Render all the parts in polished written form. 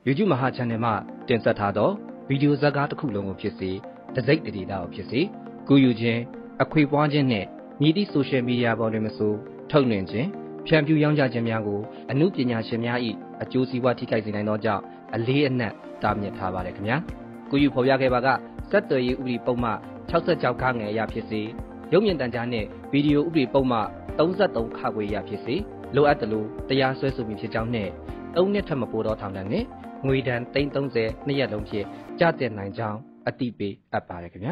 YouTube မဟာ channel မှာတင်ဆက်ထားသောဗီဒီယိုဇာတ်ကားတစ်ခုလုံးကိုဖြစ်စေတစိမ့်တဒေတာကိုဖြစ်စေကူးယူခြင်းအခွေပွားခြင်းနဲ့မြည်သည့် social media ပေါ်တွင်မဆိုထုတ်လွှင့်ခြင်းဖြန့်ဖြူးရောင်းချခြင်းများကိုအမှုပညာရှင်များ၏အကျိုးစီးပွားထိခိုက်စေနိုင်သောကြောင့်အလေးအနက်တားမြစ်ထားပါတယ်ခင်ဗျာကူးယူဖော်ပြခဲ့ပါကစက်သွယ်ရေးဥပဒေပုံမှန်66ခန်းငယ်အရာဖြစ်စေရုပ်မြင်သံကြားနှင့်ဗီဒီယိုဥပဒေပုံမှန်33ခါခွေအရာဖြစ်စေလိုအပ်သလိုတရားစွဲဆိုမှုဖြစ်ကြောင်းနှင့်3နှစ်ထက်မပိုသောထောင်ဒဏ်နှင့်ငွေဒဏ်330နှစ်ရက်လုံးဖြင့်ကျတင်နိုင်ကြောင်းအသိပေးအပ်ပါတယ်ခင်ဗျာ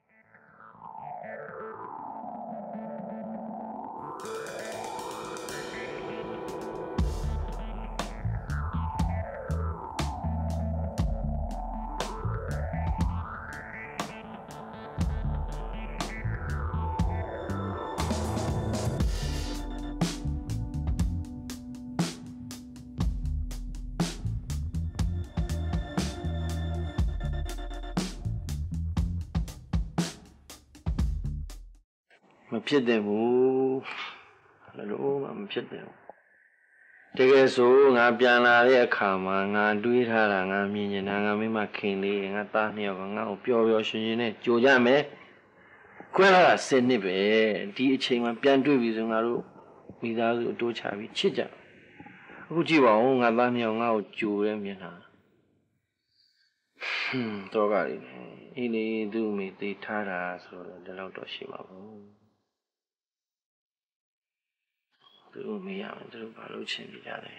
မဖြစ်တယ်ဘူးလို့မဖြစ်တယ်တကယ်ဆိုငါပြန်လာတဲ့အခါမှာငါတွေးထားတာငါမြင်နေတာငါမိမခင်လေးငါသားနှစ်ယောက်ကငါ့ကိုပျော်ပျော်ရွှင်ရွှင်နဲ့ကြိုကြမယ်ခွဲလာတာ10နှစ်ပဲဒီအချိန်မှာပြန်တွေ့ပြီဆိုငါတို့မိသားစုအတိုးချပြီးချစ်ကြအခုကြည့်ပါဦးငါသားနှစ်ယောက်ငါ့ကိုကြိုရဲမြင်တာတော့ကလေးအေးလေသူ့မိသေးထားတာဆိုတော့ဒီလောက်တော့ရှိပါဘူးသူတို့မေးရမယ်သူတို့ဘာလို့ချင်းပြကြလဲ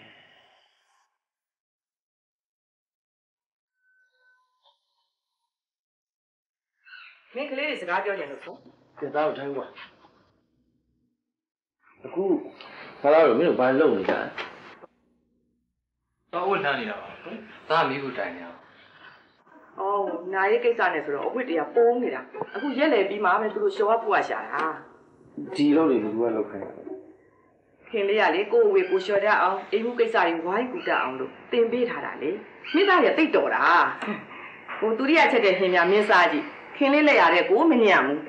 မင်းကလေးတွေစကားပြောကြလို့ဆိုကြက်သားကိုထိုင်ကွာအခုခါတော့မင်းတို့ဘာလုပ်နေကြလဲတော့ဝတ်ထမ်းနေတာပါဒါမိဖို့တိုင်နေတာအော်နာရေးကိစ္စနဲ့ဆိုတော့အဝတ်တရားပုံးနေတာအခုရက်လေပြီးမှပဲသူတို့ရှော်ရပူရရှာတာဒီလိုတွေလူကလောက်ခိုင်းခင်လေးကလေကိုဝေကိုလျှော်တတ်အောင်အိမ်မှုကိစ္စတွေဝိုင်းကူတတ်အောင်လို့တင်ပေးထားတာလေမိသားရတိတ်တော်တာဟိုသူရိယချက်တဲ့ဟင်များမင်းစားကြည့်ခင်လေးလက်ရတဲ့ကိုမမြင်ရဘူး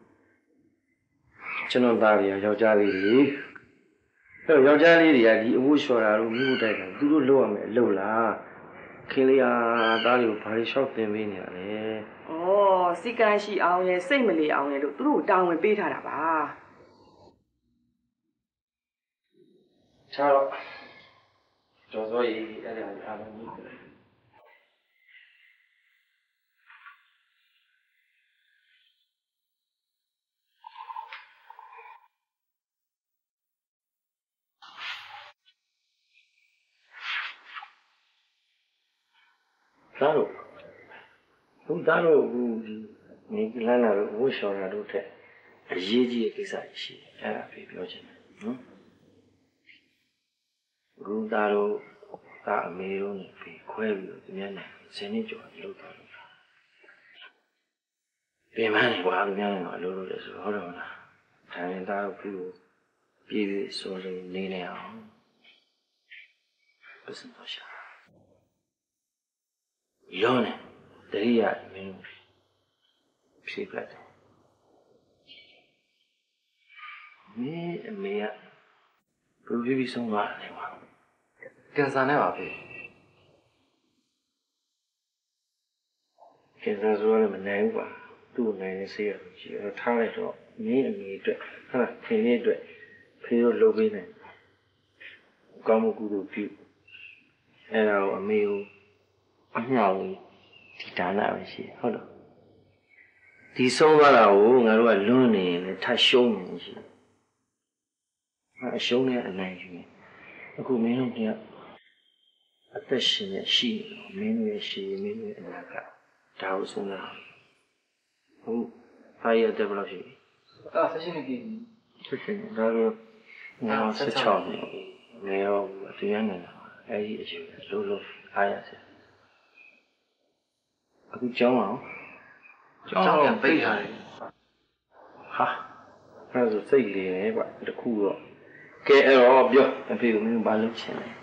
ကျွန်တော်သားတွေကယောက်ျားလေးတွေအဲ့ယောက်ျားလေးတွေကဒီအဝတ်လျှော်တာတို့မိမှုတိုက်တာသူတို့လုပ်ရမယ်အလုပ်လားခင်လေးကသားတွေကိုဘာတွေလျှောက်တင်ပေးနေရလဲဩစီကံရှိအောင်ရဲ့စိတ်မလီအောင်ရဲ့လို့သူတို့တောင်းဝင်ပေးထားတာပါချာတော့ကျော်စောကြီးအဲ့ဒါအားလုံးကြီးတယ်ဒါတော့ဘုရားတို့နေလန်းလာလို့ဝှရှော်တာတို့ထက်အရေးကြီးတဲ့ကိစ္စရှိတယ်အဲ့ဒါပြောချင်တယ်နော်ဘုရားတို့ကအမေတို့နဲ့ပြီးခွဲပြီးတော့သူများနဲ့ဇင်းနှစ်ကျော်လောက်သွားလို့ပြင်မနေပါသူများနဲ့တော့လို့လို့ဆိုဟုတ်တယ်မလားဒါရင်သားတို့ပြီးပြီးဆိုလို့နေနေအောင်ပစံတော့ရှာရောနေတရိယာမင်းဖြေပြတ်တယ်မင်းအမေကဘယ်လိုပြီးဆုံးသွားတယ်ကွာကင်ဆာနဲ့ပါဖေကင်ဆာဆိုတော့မနိုင်ဘူးကွာသူ့နိုင်နေစေးရရှိတော့ထားလိုက်တော့မင်းအမေအတွက်ဟုတ်လားခင်လေးအတွက်ဖေတို့လုပ်ပေးနိုင်ကောင်းမှုကုသိုလ်ပြုအဲ့ဒါကိုအမေကိုအမြောက်ဒီဒါနပဲရှိဟုတ်လားဒီဆုံးသွားတာကိုငါတို့ကလွန်းနေရင်ထပ်ရှုံးနေရှိအရှုံးနဲ့အနိုင်ယူနေအခုမင်းတို့ကအသက်ရှင်နေရှိမင်းတို့ရဲ့ရှိမင်းတို့ရဲ့အနာကဒါကိုဆုံးတာဟုတ်အားရတဲ့ဘယ်လိုရှိဆက်ရှင်နေပြီဆက်ရှင်ဒါကငါ16နှစ်နေရောဒီရနေတာအဲ့ဒီအချိန်လို့လို့အားရစေအခုကြောင်းအောင်ကျောင်းပြန်ပိတ်ထားတယ်ဟာအဲ့ဒါစိတ်လေးနေကွာတခုတော့ကဲအဲ့တော့ပြောအဖေကမင်းဘာလုပ်ချင်လဲ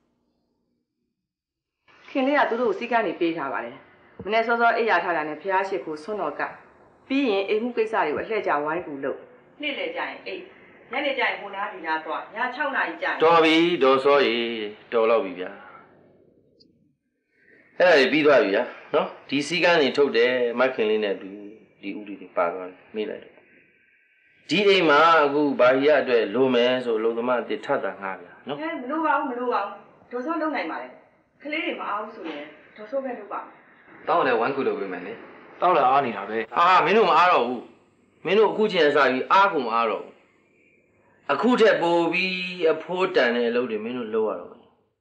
ခင်လေးကသူတို့ကိုစီးကန်းနေပေးထားပါတယ်မနေ့စောစောအိပ်ရထားတာနဲ့ဖျားရှိခိုးဆွန်းတော်ကပြီးရင်အိမ်မှုကိစ္စတွေကိုအလှည့်ကျဝိုင်းကူလုပ်နေ့လေကြရင်အိပ်ညနေကျရင်ဟိုနားဒီနားသွားည6နာရီကျရင်တော်ပြီတော်စောရေတော်တော့ပြီဗျာအဲ့ဒါကြီးပြီးသွားပြီဗျာနော်ဒီစီကန်းနေထုတ်တယ်မိုက်ခင်လေးနဲ့ဒီဥတီတွေပါသွားတယ်မေးလိုက်တော့ဒီအိမ်မှာအခုဘာကြီးရအတွက်လိုမယ်ဆိုလုံသမားတစ်ထပ်တာငှားဗျာနော်မလိုပါဘူးဒေါ်စောလုံနိုင်ပါလေကလေးတွေမအားဘူးဆိုရင်ဒေါ်စောပဲလုပ်ပါတောင်းလည်းဝမ်းကူလုပ်ပေးမယ်လေတောင်းလည်းအားနေတာပဲဟာမင်းတို့မအားတော့ဘူးမင်းတို့အခုချိန်စပြီးအားကုန်မအားတော့ဘူးအခုထက်ပိုပြီးအဖိုးတန်တဲ့အလုပ်တွေမင်းတို့လုပ်ရတော့မယ်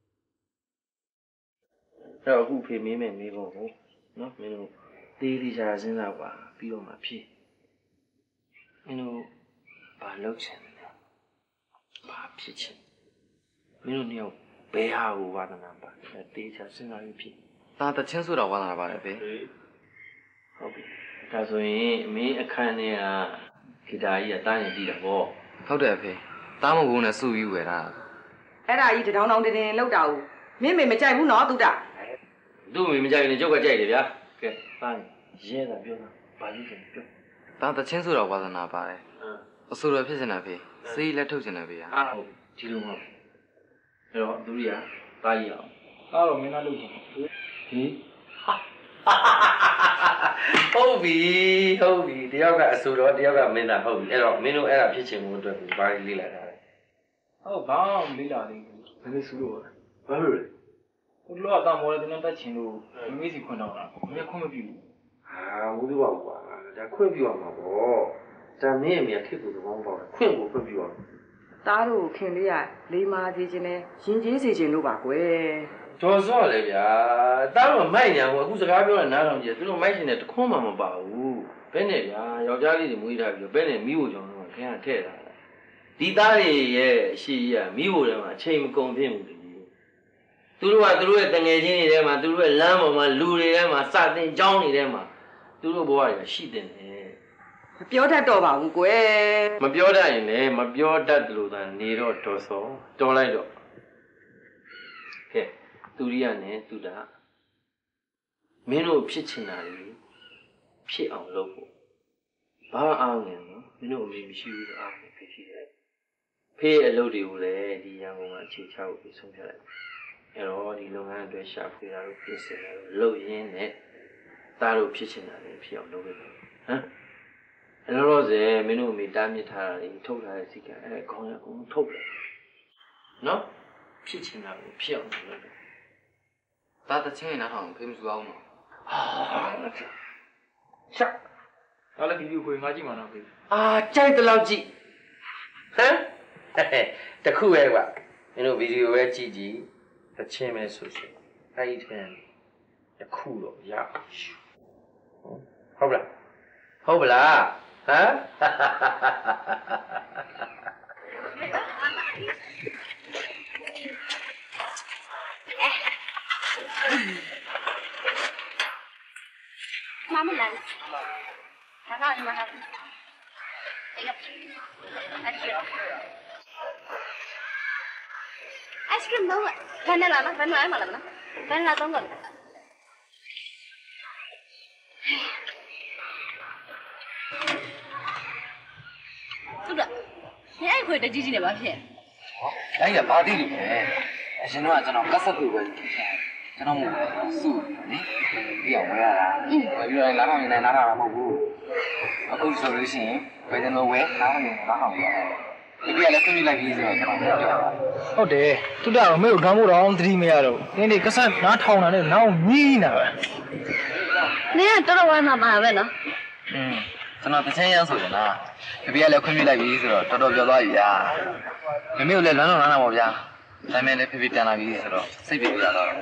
အဲ့တော့အခုဖေမင်းမယ်မေးဖို့နော်မင်းတို့သေးသေးချာစဉ်းစားပါပြီးတော့မှဖြေမင်းတို့ဘာလုပ်ချင်လဲဘာဖြစ်ချင်မင်းတို့ညောဘယ်ဟာကိုဝါသနာပါတေးချာစဉ်းစားပြီးဖြေဒါတချင်းဆိုတာဝါသနာပါတယ်ဖေဟုတ်ပြီဒါဆိုရင်မင်းအခန်းထဲကဂီတာကြီးကတားရင်ပြီးတာပေါ့ဟုတ်တယ်ဖေတားမဘူးနဲ့စုယူဝယ်တာအဲ့ဒါကြီးတထောင်ထောင်တင်လောက်တာဦးမင်းမေမကြိုက်ဘူးနော်သူတာသူ့မေမကြိုက်ရင်ကျုပ်ကကြိုက်တယ်ဗျာကဲတားရင်ရဲတာပြောတာဘာလို့လဲပြောဒါတချင်းဆိုတာဝါသနာပါတယ်အဆိုတော်ဖြစ်နေတာဖေစေးလက်ထုတ်နေတာဖေဟာဟုတ်ဒီလိုမှအဲ့တော့သူတွေကတားရအောင်အားတော့မင်းသားလုပ်ချင်ဟင်ဟုတ်ပြီတယောက်ကအဆိုတော့တယောက်ကမင်းသားဟုတ်ပြီအဲ့တော့မင်းတို့အဲ့ဒါဖြစ်ချင်မှုအတွက်ကိုဘာလေးလိုက်တာလဲဟုတ်ဘာမှလေးလာသေးဘူးဘယ်လိုဆိုလို့ဘာလို့လဲဟိုလောကမော်ရတဲ့နဲ့တက်ချင်လို့မမေးစီခွင့်တော့တာမင်းခွင့်မပြုဘူးဟာဘူးလို့ပါကွာဒါခွင့်ပြုရမှာပေါ့ဒါမင်းအမေခက်ကိုသဘောပေါက်တယ်ခွင့်ကိုခွင့်ပြုရမှာသားတို့ခင်လေးကလေးမာစီခြင်းနဲ့ရင်ကျေးစီခြင်းလို့ပါကွယ်ဒေါ်စော့လေဗျာသားတို့မိုက်ညာကိုအခုစကားပြောတာနားထောင်ကြည့်သူတို့မိုက်ရှင်နဲ့တခွန်းမှမပါဘူးဘယ်နဲ့ဗျာယောက်ျားလေးတွေမွေးထားပြီးတော့ဘယ်နဲ့မိဖို့ကြောင့်တော့ခင်ဗျာထည့်တာဒီသားတွေရဲ့အရှိကြီးကမိဖို့ထဲမှာအချိန်မကုန်ဖြစ်ဘူးသူတို့ကသူတို့ရဲ့တငယ်ချင်းတွေထဲမှာသူတို့ရဲ့လမ်းပေါ်မှာလူတွေထဲမှာစတင်ကြောင်းတွေထဲမှာသူတို့ဘဝတွေရှိတယ်မပြောတတ်တော့ပါဘူးကွယ်မပြောတတ်ရင်လည်းမပြောတတ်လို့သာနေတော့တော်စောတော်လိုက်တော့ကဲသူရိယနဲ့သူတာမင်းတို့ဖြစ်ချင်တာလေဖြစ်အောင်လုပ်ဖို့ဘာအောင်လဲနော်မင်းတို့အမေမရှိဘူးတော့အားဖြစ်ဖြစ်တယ်ဖေးအလုပ်တွေကိုလည်းဒီရန်ကုန်မှာအခြေချဖို့ဆုံးဖြတ်လိုက်အဲ့တော့ဒီလုပ်ငန်းအတွက်ရှာဖွေတာတို့ပြင်ဆင်တာတို့လုပ်ရင်းနဲ့သားတို့ဖြစ်ချင်တာလေဖြစ်အောင်လုပ်ပေးမယ်ဟမ်အဲ့တော့စေမင်းတို့အမေတားမြစ်ထားတာတွေထုတ်ထားတဲ့စီကံအဲ့ခေါင်းရအကုန်ထုတ်တယ်နော်ဖြစ်ချင်တာကိုဖြစ်အောင်လုပ်တယ်ဒါတချင်းနားထောင်ဖေးမစုအောင်နော်ရှာဒါလည်းဒီလိုခွေငါကြည့်မှာနော်ဖေးကြိုက်တဲ့လောက်ကြည့်ဟမ်တခုပဲကွာမင်းတို့ဗီဒီယိုပဲကြည့်ကြည့်တချင်းပဲဆိုအဲ့ဒီထဲတခုတော့ရဟုတ်လားဟမ်妈妈来了，看看你们还，哎呀，ice cream đâu rồi? Vanilla nó, vanilla mà làm nó, vanilla đâu rồi? Đúng rồi, thế ai khởi được gì để bảo hiểm? Đấy là ba đi được nè, xin nói cho nó cắt sắt từ bên, cho nó một sủi, đấy, hiểu mới là, bởi vì lá hồng này lá nào là màu bù, nó không sủi được gì, vậy nên nó quét lá hồng này lá hồng này. Bây giờ là không đi làm gì rồi, cho nó biết rồi. Ồ đấy, tôi đã mấy cái mũ đó thì mày rồi, nên để cái sao nó thòng là nó mì nào vậy? Nè, tôi đâu ăn mà vậy nó? Cho nó thấyยังสวยนะbây giờ là không đi làm gì rồi, tôi đâu biết rồi à. Mấy người lớn nó nào bây giờ, tại mấy đứa phải tiền làm gì rồi, xây bây giờ rồi.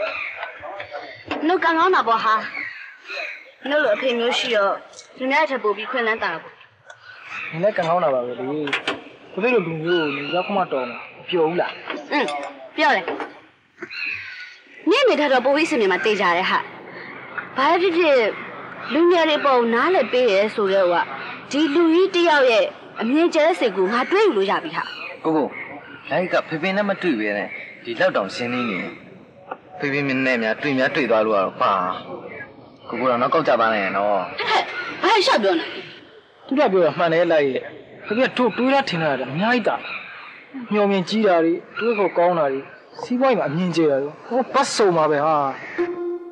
Nó càng ngon nào hả? Nó lựa thêm nhiều xíu, chúng ta sẽ bổ bị khuyên lãng tao. Nó càng ngon nào vậy đi? Tôi thấy được đúng rồi, nó không mà tròn, phiêu là. Phiêu này. Nếu người ta đâu bố ý xem mà tê ra đấy hả? Phải điလူငယ်တွေပုံနားလည်းပေးရဲဆိုတော့ကဒီလူကြီးတယောက်ရဲ့အမြင်ကျတဲ့စိတ်ကိုငါတွေးယူလို့ရပြီဟာကိုလိုက်ကဖေဖေနဲ့မတွေ့ပဲနဲ့ဒီလောက်တောင်ရှင်းနေနေဖေဖေမြင်နဲ့များတွေ့သွားလို့ကတော့ပါကိုကတော့နောက်ကောက်ကြပါနဲ့နော်ဘာရှောက်ပြောနေသူကပြောတာမှန်တယ်လိုက်ရဲ့ဖေဖေတို့တွေးရထင်တာအများကြီးတာမျောမြင်ကြီးတာတွေတွေးဖို့ကောင်းတာတွေစီးပွားရေးမှာအမြင်ကျတာတွေဟိုပတ်စုံပါပဲဟာ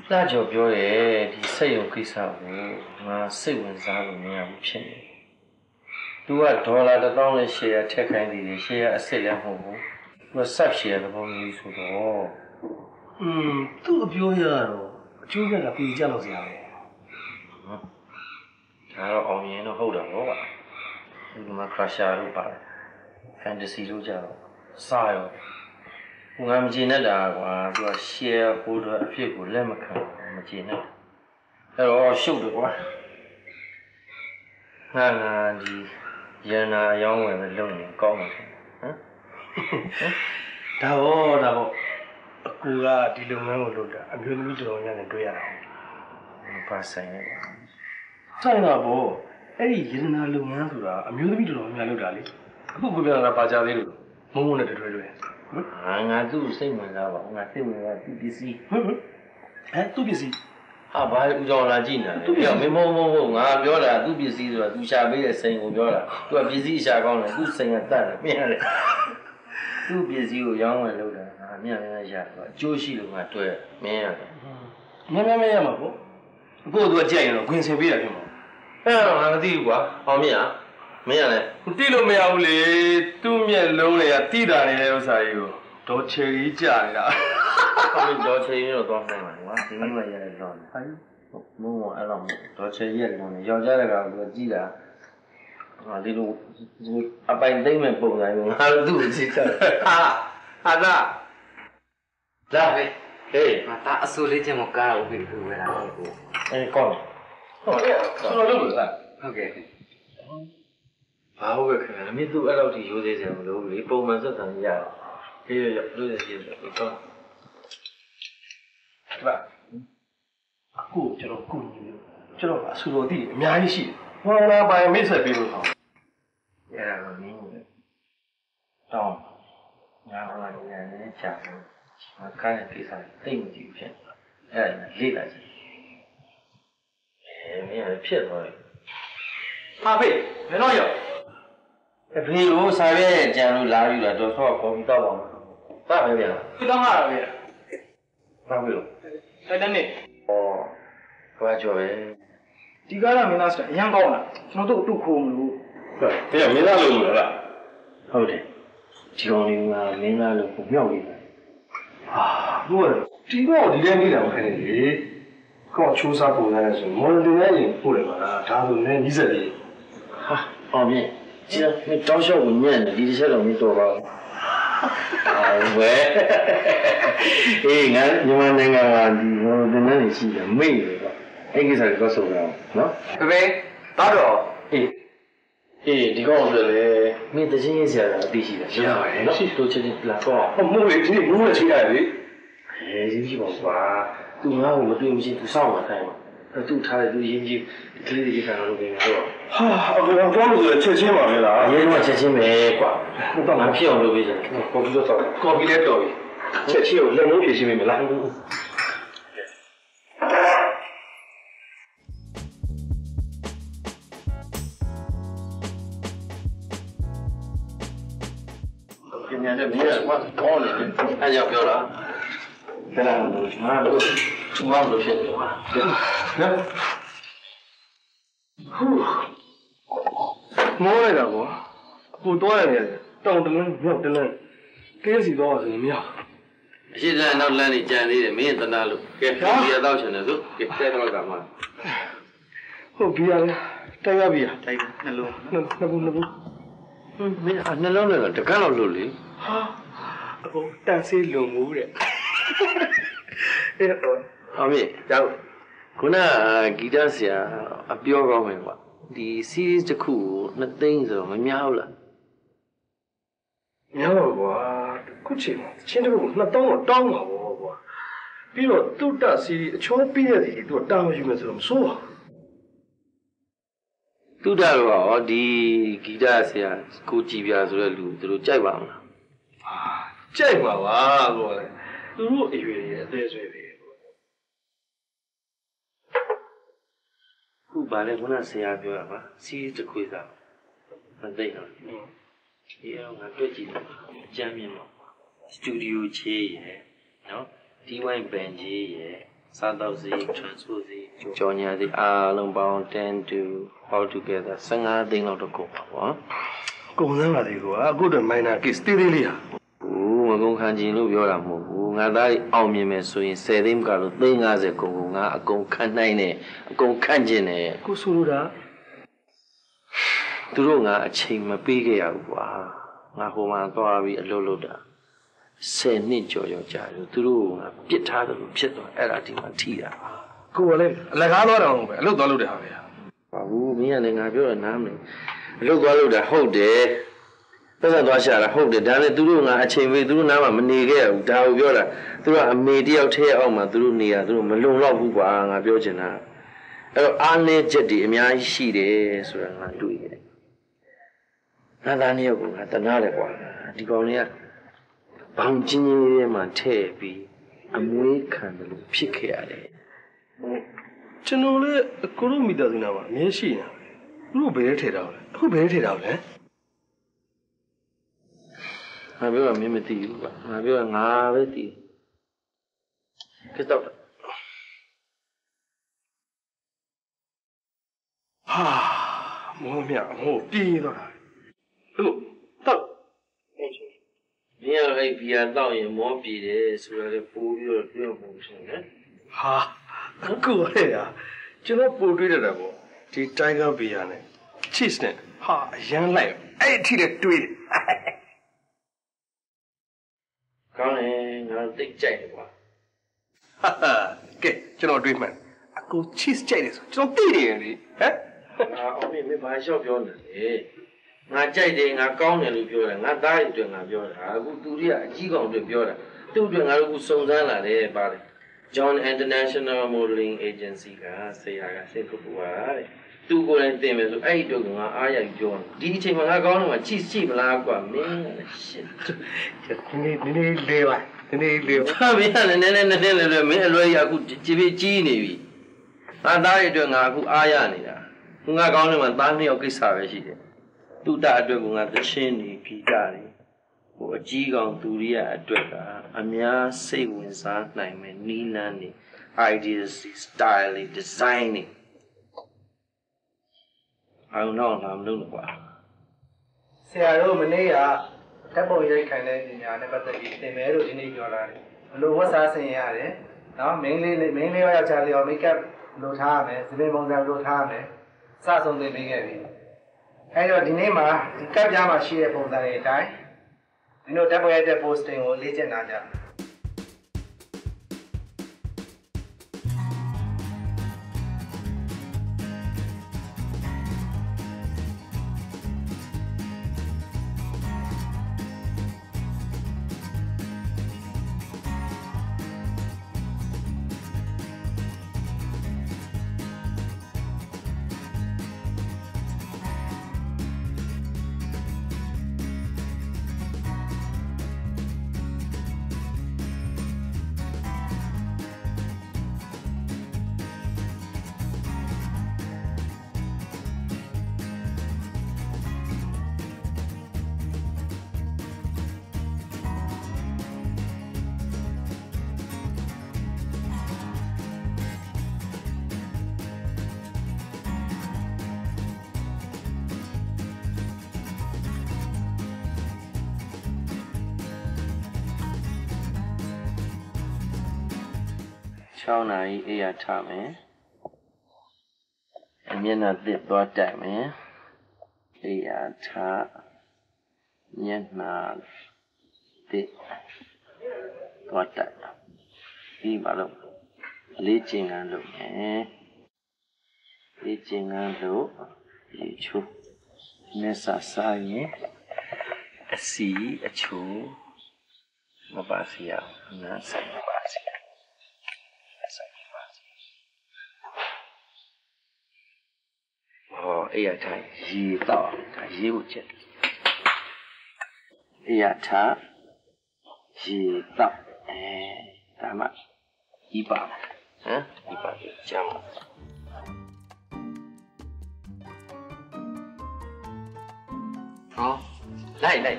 那就表嘞，你使用给啥物？我手纹啥路没有便宜。如果多了的当然些拆开的，些色两好，我啥些都不没说到。 都表呀咯，就这个比较老些嘞。 然后熬夜都好的好吧，你妈卡下路吧，反正谁都家了，啥哟？我们今天的话，说些或者屁股来没看，我们今天，哎呦，修的话，俺的人呐，养我们老年高嘛， 大好，กูကဒီလုပ်ငန်းကိုလုပ်တာအမျိုးသမီးတော်များနဲ့တွေ့ရတာ။ဘာဆိုင်လဲ။ဆိုင်တာပေါ့။အဲ့ဒီရေဒနာလုပ်ငန်းဆိုတာအမျိုးသမီးတော်များလုပ်တာလေ။အခုကိုပြောတာပါကြသေးလို့မုံမုံနဲ့တွေ့တွေ့။ငါသူ့စိတ်ဝင်စားပါငါစိတ်ဝင်စားသူ့ပစ္စည်း။သူ့ပစ္စည်းဟာဘာဦးကြောင်လာကြည့်နေလဲ။ပြောမင်းမဟုတ်ငါပြောတာသူ့ပစ္စည်းဆိုတာသူရှာပေးတဲ့စိန်ကိုပြောတာ။ तू ကပစ္စည်းရှာကောင်းတယ်သူ့စိန်ကတတ်တယ်မြင်ရတယ်။သူ့ပစ္စည်းကိုရောင်းဝယ်လုပ်တာငါမြင်ရရှာတော့အကျိုးရှိလို့ငါတွေ့မြင်ရတယ်။မြင်ရမှာပေါ့။အခုသူကကြိုက်ရင်တော့ခွင်ဆင်ပေးရဖြစ်မှာ။အဲ့တော့ငါမသိဘူးကွာ။ဟောမြင်မင်းရလဲတိလို့မရဘူးလေသူ့မျက်လုံးတွေကတိတာနေတဲ့ဥစ္စာကြီးကိုဒေါ်ချယ်ကြီးကြာနေတာဟောမင်းဒေါ်ချယ်ကြီးတော့သွားနိုင်ပါကွာဒီနေ့မှရတယ်တော့ဟာမုံအဲ့လိုဒေါ်ချယ်ကြီးရတယ်တော့ယောက်ျားတကောင်ကကြည့်တာဟာဒီလိုအပိုင်သိမ့်မဲ့ပုံစံမျိုးငါတို့သူ့ကိုကြည့်တယ်ဟာလာဟေးတာအစိုးလေးချက်မကားဦးပြီဝယ်လာတော့ကိုကောင်းဟုတ်ကဲ့ကျွန်တော်လုပ်လို့လားဟုတ်ကဲ့ဘာဟုတ်ကဲ့ခင်ဗျာမင်းသူ့အဲ့လောက်ထိရိုးသေးစရာမလိုဘူးလေပုံမှန်ဆက်ဆံရရတယ်လို့ရစီကောင်းဒီပါအခုကျွန်တော်ကုညီလို့ကျွန်တော်အဆူတော်တိအများကြီးရှိတယ်ဟောလာပိုင်မိတ်ဆက်ပေးလို့ဟောအဲ့ဒါတော့မင်းတောင်းငါဟောလာနေနေချာငါကိုင်းတဲ့ကိစ္စတိတ်မကြည့်ဘူးဖြစ်အဲ့ဒါလေ့လာကြည့်မင်းကဖြစ်သွားတယ်ဟာဖေးမင်းတော့ရောက်အဖေကိုစာရွက်ကြံလို့လာယူတာတော့ဆော့ခေါ်ပြီးတော့ပါမယ်။ဘာပဲဗျာ။ဒီတော့မှာပဲ။ဘာလို့။အဲ့ဒါနဲ့။ဘာကြော်ပဲ။ဒီကားကမင်းသားစအရန်ကောင်းတာ။ကျွန်တော်တို့ခိုးမလို့။ဟုတ်။ဒါမင်းသားလို့လို့လား။ဟုတ်တယ်။ဒီကောင်လေးကမင်းသားလို့ကိုမြောက်နေတာ။ဟာသူကဒီတော့ဒီထဲနေတာမဖြစ်နေလေ။ကောချိုးစားပုံစံနဲ့ဆိုမော်ဒယ်နဲ့ရင်ပို့တယ်ပါလား။ဒါဆိုလည်းနီးစက်လေး။ဟာအောင်ပြီ။ကျန်မတောင်းလျှောက်ကိုညံ့တယ်ဒီတစ်ချက်တော့မတော်ပါဘူး။ဝဲ။အေးငါမြန်မာနိုင်ငံကဒီဟိုတင်နေရှိတယ်မိတ်တယ်ကွာ။အဲ့ကိစ္စကိုတော့ဆိုကြအောင်နော်။ဖေတားတော့အေးဒီကောင်ဆိုလေမင်းတချင်းရေးဆရာကအသိရှိတယ်။ရှိပါတယ်။ရှိတို့ချင်းလာတော့။ဟုတ်မို့လေဒီမိုးနဲ့ချိရတယ်လေ။ရေးပါကွာ။ तू ငါ့ကိုမတွေ့မရှိ तू စောင့်มาခိုင်းပါ။သူ့ထားတယ်သူရင်းကြီးကလေးတွေခံလို့ပြင်တော့ဟာအခုတော့လို့ဆိုချက်ချင်းပါပဲလားအရင်ကချက်ချင်းပဲကွာတော့ငါဖြစ်အောင်လုပ်ပေးချင်တယ်ကော်ဖီတော့ကော်ဖီလည်းတော်ပြီချက်ချင်းကိုလက်လုံးဖြည့်ရှင်းပေးမလားပညာနဲ့မင်းကကောင်းတယ်အဲကြောင့်ပြောတာတဲ့လားငါတို့သူ့မောင်လို့ဖြစ်တယ်ကွာနော်မိုးလိုက်တာကွာအခုတော့ရတယ်တောင်တလန်းမြောက်တလန်းကဲစီတော့ဆိုရင်မရအရှိတဲ့နောက်လမ်းကြီးကြံသေးတယ်မင်းတနာလို့ကဲဘီယာတော့ချင်တယ်ဆိုကဲတဲ့တော့ကမှဟုတ်ဘီယာလေတိုက်ရဘီယာတိုက်နှလုံးနှစ်ဘူးမင်းနှလုံးလည်းတကန်းတော့လို့လေဟာအခုတန်ဆေးလုံမှုတဲ့အဲ့တော့ဟုတ်ပြီကြောက်ခုနဂီတဆရာအပြောကောင်းမယ်ကွာဒီ series တစ်ခုကို2သိန်းဆိုတော့မများဘူးလားများပါကွာခုချိန်မှာချင်းတစ်ခုကို2000တော့တောင်းပါဘောကွာပြီးတော့တုတ္တ series အချောပြီးတဲ့စီသူကတာမယူမယ်ဆိုတော့မစိုးပါဘူးတုတ္တတော့ဒီဂီတဆရာကိုကြည်ပြဆိုတဲ့လူသူတို့ကြိုက်ပါမလားဟာကြိုက်ပါပါကွာသူတို့အရွယ်တွေအသေးဆွဲပဲခုပါလေခုနဆရာပြောတာပါစီးတစ်ခွေးစားမသိတော့ဒီအောင်ငါတွေ့ကြည့်တယ်ကြမ်းမြင်တော့စတူဒီယိုချေးရယ်နော်ဒီဝိုင်းဘန်ချေးရယ်စားတော့စီ transport စီကြော်ညာစီအားလုံးပေါင်း10 to all together 15သိန်းလောက်တော့ကုန်ပါပေါ့ကုန်စမ်းပါသေးကွာအခုတော့ minor case သေးသေးလေးဟာမကုန်ခံခြင်းလို့ပြောတာမဟုတ်ဘူးငါသားကြီးအောင်မြင်မယ်ဆိုရင်10သိန်းကလို့350ကုန်ကုန်ငါအကုန်ခံနိုင်တယ်အကုန်ခံခြင်းတယ်ကိုဆိုလိုတာသူတို့ငါအချိန်မပေးခဲ့ရဘူးကွာငါဟိုမှာသွားပြီးအလုပ်လုပ်တာ10နှစ်ကျော်ကြာတယ်သူတို့ငါပြစ်ထားတယ်လို့ဖြစ်သွားအဲ့ဒါဒီမှာထိတာကိုကလည်းအလကားတော့တော့ပဲအလုပ်သွားလုပ်တယ်ဟာပဲဘာဘူးမင်းကလည်းငါပြောတာနားမလဲအလုပ်သွားလုပ်တာဟုတ်တယ်ပတ်စံသွားရှာတာဟုတ်တယ်ဒါနဲ့သူတို့ငါအချိန်ပေးသူတို့နားမှာမနေခဲ့ရဘူးဒါကိုပြောတာသူတို့ကအမေတယောက်ထဲအောက်မှာသူတို့နေတာသူတို့မလုံလောက်ဘူးကွာငါပြောချင်တာအဲ့တော့အားနည်းချက်တွေအများကြီးရှိတယ်ဆိုတာငါတွေ့ရတယ်ငါသားနှစ်ယောက်ကိုငါတနာတယ်ကွာဒီကောင်လေးကဘောင်ချင်းချင်းလေးမှထည့်ပြီးအမွေးခံတယ်လို့ဖြစ်ခဲ့ရတယ်ကျွန်တော်လည်းကိုတို့မိသားစုနာမှာအမြဲရှိနေတာသူတို့ဘယ်ထဲထည့်တာလဲအခုဘယ်ထဲထည့်တာလဲငါပြောတာမင်းမသိဘူးကွာငါပြောတာငါပဲသိတယ်ခက်တော့ဟာမောမြဟိုပြေးသွားတာဟုတ်တော့မင်းအဲ့ဘီယာတောက်ရင်မောပြေတယ်ဆိုတော့လည်းပိုးပြီးတော့ပြောဖို့ရှင်နော်ဟာကိုလေဟာကျွန်တော်ပို့တွေးတတ်တာပေါ့ဒီ Tiger Beer နဲ့ cheese နဲ့ဟာအရန်လိုက်အဲ့အထိလည်းတွေးတယ်ကောင်းတယ်ငါသိကြိုက်တယ်ကွာဟာကဲကျွန်တော်တွေးမှန်းအကို cheese ကြိုက်တယ်ဆိုကျွန်တော်သိတယ်လေဟမ်အောင်မင်းဘာလျှော့ပြောနေလဲငါကြိုက်တယ်ငါကောင်းတယ်လို့ပြောတာငါသားရဲ့အတွက်ငါပြောတာအခုသူတွေကအကြီးကောင်တွေပြောတာသူ့အတွက်ငါတို့ကစုံစမ်းလာတယ်ပါလေ John International Modeling Agency ကဆရာကစိတ်ကူပါတဲ့သူကိုယ်တိုင်တင်မယ်ဆိုအဲ့ဒီတော့ငါအားရပြောဒီအချိန်မှာငါကောင်းတယ်မှာချိမလားကွာမင်းကလည်းရှင်းနည်းလေးပါနည်းလေးပါဟာမင်းကလည်းနည်းမင်းအလွယ်ရအခုကြီးနေပြီငါသားရဲ့အတွက်ငါအခုအားရနေတာငါကောင်းတယ်မှာသားနှစ်ယောက်ကိစ္စပဲရှိတယ်သူ့တာအတွက်ကငါသချင်းနေဂီတတွေဟိုအကြီးကောင်သူရိယအတွက်ကအများစိတ်ဝင်စားနိုင်မယ်နီးလန်းနေ ideas style design နေအောင်တော့လာမလို့ကွာဆရာတို့မနေ့ကဓာတ်ပုံရိုက်ခိုင်တဲ့ပညာနဲ့ပတ်သက်ပြီးသင်မယ်လို့ဒီနေ့ပြောလာတယ်ဘလို့ဝတ်စားဆင်ရတယ်နော်မိန်းလေးယောက်ျားလေးရောမိတ်ကပ်လိုထားရမယ်သပင်ပုံစံလိုထားရမယ်စဆုံးသိပေးခဲ့ပြီအဲ့တော့ဒီနေ့မှာဒီကပ်ပြားမှာရှိတဲ့ပုံစံတွေအတိုင်းဒီလိုဓာတ်ပုံရိုက်တဲ့ posting ကိုလေ့ကျင့်လာကြ 6နာရီအေးရထားမယ်အမျက်နှာသစ်သွားတိုက်မယ်အေးရထားမျက်နှာသစ်သွားတိုက်ဒီမှာလို့လေးကျင်ကန်းလုပ်မယ်လေးကျင်ကန်းလို့ရေချိုးမျက်စာစားရင်အစီအချိုးမပါစီရနားဆိုင်မပါစီအေးရထားရေတော့ဒါရေကိုချက်အေးရထားရေတော့ဒါမှဒီပါဟမ်ဒီပါကြမ်းဟောလိုက်လာ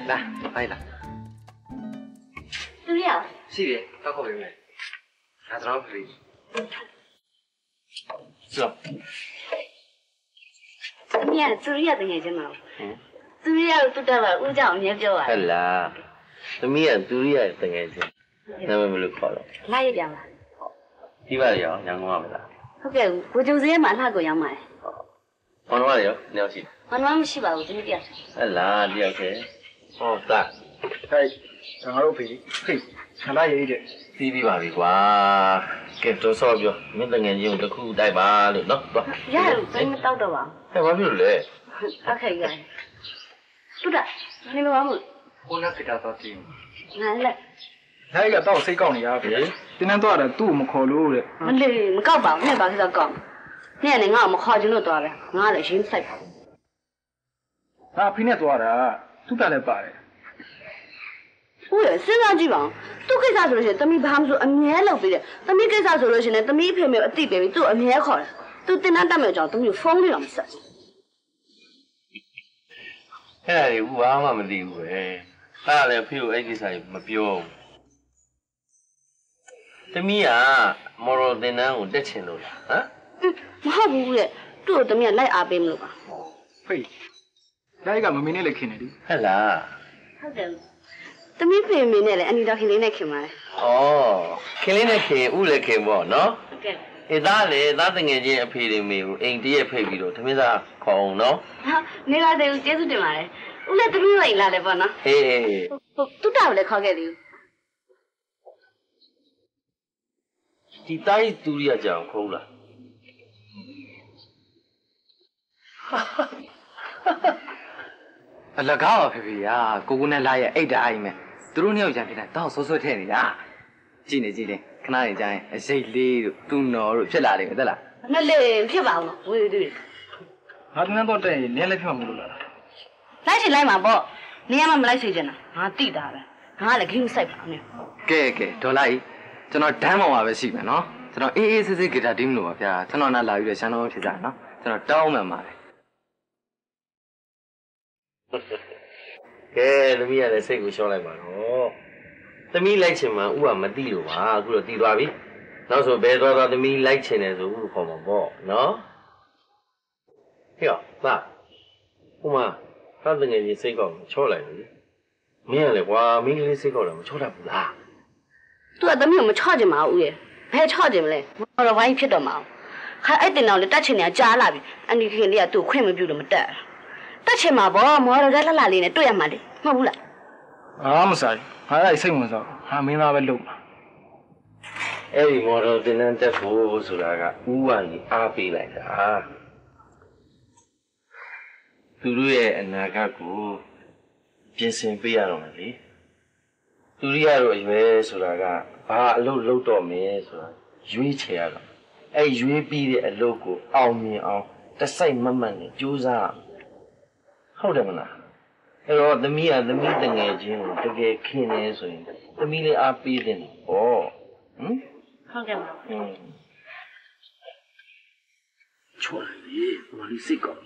သူရအောင်ရှိတယ်တော့ခေါ်ပေးမယ်ဒါတော့ခရီး是啊。 你看，主要的眼睛嘛。主要都在玩，我叫你叫啊。 係啦，သမီးကသူရိရဲ့တငယ်ချင်းနာမည်ဘယ်လိုခေါ်တော့လာရပြန်လားဒီပါရောညောင်ကောင်းမလားဟုတ်ကဲ့ကိုကျုံစဲမှာလှကိုရောက်မှာဟောတော့ရောညောင်ရှိဘာမှမရှိပါဘူးဒီနေ့တယောက်ဟဲ့လားတယောက်တည်းဟောသားဟဲ့ငါတို့ဖေးဟေးခလာရေးတဲ့ပြီးပြီပါပြီကွာကဲတော့ဆော့ပြောမင်းတငယ်ချင်းကိုတစ်ခုတိုက်ပါလို့နော်သွားရလို့ဘယ်မတောက်တော့ပါဟဲ့ဘာဖြစ်လို့လဲဟုတ်ကဲ့ရတယ်တူတာနေမပါဘူးကိုနာကတာတော့တင်ငါလက်နိုင်ကတော့စိတ်ကောက်နေရဖေးတင်းနှန်းတော့တယ်သူ့ကိုမခေါ်လို့တဲ့မလေးမကောက်ပါဘူးနဲ့ဘာဖြစ်တော့ကောက်နဲ့လည်းငါ့ကိုမခေါ်ချင်လို့သွားတယ်ငါလည်းရင်းစိုက်ပါငါဖေးနဲ့သွားတာသူ့ကလည်းပါတယ်ဟုတ်ရစဉ်းစားကြည့်ပါဦးသူ့ကိစ္စဆိုလို့ရှိရင်တမီဘာမှမဆိုအမြဲလုပ်ပြီးတယ်တမီကိစ္စဆိုလို့ရှိရင်တမီအဖေမျိုးအတိပေးပြီးသူ့အမြဲခေါ်တယ်သူတင်တန်းတက်မဲ့ကြောင်တမီဖုန်းလေးတော့မဆက်အဲ့ဒါကြီးဘာမှမသိဘူးပဲအဲ့ဒါလည်းဖေကိုအဲ့ကိစ္စကြီးမပြောဘူးသမီးကမော်တော်တင်တန်းကိုတက်ချင်လို့လားဟမ်မဟုတ်ဘူးလေသူ့ကိုတမီးကလိုက်အားပေးမလို့ပါဖေးနိုင်ကမမင်းနဲ့လည်းခင်နေဒီဟဲ့လားဟုတ်တယ်တမီးဖေမေနဲ့လည်းအနီတော်ခင်လေးနဲ့ခင်ပါတယ်ဩခင်လေးနဲ့ခင်ဥလည်းခင်ပေါ့နော်ဟုတ်ကဲ့အေးသားလေသားတငယ်ချင်းအဖေတွေမေကိုအိမ်တရက်ဖိတ်ပြီးတော့သမင်းသားခေါ်အောင်နော်ဟာနေလာတယ်ကျေးဇူးတင်ပါတယ်ဦးလည်းတမီးလိုက်လာတယ်ပေါ့နော်အေးဟုတ်တူတောက်လည်းခေါ်ခဲ့တယ်ဒီတိုင်းသူရိယကြောင်ခုံးလားအလကားပါဖေဖေရာကိုကိုနဲ့လာရဲ့အိတ်တာအိမ်မယ်သူတို့နှစ်ယောက်ကြံဖြစ်နေတော့ဆွဆွထဲနေတာကြည့်နေခဏနေကြရင်အစိတ်လေးတို့သူ့နော်တို့ဖြစ်လာတယ်ဟုတ်လားမလေးဖြစ်ပါဘူးဝေးတွေ့ငါတင်းနှန်းတော့တဲ့နင်းလည်းဖြစ်မှာမလို့လားလိုက်ချင်လိုက်မှာပေါ့နေရာမှာမလိုက်စေချင်တာငါတိတာပဲငါလည်းဂိမ်းစိုက်ပါနဲ့ကဲဒေါ်လာကြီးကျွန်တော်ဒမ်းပေါ်မှာပဲရှိမယ်နော်ကျွန်တော်အေးဆေးဆေးဂီတာတီးမလို့ပါဗျာကျွန်တော်နားလာပြီးတော့ရှမ်းတော်ဖြစ်ကြနော်ကျွန်တော်တောင်းမှန်ပါတယ်ကဲသမီးကလည်းစိတ်ကိုရှော့လိုက်ပါတော့သမီးလိုက်ချင်မှဥကမသိလို့ပါအခုတော့တည်သွားပြီနောက်ဆိုဘယ်သွားသမီးလိုက်ချင်တယ်ဆိုဥခေါ်မှာပေါ့နော်ဟေ့သားဟိုမှာသားတငယ်ချင်းစိတ်ကောက်ချော့လိုက်လေမင်းကလည်းကွာမင်းကလေးစိတ်ကောက်တော့မချော့တတ်ဘူးလားသူကတမီးကိုမချော့ချင်ပါဘူးဦးရဲ့ဘယ်ချော့ချင်မလဲမော်တော်ဝိုင်းဖြစ်တော့မှာခါအဲ့တင်တော်လေးတက်ချင်နေကြားလာပြီအန်ဒီခင်လေးကသူ့ခွင့်မပြုလို့မတက်တက်ချင်မှာပေါ့မော်တော်ကလှလှလေးနဲ့တွေ့ရမှာလေမဟုတ်ဘူးလားအားမဆိုင်ငါအဲ့စိတ်ဝင်စားဟာမင်းသားပဲလုပ်မှာအဲ့ဒီမော်တော်တင်တန်းတက်ဖို့ဆိုတာကဥကနေအားပေးလိုက်တာသူတို့ရဲ့အနာဂတ်ကိုပြင်ဆင်ပေးရတော့မယ်လေသူတို့ရတော့အရွယ်ဆိုတာကဘာအလုပ်လုပ်တော့မယ်ဆိုတာရွေးချယ်ရတော့အဲ့ရွေးပြီးတဲ့အလုပ်ကိုအောင်မြင်အောင်တစ်စိုက်မတ်နဲ့ကြိုးစားဟုတ်တယ်မလားအဲ့တော့သမီးကသမီးတငယ်ချင်းကိုတကယ်ခင်နေဆိုရင်သမီးလေးအားပေးတယ်ပေါ့ဟမ်ဟုတ်ကဲ့ပါချောလိုက်လေမလေးစိတ်ကော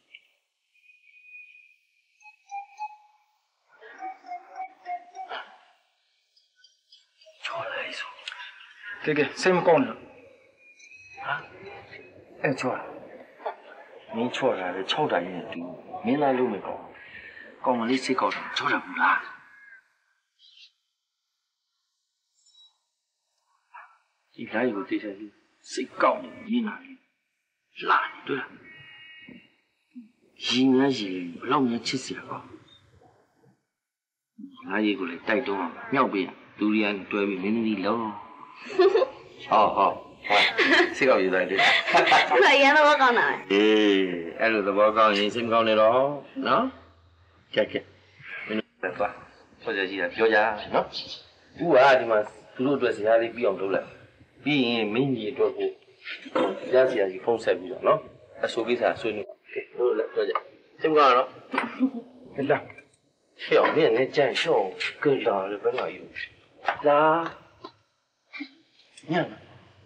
ချောလိုက်ဆိုကဲစိတ်မကောင်းနဲ့ဟာအဲ့ချောမင်းချောတာလေ6တိုင်နဲ့တူမင်းလာလို့မကောင်းကောင်းမလေးစိတ်ကောက်တာချောတာဘူးလားဒီလိုက်ကိုသိတယ်စိတ်ကောက်နေရင်းလာတယ်လာတွေ့လားရင်ရည်ဘလောက်များချစ်စရာကောင်းငါကြီးကိုလည်းတိုက်တော့မြောက်ပေးရသူရီကနေတွဲပြီးမင်းသမီးလုံးဟောစိတ်ကောက်ရည်တိုင်းတယ်ခါရန်တော့ကောင်းတာအေးအဲ့လိုသဘောကောင်းရင်စိတ်မကောင်းနေတော့နော်ကြက်မင်းတို့သွားဆောကြကြီးတာပြောကြနော်သူကဒီမှာသူတို့အတွက်ဇာတ်လေးပြီးအောင်လုပ်လိုက်ပြီးရင်မင်းကြီးအတွက်ကိုဇာတ်စီယာကြီးဖုန်းဆက်ပြီးတော့နော်အဆိုကိစ္စဆွေးနွေးကဲတို့လည်းပြောကြစိတ်မကောင်းတော့ဟဲ့လားရှေ့အောင်မင်းနဲ့ကြံ့ရှော့ကြလာလေဘယ်မှာယူလာညံ့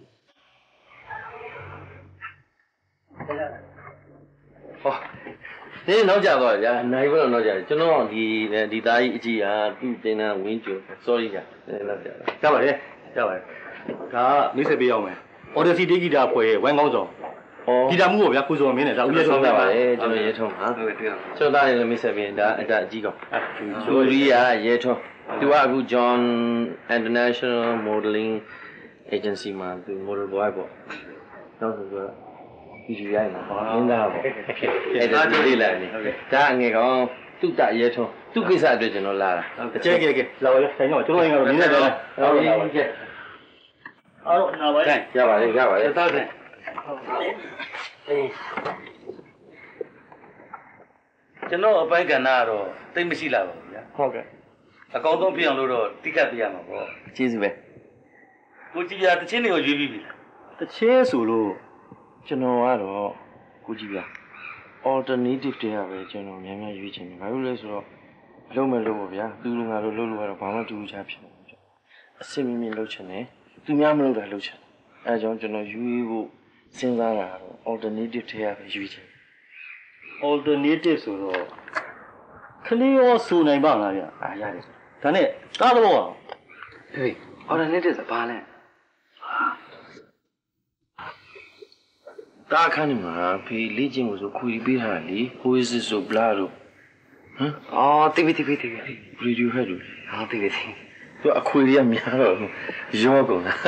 ဟောဒီနောက်ကြသွားကြနိုင်ဘယ်တော့နောက်ကြကျွန်တော်ဒီသားကြီးအကြီးဟာသူ့တင်တန်းဝင်းကျို sorry ကြာနောက်ကြပါလေကြပါလေဒါမိတ်ဆက်ပေးအောင်မယ် Odyssey ဒီဂီတာဖွဲ့ဝမ်ကောင်းစောဂီတာမှုပေါ့ဗျာကိုစောမင်းနဲ့ဒါဦးရဲဆုံးပါပါလေကျွန်တော်ရဲထုံးဟာဟုတ်ကဲ့ကျွန်တော်သားလည်းမိတ်ဆက်ပြီးဒါအကြီးကောင်ဂျိုရီယာရဲထုံးသူကအခု John International Modeling Agency မှာသူ model boy ပေါ့နောက်ဆိုတော့ဒီယူရိုင်းမှာမင်းသားပေါ့အဲ့ဒါဒီလေးလာနေဒါငယ်ကောင်သူ့တရဲထုံးသူ့ကိစ္စအတွက်ကျွန်တော်လာတာအကျဲကဲလာပါရဆိုင်တော့ကျွန်တော်ရင်ကတော့မင်းနဲ့တော့ဟုတ်ကဲ့အားတော့နာပါရဲ့ရပါတယ်သားတယ်ကျွန်တော်အပိုင်းကဏ္ဍကတော့တိတ်မရှိလာပါဘူးဗျာဟုတ်ကဲ့အကောင်းဆုံးဖြစ်အောင်လို့တော့တိကျပြရမှာပေါ့ကျေးဇူးပဲကိုကြည်ပြတချင်းတွေကိုရွေးပြီးပြီလားတချင်းဆိုလို့ကျွန်တော်ကတော့ကိုကြည်ပြ alternative တွေကပဲကျွန်တော်များများရွေးချင်တယ်ဘာလို့လဲဆိုတော့လုံးမလို့ပေါ့ဗျာသူလူငါတို့လုပ်လို့ကတော့ဘာမှတူချဖြစ်နေဘူးအစင်မြင့်လုပ်ချင်တယ်သူများမလုပ်တာလုပ်ချင်တယ်အဲကြောင့်ကျွန်တော်ရွေးဖို့စဉ်းစားတာတော့ alternative တွေကပဲရွေးချင် alternative ဆိုတော့ခလေးရောဆိုနိုင်ပါလားဗျာရတယ်ဒါနဲ့ကားတော့အောင်ဟေး alternative ဆိုဘာလဲတာခန်းမှာဖေးလေးချင်းကိုဆိုခွေပေးထားလေ Oasis ဆို Blur တို့ဟမ်အော်တိပိ Radio Head တို့ဟာတိပိသူအခွေတွေကများတော့ရောကုန်တာ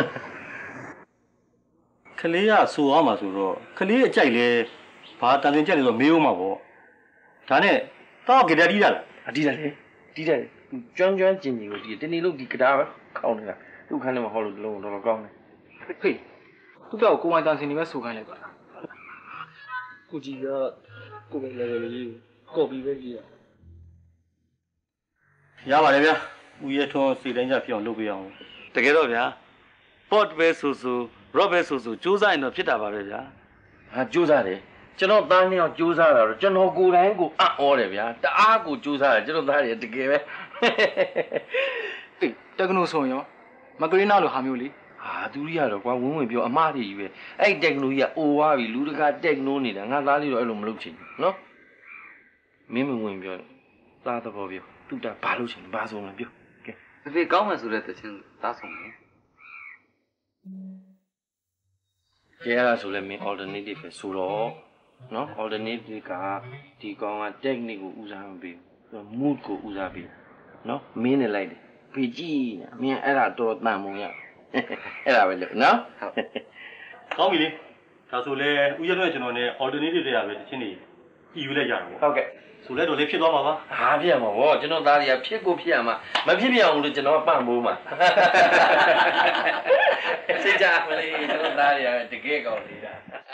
ခလေးကဆိုအောင်မှာဆိုတော့ခလေးအကြိုက်လဲဘာတန်တင်ကြက်လဲဆိုမေးဦးမှာပေါ့ဒါနဲ့တော့ဂီတာတီးတာလားအတီးတယ်လေတီးတယ်ကျွမ်းကျင်ကိုတီးတနေ့လို့ဒီဂီတာပဲခေါင်းနေတာသူ့ခန်းထဲမှာဟောလို့လုံးတော်ကောင်းတယ်ဖေးသူ့တော့ကိုဝန်တန်စင်နေပဲဆိုခိုင်းလိုက်ပါလားကိုကြီးကကိုပဲ level ကြီးကော်ပီပဲကြီးရပါတယ်ဗျာဦးရဲထွန်းစီတိုင်းကြဖြစ်အောင်လုပ်ပေးအောင်တကယ်တော့ဗျာ port ပဲဆိုrock ပဲဆိုစူးစမ်းရင်တော့ဖြစ်တာပါပဲဗျာဟာစူးစမ်းတယ်ကျွန်တော်သားနှစ်ယောက်စူးစမ်းတာတော့ကျွန်တော်ကိုယ်တိုင်ကိုအံ့ဩတယ်ဗျာတအားကိုစူးစမ်းတယ်ကျွန်တော်သားတွေတကယ်ပဲအေးတက်ကနိုဆိုရင်ရောမကရီနာလိုဟာမျိုးလေဟာသူကြီးကတော့ကွာဝင်ပြောအမားတွေကြီးပဲအဲ့တက်နိုကြီးကအိုသွားပြီလူတကာတက်နိုနေတာငါသားလေးတော့အဲ့လိုမလုပ်ချင်ဘူးနော်မင်းမဝင်ပြောသားသဘောပြောသူတဘာလုပ်ချင်ဘာဆုံးလဲပြောကဲအဖေကောင်းမှဆိုတဲ့တခြင်းသားဆုံးတယ်ကျဲရတာဆိုလဲမင်း alternative ပဲဆိုတော့နော် alternative ကဒီကောင်က technique ကိုဦးစားမပေးဘူး mood ကိုဦးစားပေးနော်မင်းနဲ့လိုက်တယ်ဖေးကြည့်မင်းအဲ့ဒါတော့တန်မုံရအဲ့ဒါပဲလို့နော်ကောင်းပြီလေဒါဆိုလဲဦးရတဲ့ကျွန်တော်နဲ့ alternative တွေကပဲတချင်းနေပြည်ယူလိုက်ကြတာပေါ့ဟုတ်ကဲ့ဆိုလဲတော့လေဖြစ်သွားမှာပါဟာဖြစ်ရမှာဗောကျွန်တော်သားတွေကဖြစ်ကိုဖြစ်ရမှာမဖြစ်ပြအောင်လို့ကျွန်တော်ပန့်မိုးမှာစိတ်ကြမလေးကျွန်တော်သားတွေကတကယ်ကောင်းနေတာ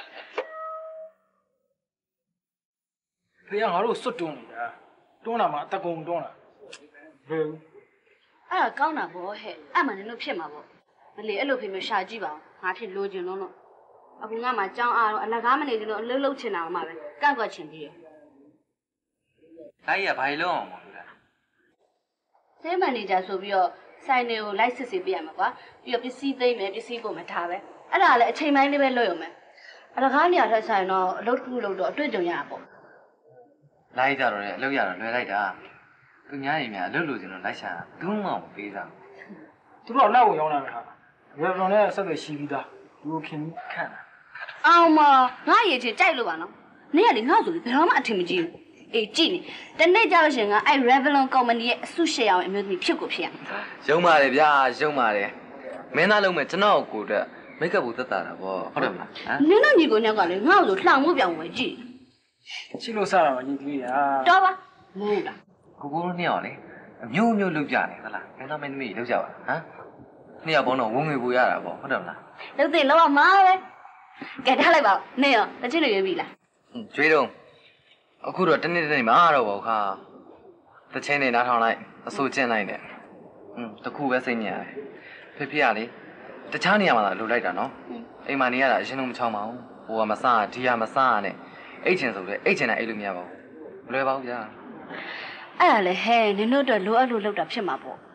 ဖေးကငါတို့စွတ်တွန်းနေတာတွန်းတာမှအတကုံတွန်းတာဘယ်အဲ့ဒါကောင်းတာဗောဟဲ့အဲ့မှလည်းလို့ဖြစ်မှာဗောမလီအဲ့လိုဖေမျိုးရှာကြည့်ပါဦးငါဖြစ်လိုချင်လို့အခုငါမှကြောင်းအားတော့အလကားမနေကြလို့အလုပ်လုပ်ချင်တာမှပဲကန့်ကွက်ချင်ပြီးရအဲ့ရဘာလို့အောင်မလဲဆေးမန်နေဂျာဆိုပြီးတော့ဆိုင်တွေကိုလိုက်စစ်စစ်ပြရမှာကွာပြီးတော့ပစ္စည်းသိမ်းမယ်ပစ္စည်းပို့မယ်ဒါပဲအဲ့ဒါလည်းအချိန်ပိုင်းလေးပဲလုပ်ရုံပဲအလကားနေရာထက်ဆိုင်တော့အလုပ်တစ်ခုလုပ်တော့အတွေ့အကြုံရတာပေါ့လိုက်ကြတော့လေအလုပ်ရတော့လွယ်လိုက်တာသူများရင်များအလုပ်လို့ကျွန်တော်လိုက်ရှာဘူးမှမပေးစားသူတို့နောက်ဝင်ရောက်လာတာရယ်ဘလွန်နဲ့ဆက်သွယ်ရှိပြီးသားသူတို့ခင်ခန့်တာအောင်မငါရေချေကြိုက်လို့ပါနော်နေ့ကလေငါ့ဆိုလေဘယ်တော့မှအထင်မကြီးဘူးအေးကြည့်နေတနေ့ကြလို့ရှိရင်ငါအဲ့ Revlon company ရဲ့အစုရှယ်အောင်အမျိုးသမီးဖြစ်ကိုဖြစ်ရမှာရုံပါတယ်ဗျာရုံပါတယ်မင်းသားလုံးမဲ့ကျွန်တော်ကိုတက်မိတ်ကပ်ဘူးသက်တာဗောဟုတ်တယ်မလားနင်းတို့ညီကိုညောက်ကလေငါ့ကိုဆိုလှောင်မှုပြောင်းဝင်ကြည့်ချစ်လို့စားတာပါညီကလေးရာတော်ပါမဟုတ်လားကိုကိုတို့နှစ်ယောက်လေအမျိုးမျိုးလုပ်ကြတယ်ဟုတ်လားမင်းသားမင်းသမီးလုပ်ကြပါဟမ်နှစ်ယောက်ပေါင်းတော့ဝင်ငွေပူရတာဗောဟုတ်တယ်မလားလုပ်တယ်လောက်မှာပဲကဲထားလိုက်ပါနေရောတချစ်လို့ရွေးပြီလားကျွေးတော့အခုတော့တနေ့မအားတော့ပါဘူးခါတချင်းနေနားထောင်လိုက်အဆူကျင်းလိုက်တယ်တခုပဲစိတ်ညစ်ရတယ်ဖေဖေကလေတခြားနေရာမှာလှုပ်လိုက်တာနော်အိမ်မှာနေရတာအရင်တော့မချောင်းပါဘူးဟိုကမစားဒီကမစားနဲ့အိတ်ချင်ဆိုလေအိတ်ချင်တာအိတ်လို့မရပါဘူးမလွယ်ပါဘူးဗျာအဲ့ဒါလေဟဲ့နင်တို့တော့လိုအပ်လို့လုပ်တာဖြစ်မှာပေါ့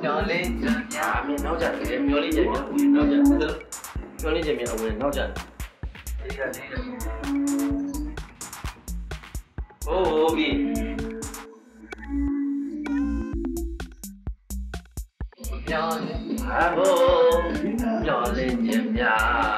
မျောလေးကြညာအမေနောက်ကြတယ်မျောလေးချက်များဝင်နောက်ကြတယ်မျောလေးချက်များဝင်နောက်ကြတယ်ဒီကနေ့ဟိုးပြီမျောလေးဟာဟိုးမျောလေးချက်များ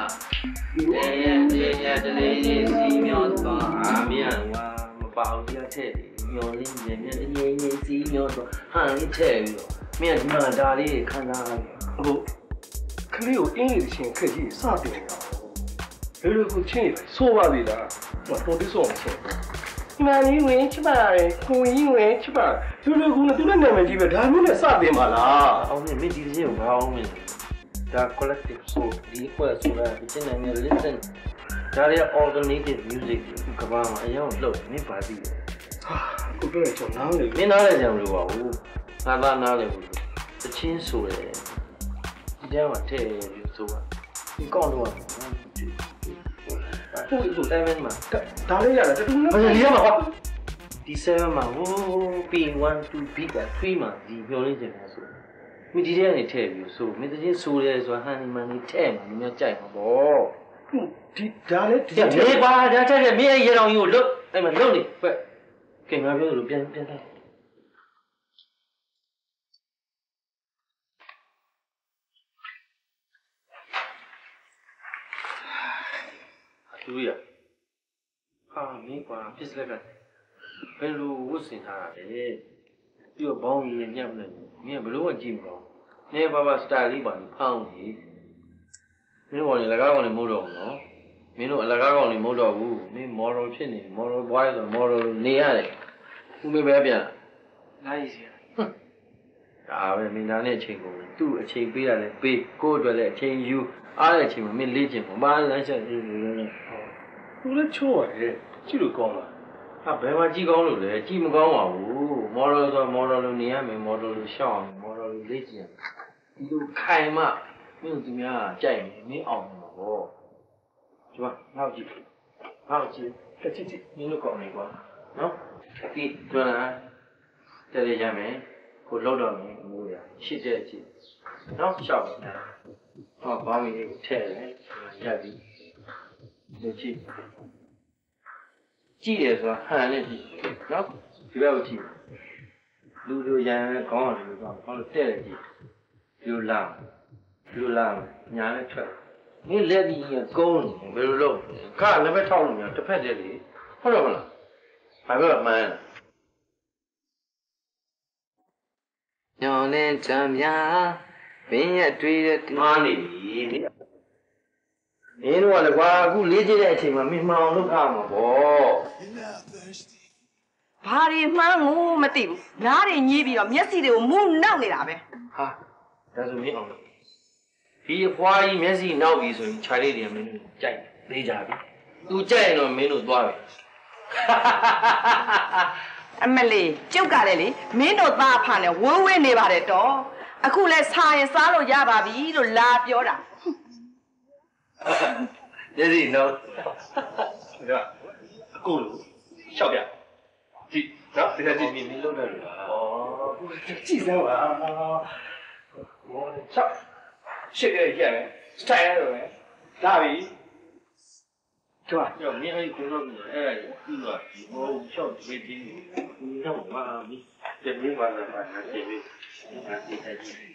တလေးစီမျောသွားအမြန်ဝါမပေါရတဲ့မျောလေးချက်များငိမ့်စီမျောသွားဟန်လေးထည့်ပြီးတော့မင်းဒီမှာဒါလေးခံစားလိုက်ဟုတ်ကလေးကိုအင်းလေးချင်းခက်ကြီးစတင်နေတာလေလေကိုချင်းနေဆိုးပါသေးလားတော်တိဆုံးချင်းမင်းဝင်ချပါရဲကိုကြီးဝင်ချပါသူလည်းကူနဲ့သူလည်းနာမည်ကြီးပဲဒါမျိုးနဲ့စတင်ပါလားအောင်မင်းဒီလေးကိုငါအောင်မင်းဒါ collective soul ဒီကွက်ဆိုတာဒီချင်းနာမည် listen ဒါလည်း alternative music ကဘာမှာအရင်လှုပ်နေပါသေးတယ်ဟာကိုပြောရချောင်းနားလေမင်းနားလဲကြမလို့ပါဘူးငါသားနားလဲဘူးတချင်းဆိုတယ်ဒီထဲမှာထည့်ပြီးဆိုတာဒီကောက်တော့ဟို7မှာဒါလေးရတယ်တူနေဘာလဲရမှာကွာဒီ7မှာဟို P1 2 B က3မှာဒီပြောလေးချင်တယ်ဆိုမိဒီထဲကနေထည့်ပြီးဆိုမင်းတချင်းဆိုတယ်ဆိုတာဟန်နီမန်လေးထည့်မှာနင်များကြိုက်မှာပေါ့ဒီဒါလေးဒီမေးပါဒါချက်ချက်မင်းရေတော်ကြီးကိုလွတ်အဲ့မှာလွတ်နေပဲကင်မရာပြောလို့ပြန်လိုက်သူရဟာမင်းကွာပစ္စလက်ကဘယ်လိုဝတ်ဆင်ထားတာလဲပြီးတော့ဘောင်းကြီးညက်နေမင်းဘယ်လိုမှကြည့်မကောင်းနေပါပါစတာလေးပါဖောင်းနေမင်းတို့ကလည်းလကားကောင်လေးမဟုတ်တော့ဘူးနော်မင်းတို့အလကားကောင်လေးမဟုတ်တော့ဘူးမင်း model ဖြစ်နေ model boy ဆို model နေရတယ်ဦးမေးပဲပြန်နိုင်စီဒါပဲမင်းသားနဲ့အချိန်ကုန်သူ့အချိန်ပေးရတယ်ပေးကိုယ့်အတွက်လည်းအချိန်ယူအားတဲ့အချိန်မှာမင်းလေ့ကျင့်ပါလမ်းချက်ရေးနေတယ်သူလည်းချိုးရတယ်ကြည့်လို့ကောင်းလားဟာဘယ်မှာကြည့်ကောင်းလို့လဲကြည့်မကောင်းပါဘူး model ဆို model လိုနေရမယ် model လိုရှောက်အောင် model လိုလေ့ကျင့်ဒီလိုခိုင်မှမင်းတို့များကြိုက်မယ်မင်းအောင်မှာပေါ့ဒီမှာနောက်ကြည့်တစ်ကြည့်မင်းတို့ကောင်းနေကွာနော်ဒီကျွမ်းလာတဲ့ရရမယ်ကိုလောက်တော့မယ်မိုးရရှစ်တဲ့ကြည့်နော်ရှောက်နေတာဟောဘာမင်းလေးထည့်တယ်ရပြီဒီကြည့်ရဆိုတာဟန်နဲ့ကြည့်နော်ဒီဘက်ကိုကြည့်လူလိုရန်ကောင်းအောင်လူကောင်းဘာလို့တဲ့တယ်ကြည့်လူလာညာနဲ့ထွက်မင်းလက်ကြီးကကုန်းနေဘယ်လိုလုပ်ခါလည်းပဲထောက်လို့များတစ်ဖက်တည်းလေဟုတ်တော့မလားဘာပြောမှန်းညောင်းနဲ့ကြံများမင်းရဲ့တွေ့တဲ့မားနေပြီမင်းတို့ကလည်းကွာအခုလေးကျတဲ့အချိန်မှာမင်းမှောင်လုပ်ထားမှာပေါ့ဘာတွေမှန်းကိုမသိဘူးနားတွေညှိပြီးတော့မျက်စိတွေကိုမူးနောက်နေတာပဲဟာဒါဆိုမင်းအောင်ဒီအဖွားကြီးမျက်စိနောက်ပြီဆိုရင်ခြာလေးတွေကမင်းတို့ကြိုက်သေးကြပြီသူကြိုက်ရင်တော့မင်းတို့သွားပြီအမလေးကျုပ်ကလည်းလေမင်းတို့သားဖာနဲ့ဝိုးဝဲနေပါတယ်တော့အခုလဲစားရင်စားလို့ရပါပြီလို့လာပြောတာမျက်စိနောက်ဒါအခုလို့ရှောက်ပြကြည့်နော်ဒီကကြည့်မင်းလုံးတယ်လို့ဩကြည့်စမ်းပါဘောရှောက်ရှစ်ရဲ့ရက်မယ်စတိုင်ရတယ်ပဲဒါပြီကျော်ကျော်မင်းအဲ့ကိုတော့အဲ့ပြီးတော့ဒီဘောရှောက်ဒီဒီတော့မှာမင်းတမင်းပါလာပါနေပြီငါသိတယ်ကြီး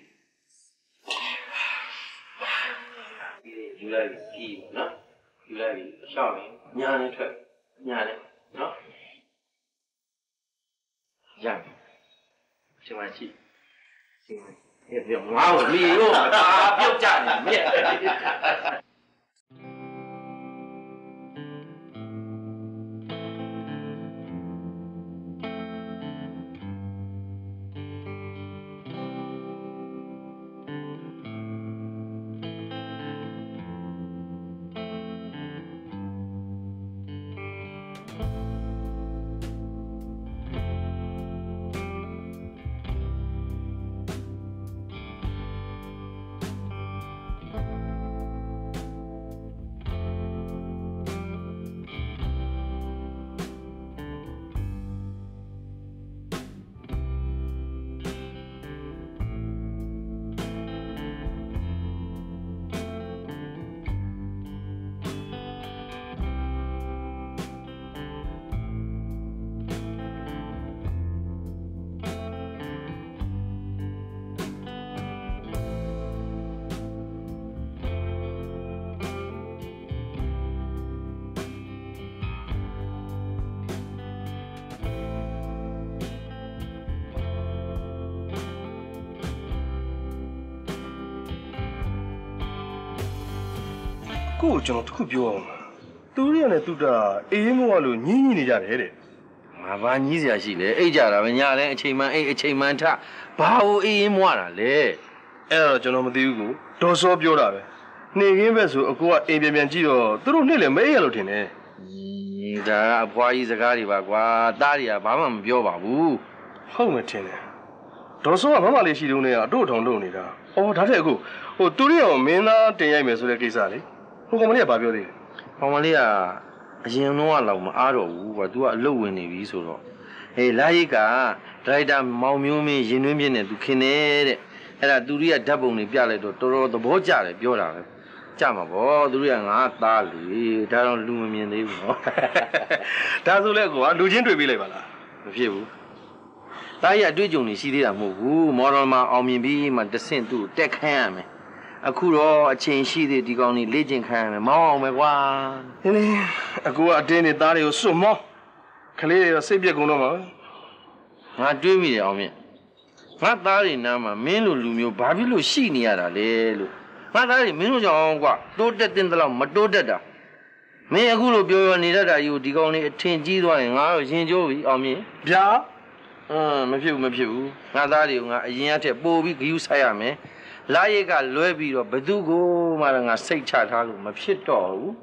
ယူလိုက်ကြည့်နော်ယူလိုက်ရှောက်ရင်ညာနဲ့ထွက်ညာနဲ့နော်ရပြီချိန်မှကြည့်ချိန်ပြောငါ့ကိုမီရောပြုတ်ကြနေမြက်ကိုကျွန်တော်တခုပြောအောင်သူတို့နဲ့သူတာအေးမောလို့ညင်းညင်းနေကြတယ်တဲ့ငါဘာကြီးစရာရှိလဲအိတ်ကြတာပဲညာလဲအချိန်မှန်အိတ်အချိန်မှန်ထဘာလို့အေးမွားတာလဲအဲ့တော့ကျွန်တော်မသိဘူးကိုဒေါ်စောပြောတာပဲနေခင်းပဲဆိုအကိုကအိမ်ပြန်ကြည့်တော့သူတို့နေ့လည်းမအေးရလို့ထင်တယ်ဒါကအဖွားကြီးစကားတွေပါကွာတားတွေကဘာမှမပြောပါဘူးဟုတ်မယ်ထင်တယ်ဒေါ်စောကမမလေးရှိတုန်းနဲ့အတို့ထောင်လုပ်နေတာ။အော်ဒါထက်အခုဟိုသူတို့ရောမင်းသားတင်ရိုက်မယ်ဆိုတဲ့ကိစ္စလေ။ဟိုကောင်မလေးကဘာပြောသေးလဲ။ကောင်မလေးကအရင်တော့မအားတော့ဘူးကွာ။ तू ကအလုပ်ဝင်နေပြီဆိုတော့ဟေးလာရိတ်ကဒရိုက်တာမောင်မျိုးမင်းရင်တွင်းပြင်းနဲ့ तू ခင်နေတဲ့။အဲ့ဒါသူတို့ကဓာတ်ပုံတွေပြလိုက်တော့တော်တော်သဘောကျတယ်ပြောတာပဲ။ကြမှာပေါ့သူတို့ကငါသားလေဒါတော့လူမမြင်သေးဘူးနော်။ဒါဆိုလဲကွာလူချင်းတွေ့ပြီးလိုက်ပါလား။မဖြစ်ဘူး။တားရအတွေ့အကြုံတွေရှိသေးတာမဟုတ်ဘူးမော်ဒယ်မှာအောင်မြင်ပြီးမှတဆင့်သူ့တက်ခမ်းရမယ်အခုတော့အချိန်ရှိသေးဒီကောင်ကြီးလေ့ကျင့်ခမ်းရမယ်မောင်းအောင်ပဲကွာနင်းအကူကအတင်းနေသားတွေကိုစွတ်မောင်းကလေးတွေစိတ်ပြက်ကုန်တော့မှာငါတွေးမိတယ်အောင်မြင့်ငါသားတွေနားမှာမင်းလိုလူမျိုးဘာဖြစ်လို့ရှိနေရတာလဲလို့ငါသားတွေမင်းတို့ကြောင့်ကွာတိုးတက်တဲ့လောက်မတိုးတက်တာမင်းအခုလိုပြောနေတတ်တာယူဒီကောင်လေးအထင်ကြီးသွားရင်ငါတော့ရင်ကျိုးပြီအောင်မြင့်ဗျာမဖြစ်ဘူးငါသားတွေကိုငါအရင်အထက်ပို့ပြီးဂယုစိုက်ရမယ်လာရိတ်ကလွဲပြီးတော့ဘသူကိုမှငါစိတ်ချထားလို့မဖြစ်တော့ဘူး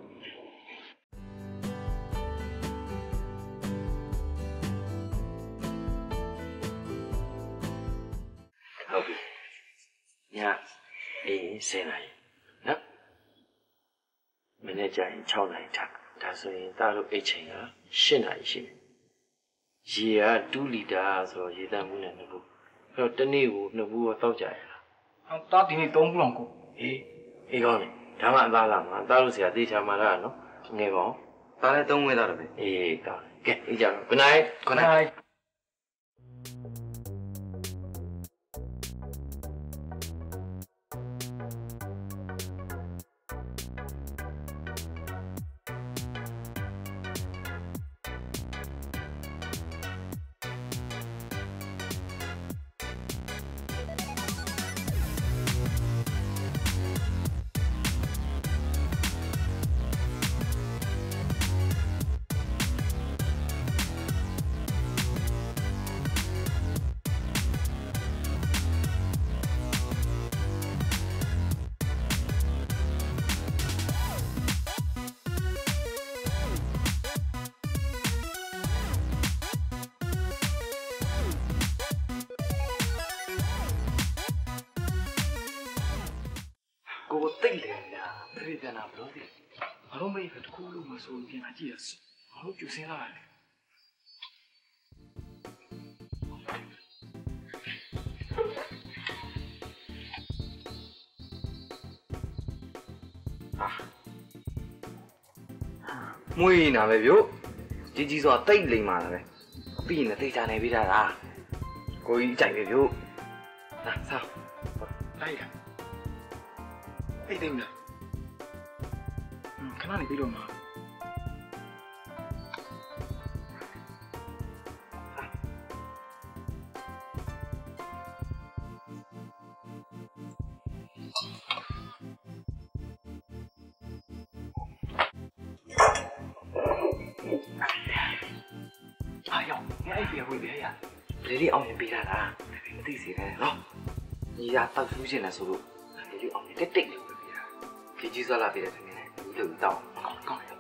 ဟုတ်ပြီညအေး10 နာရီနော်မနေ့ကျရင်6 နာရီထားဒါဆိုရင်သားတို့အိတ်ချိန်က8 နာရီရှိတယ်ရေက2 လီတာဆိုတော့ရေတမ်းမှုနဲ့နှစ်ခုအဲ့တော့တစ်နေ့ကိုနှစ်ဘူးတော့တောက်ကြရလားတားဒီနေ့3ဘူးလောက်ကိုအေးကောင်းတယ်ဒါမှအသားလာမှာသားလို့ဆရာတေချာမှာလားနော်ငယ်ပါအောင်သားလည်း3ဝဲသားတယ်ပဲအေးကောင်းကဲအေးကြတော့ Good night Good night ကိုတိတ်တယ်ဗျာပြေပြန်လာဘလို့ဒီဘာလို့မေးဖက်တခုလို့မဆိုပြန်လာကြည့်ရစဘာလို့ကျူစင်းလာလဲမွေးနာပဲဗျို့ကြီးဆိုတာတိတ်လိမ်မာတာပဲပြီးရင်တိတ်ချနေပြီးတာလားကိုကြီးကြိုက်ပဲဗျို့ဟာစားလိုက်ရအိတ်သိမ့်လားခဏနေပြီးတော့မှာအာယောအဲ့ဒီဝေးပြရလေလေးအောင်ရင်ပေးတာလားမသိစေနဲ့နော်ညီရတောက်ဆူးရှင်လဲဆိုလို့လေလေးအောင်ရင်တိတ်တိတ်လေးခကြီးစွာလာပြတဲ့တမင်းနဲ့ဘူးလို့တောင်းကောင်းတယ်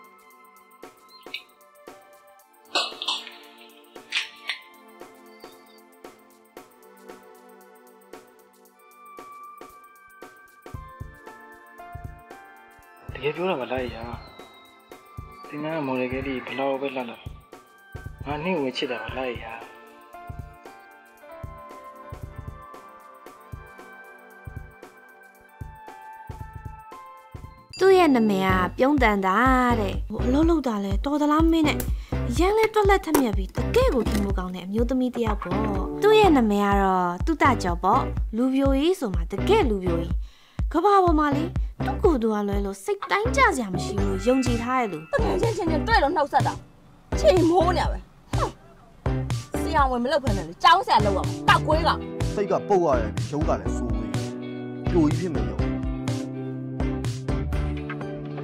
တကယ်ပြောတာမလိုက်ရတင်ကမော်ရယ်ကလေးဘလောက်ပဲလှလာငါနှိမ့်ဝင်ချစ်တာမလိုက်ရသူ့ရဲ့နာမည်ကပြုံးတန်တာတဲ့အလုံးလုံးတာလဲတော်သလားမင်းနဲ့ရန်လဲတွက်လက်ထက်မြက်ပြီးတကယ့်ကိုခင်မှုကောင်းတဲ့အမျိုးသမီးတယောက်ပေါ့သူ့ရဲ့နာမည်ကတော့သူတကြော်ပေါ့လူပြိုကြီးဆိုမှတကယ့်လူပြိုကြီးကဘာပေါ်မှာလေသူ့ကိုယ်သူကလွဲလို့စိတ်တိုင်းကြစရာမရှိဘူးယုံကြည်ထားရလို့တကယ်ချင်းတွေ့လို့နှုတ်ဆက်တာချိန်မိုးနေပဲဆရာဝန်မလုပ်ဖ ೇನೆ လေကြောင်းဆရာလုပ်ရမှာတောက်ကွေးကစိတ်ကပုတ်ရတယ်ရုပ်ကလည်းစိုးနေပြိုကြီးဖြစ်မယ်ရော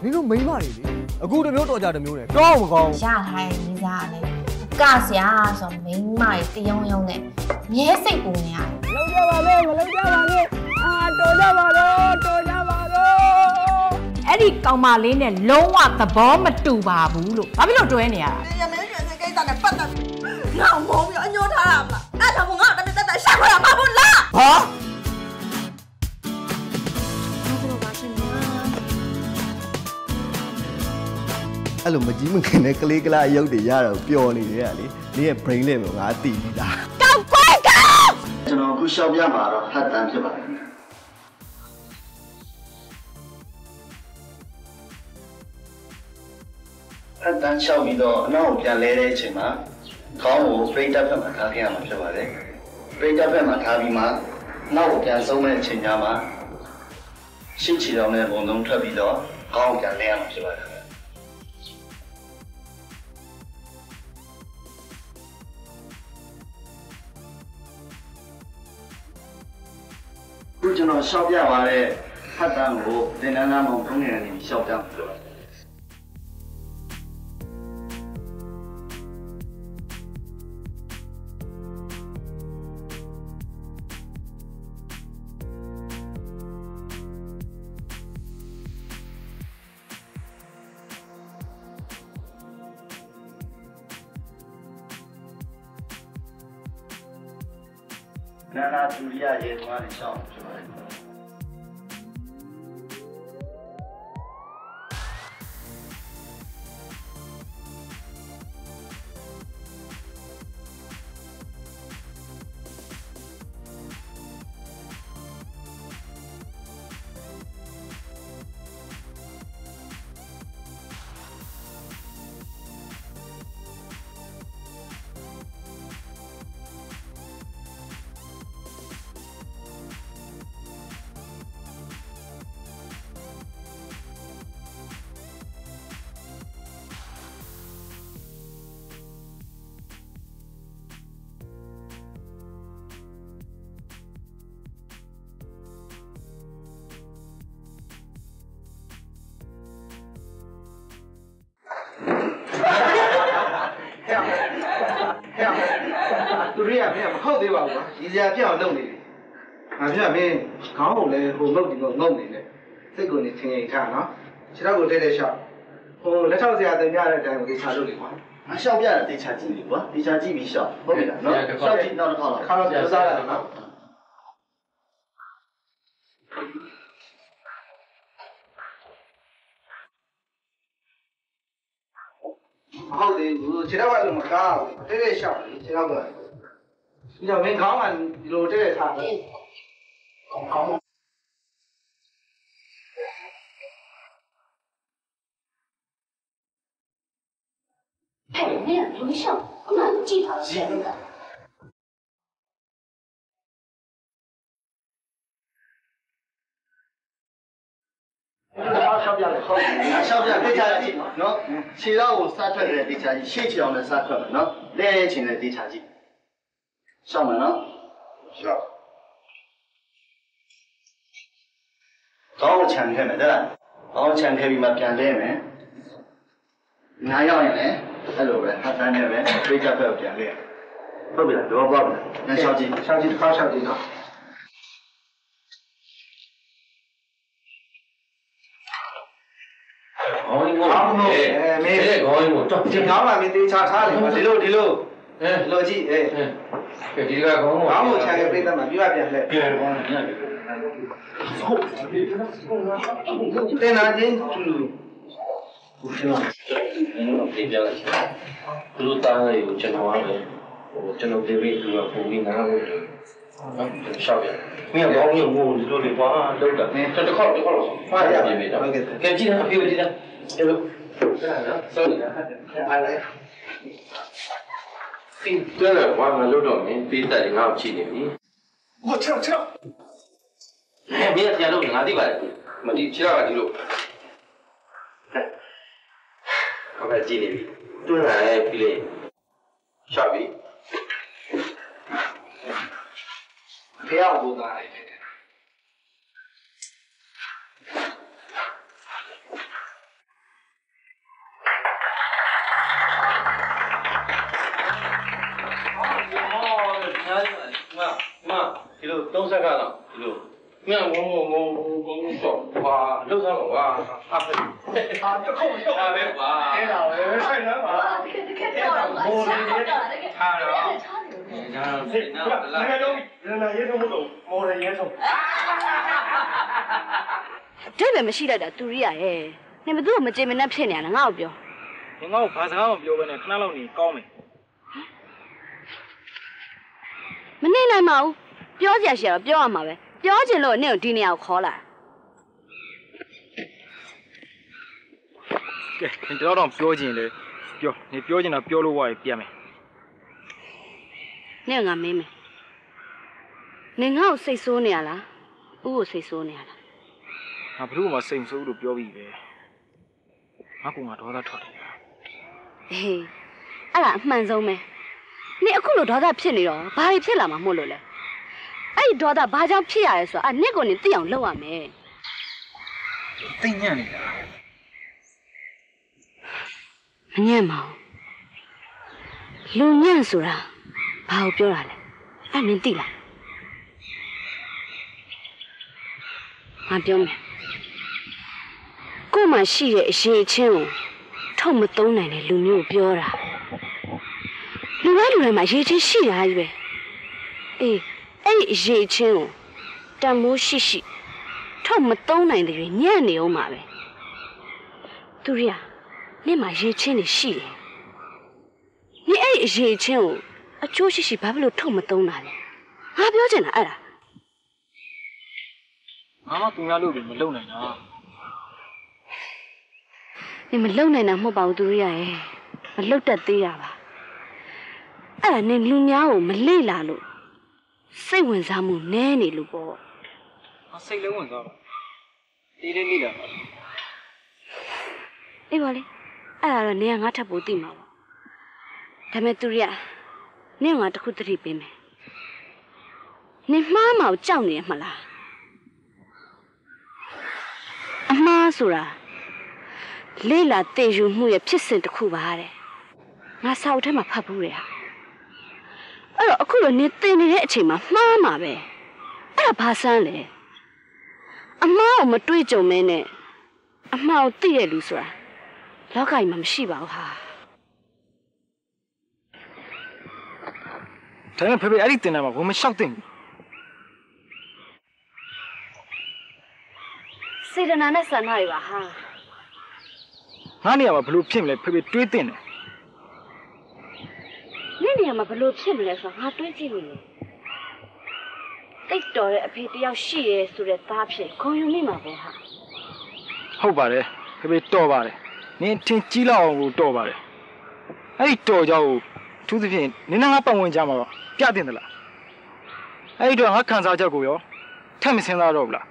你都没嘛哩？အခုတစ်မျိုးတော်ကြတစ်မျိုးနဲ့ကောင်းမကောင်းရထိုင်နေစားလေကဆရာဆိုမိန်းမတွေတယုံယုံနဲ့မြဲစိတ်ပူနေရတယ်လုံးကြပါလေမလုံးကြပါနဲ့တော်ကြပါတော့အဲ့ဒီကောင်မလေးနဲ့လုံးဝသဘောမတူပါဘူးလို့ဘာဖြစ်လို့တွဲနေရတာရမင်းရွှေစင်ကိစ္စနဲ့ပတ်သက်ပြီးငါ့မုန်းပြီးအညှိုးထားတာမလားအဲ့ဒါမှငါ့တမင်တက်တက်ရှာခွဲတာမဟုတ်လားဟာအဲ့လိုမကြီးမခင်တဲ့ကလေးကလာရုပ်တွေရတော့ပျော်နေတယ်ကလေနင်းရဲ့ brain လေးကိုငါသိပြီးသားကောက်ခွဲကောက်ကျွန်တော်အခုရှောက်ပြမှာတော့ဟတ်တန်ဖြစ်ပါတယ်ဟတ်တန်ရှောက်ပြီးတော့အနောက်ကိုပြန်လဲတဲ့အချိန်မှာခေါင်းကိုပရိသတ်ဘက်မှာထားခဲ့ရမှာဖြစ်ပါတယ်ပရိသတ်ဘက်မှာထားပြီးမှနောက်ကိုပြန်ဆုံးတဲ့အချိန်မှာရှင်းချီတော်နဲ့ပုံလုံးထွက်ပြီးတော့ခေါင်းကိုပြန်လဲရမှာဖြစ်ပါတယ်ခုကျွန်တော်ရှောက်ပြပါတဲ့ဖတ်တမ်းကိုသင်္นานမောင်ထုံးနေနေရှောက်ပြမှာလို့နာနာသူရရဲ့သွားနေရှောက်ဖြစ်ပါတယ်သူရိယာမင်းမဟုတ်သေးပါဘူးကွာရည်စရာပြအောင်လုပ်နေတယ်ငါပြမင်းခေါင်းကိုလည်းဟိုငုတ်ဒီငုတ်နေတယ်စိတ်ကိုနေထင်ရင်ထားနော်ခြေထောက်ကိုတဲတဲရှောက်ဟိုလက်ထောက်စရာတင်ပြတဲ့အတိုင်းကိုတေချာလုပ်လေကွာငါရှောက်ပြတာတေချာကြည့်လေကွာတေချာကြည့်ပြီးရှောက်ဟုတ်ပြီလားနော်ရှောက်ကြည့်နောက်တစ်ခါတော့ပြောစားရအောင်နော်ဟုတ်တယ်ခြေထောက်ကလည်းမကားဘူးတဲတဲရှောက်လေခြေထောက်ကဒီတော့မင်းခေါင်းကဒီလိုတဲတဲထားတယ်ခေါင်း哎，那样留校，我哪能记他了？ ရှောက်ပြလေဟုတ်ရှောက်ပြတေချာကြည့်နော်ခြေထောက်ကိုစားထွက်တယ်တေချာကြည့်ရှေ့ခြေအောင်လည်းစားထွက်မယ်နော်လဲတဲ့ချိန်လည်းတေချာကြည့်ရှောက်မယ်နော်ရှောက်ခေါင်းကိုခြံခဲ့မယ်တဲ့လားခေါင်းခြံခဲ့ပြီးမှပြန်လဲမယ်နားရောက်ရင်လည်းအဲ့လိုပဲဟတ်တန်းနဲ့ပဲပြေးကြဖက်ကိုပြန်လဲဟုတ်ပြီလားတော့ပေါ့ပြီပြန်ရှောက်ကြည့်တစ်ခါရှောက်ကြည့်နော်ခေါင်းကိုမင်းခေါင်းကိုတော့ဒီခေါင်းမှာမင်းတေချာထားလေဒီလိုလိုကြည့်ဒီကခေါင်းကိုခြံခဲ့ပြေးတတ်မှာပြပြန်လှည့်ဟုတ်တင်နာချင်းသူဘူးရှင်တော့ပြေးပြလိုက်သူတို့တားရကိုကျွန်တော်ကလည်းကျွန်တော်ပြေးပြီးသူကပုံပြီးနားလို့ရှောက်ရမင်းကဘောင်းရုံကိုဒီလိုလေးကွာလောက်တာတစ်ခေါက်တော့ဖားရပြီတော့ကဲကြည့်တာပြေးကြည့်တာအဲ့လိုဆောနေတာအားလိုက်对了，我们六周年比赛挺好去的， 我跳， 明天天路哪地方？没地，其他个地路。我看几年比，对来比嘞，下比。 不要多大。 ဒီလို30ခါတော့ဒီလိုမြန်ငုံတော့ကွာလောက်သားပါကွာအားပဲတခုမရှော့ပဲကွာအဲ့ဒါပဲဆိုင်လားပါတကယ်တော့မိုးလေးထားတော့ဒါစိတ်နာလာငါတော့နာရဲထုံးမလို့မိုးလေးရဲထုံးတဲ့လည်းမရှိလိုက်တာသူရိယာရဲ့နင်ဘသူ့ကိုမကြင်မနဲ့ဖြစ်နေရလားငါ့ကိုပြောငါ့ကိုဘာစကားမှပြောဘဲနဲ့ခဏလောက်နေကောင်းမယ်မနေနိုင်ပါဘူးပြောစရာရှိတော့ပြောရမှာပဲပြောချင်လို့နင့်ကိုဒီနေရာကိုခေါ်လာကဲနင်တော့ပြောချင်လေပြောနင်ပြောချင်တော့ပြောလို့ဝါရပြတ်မယ်နင့်ငါမင်းမယ်နင်ငါ့ကိုစိတ်ဆိုးနေရလားဥကိုစိတ်ဆိုးနေရလားငါဘလို့မှစိတ်မဆိုးလို့ပြောပြီးပဲငါကဒေါသထွက်တယ်ဟေးအဲ့ဒါအမှန်ဆုံးပဲနင်အခုလိုဒေါသဖြစ်နေတော့ဘာတွေဖြစ်လာမှာမို့လို့လဲအဲ့ဒီဒေါသဘာကြောင့်ဖြစ်ရလဲဆိုတော့နင့်ကိုနင်သိအောင်လုပ်ရမယ်သိညံ့နေတာမညံ့ပါဘူးလူညံ့ဆိုတာဘာကိုပြောတာလဲအဲ့နင်သိလားငါပြောမယ်ကို့မှာရှိတဲ့အရေးချင်းကိုထုတ်မသုံးနိုင်တဲ့လူမျိုးပြောတာလူတိုင်းမှာရေးချင်းရှိတာကြီးပဲအေးအဲ့ဒီရေးချင်းကိုတန်မိုးရှိထုတ်မသုံးနိုင်တဲ့ညံ့နေအောင်ပါပဲသူရနေ့မှာရေးချင်းနေရှိတယ်နေ့အဲ့ဒီရေးချင်းကိုအချိုးရှိဘာဖြစ်လို့ထုတ်မသုံးတာလဲငါပြောချင်တာအဲ့ဒါငါမှသူများလို့မလုံနိုင်တာနင်မလုံနိုင်တာမဟုတ်ပါဘူးသူရရဲ့မလုံတတ်သေးတာပါအဲ့ဒါနင်လူများကိုမလေ့လာလို့စိတ်ဝင်စားမှုနည်းနေလို့ပေါ့စိတ်လုံးဝင်သွားပါတေးလေးလေးလာပါအေးပါလေအဲ့ဒါတော့နင်ကငါထပ်ဖို့သိမှာပေါ့ဒါမဲ့သူရနင်ကငါတခုတတိပေးမယ်နင်မှားမအောင်ကြောက်နေရမလားအမှားဆိုတာလေ့လာသိယူမှုရဲ့ဖြစ်စဉ်တစ်ခုပါတဲ့ငါစာအုပ်ထဲမှာဖတ်ဘူးတဲ့ဟာအဲ့တော့အခုလိုနေသင်နေတဲ့အချိန်မှာမှားမှာပဲအဲ့ဒါဘာစမ်းလဲအမှားကိုမတွေးကြုံမဲနဲ့အမှားကိုသိရလူဆိုတာလောကကြီးမှာမရှိပါဘူးဟာဒါနဲ့ဖေဖေအဲ့ဒီတင်တာမှာဘုံမလျှောက်တင်ဘူးစေတနာနဲ့ဆန္ဒတွေပါဟာငါနေရာမှာဘလို့ဖြစ်မလဲဖေဖေတွေးတင်တယ်နင့်နေရာမှာဘလို့ဖြစ်မလဲဆိုတော့ငါတွေးကြည့်လို့တိတ်တော်တဲ့အဖေတယောက်ရှိရဲဆိုတဲ့သားဖြစ်ခုံယူမိမှာပေါ့ဟာဟုတ်ပါတယ်ဖေဖေတော်ပါတယ်နင်ထင်ကြီးလောက်အောင်ကိုတော်ပါတယ်အဲ့ဒီတော်ကြောင့်သူသဖြင့်နင်ငါပတ်ဝင်ကြမှာတော့ပြတင်သလားအဲ့ဒီတော့ငါခံစားချက်ကိုရောထပ်မစင်းသားတော့ဘူးလား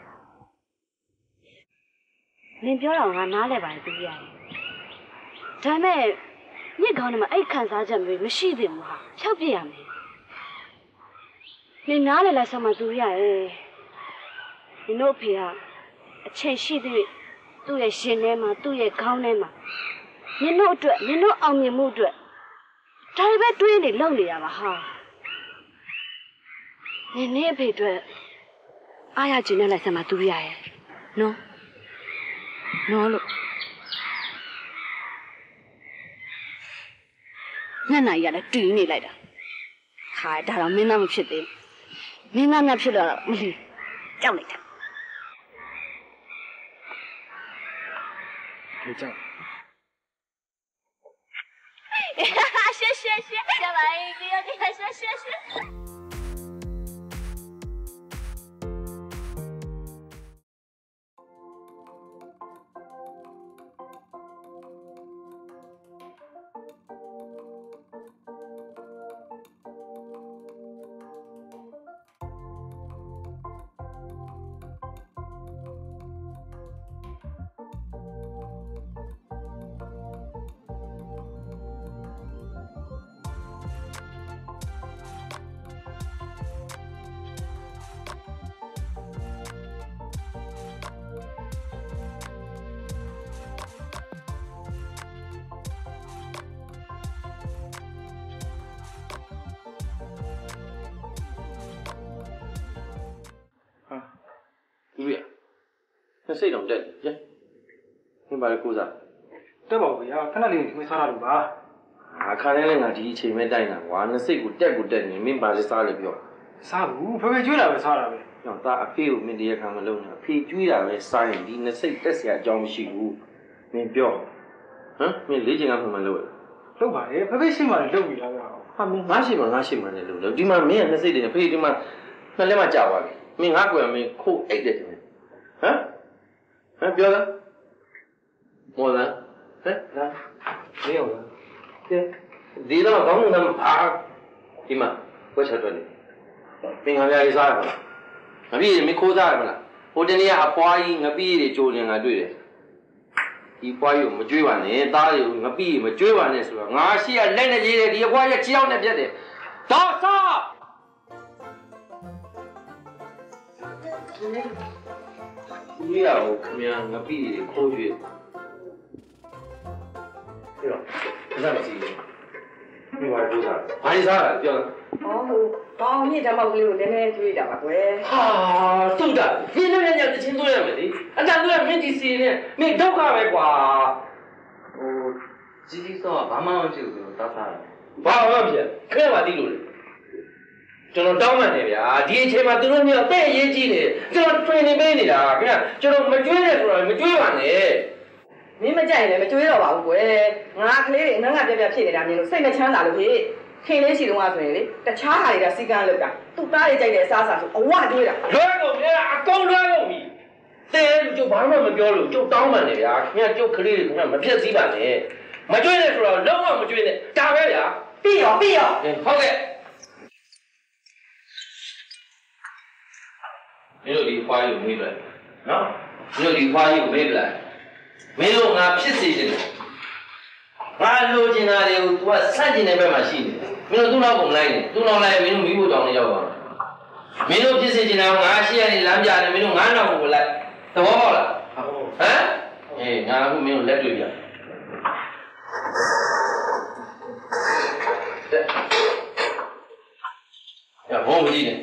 နင်ပြောတော့ငါနားလဲပါတယ်သူကြီးရတယ်ဒါမဲ့ညစ်ကောင်းတယ်မှာအဲ့ခံစားချက်မျိုးမရှိသင့်ဘူးဟာဖြောက်ပြရမယ်နင်နားလဲလိုက်ဆမ်းမသူကြီးရတယ်နင်တို့ဖေကအချိန်ရှိသေးသူ့ရဲ့ရှင်ထဲမှာသူ့ရဲ့ခေါင်းထဲမှာနင်တို့အတွက်နင်တို့အောင်မြင်မှုအတွက်ဒါပဲတွေးနေလောက်နေရပါဟာနင်နဲ့ဖေအတွက်အားရကျင်နေလိုက်ဆမ်းမသူကြီးရတယ်နော်လို့ညနေရလည်းတူနေလိုက်တာခါဒါတော့မင်းသားမဖြစ်သေးမင်းသားများဖြစ်တော့မလီကြောက်လိုက်တာဒီကြောက်ရှက်ကြပါရဲ့ဒီရဒီရှက်သူရနှစ်စိတ်တော့တက်ကြမင်းပါလေကိုစားတက်ပါဘူးဗျာခဏလေးမစားရလို့ပါအခါတိုင်းလည်းငါဒီအချိန်မဲ့တိုက်တာကွာနှစ်စိတ်ကိုတက်နေမင်းပါလေစားလေပြောစားဘူးဖေဖေကျွေးတာပဲစားတာပဲ။နော်ဒါအဖေကိုမင်းတရားခံမလုပ်နဲ့အဖေကျွေးတာပဲစားရင်ဒီနှစ်စိတ်တက်เสียအကြောင်းမရှိဘူး။မင်းပြောဟမ်မင်းလေးချင်ကမှမလုပ်ရ။လုပ်ပါလေဖေဖေရှိမှလည်းလုပ်ပြီလားဗျာ။ဟာမင်းငါရှိမှလည်းလုပ်ဒီမှာမင်းကနှစ်စိတ်တွေအဖေဒီမှာနှစ်လက်မှကြာသွားပြီ။မင်းငါကွယ်မင်းခိုးအိတ်တယ်ဟမ်ပြောလား။မောလားဟမ်လားမင်းရောလား။ဒီတော့ကောင်းမှန်းအာဒီမှာဝက်ချက်တော့နေမင်းငါပြရေးစားရမလားငါပြည့်မခိုးစားရမလားဟိုတနေ့ကအဖွားကြီးငါပြည့်တွေကြိုးနေငါတွေ့တယ်ဒီဖွားကြီးကိုမကြွေးပါနဲ့သားတွေကိုငါပြည့်မကြွေးပါနဲ့ဆိုတော့ငါရှိရလက်နဲ့ကြီးတယ်ဒီအဖွားကြီးချောင်းနဲ့ပြတ်တယ်တော့စားဒီရကိုခမရငါပြည့်တွေခိုးကြွေးပြီးတော့ဒါမှမကြည့်ဘူးဘာလို့စားဘာလို့စားလဲပြောဘောင်းမြင့်ဓမ္မကလေးကိုနည်းနည်းကျွေးတာပါကွယ်ဟာတုတ်တာပြင်းနေညတချင်းသွင်းရမယ်လေအတန်သွင်းမင်းဒီစီနဲ့မင်းဒုက္ခပဲကွာဟိုကြီးစောဘာမှမဖြစ်ဘူးလို့သားသားဘာမှမဖြစ်ခဲပါတိလို့လေကျွန်တော်တောင်းမှန်နေဗျာဒီအချိန်မှာသူတို့မျိုးတဲ့ရေးကြီးနေကျွန်တော် training ပေးနေတာခင်ဗျကျွန်တော်မကြွေးနဲ့ဆိုတော့မကြွေးပါနဲ့မင်းမကြိုက်ရင်လည်းမကြွေးတော့ပါဘူးကွယ်ငါကလေးတွေငငပြပြဖြစ်နေတာမြင်လို့စိတ်မချမ်းသာလို့ဖြစ်ခင်လေးရှိတော့ဆိုရင်လေတခြားဟာတွေကစီကန်းလောက်တာသူ့သားတွေကြိုက်တဲ့အစားအစာဆိုအဝတွေးတာလွဲကုန်ပြီအကုန်လွဲကုန်ပြီတဲကျုပ်ဘာမှမပြောလို့ကျုပ်တောင်းမှန်နေဗျာခင်ဗျကျုပ်ကလေးတွေကမဖြစ်စည်းပါနဲ့မကြွေးနဲ့ဆိုတော့လုံးဝမကြွေးနဲ့ဒါပဲဗျာပြီးရောဟုတ်ကဲ့မင်းတို့ဒီဖွားရုံမေးလိုက်နော်မင်းတို့ဒီဖွားရုံမေးလိုက်မင်းတို့ငါဖြစ်စေချင်တယ်ငါလိုချင်တာတွေကို तू ကစန့်ကျင်တဲ့ဘက်မှာရှိနေတယ်မင်းတို့သူ့နောက်ကိုမလိုက်နဲ့သူ့နောက်လိုက်မင်းတို့မိဖို့တောင်းနေရောက်သွားမင်းတို့ဖြစ်စေချင်တာငါရှိရနေလမ်းပြတယ်မင်းတို့ငါနောက်ကိုလိုက်သဘောပေါက်လားဟမ်အေးငါအခုမင်းတို့လက်တွေ့ပြရဘုံမကြည့်နဲ့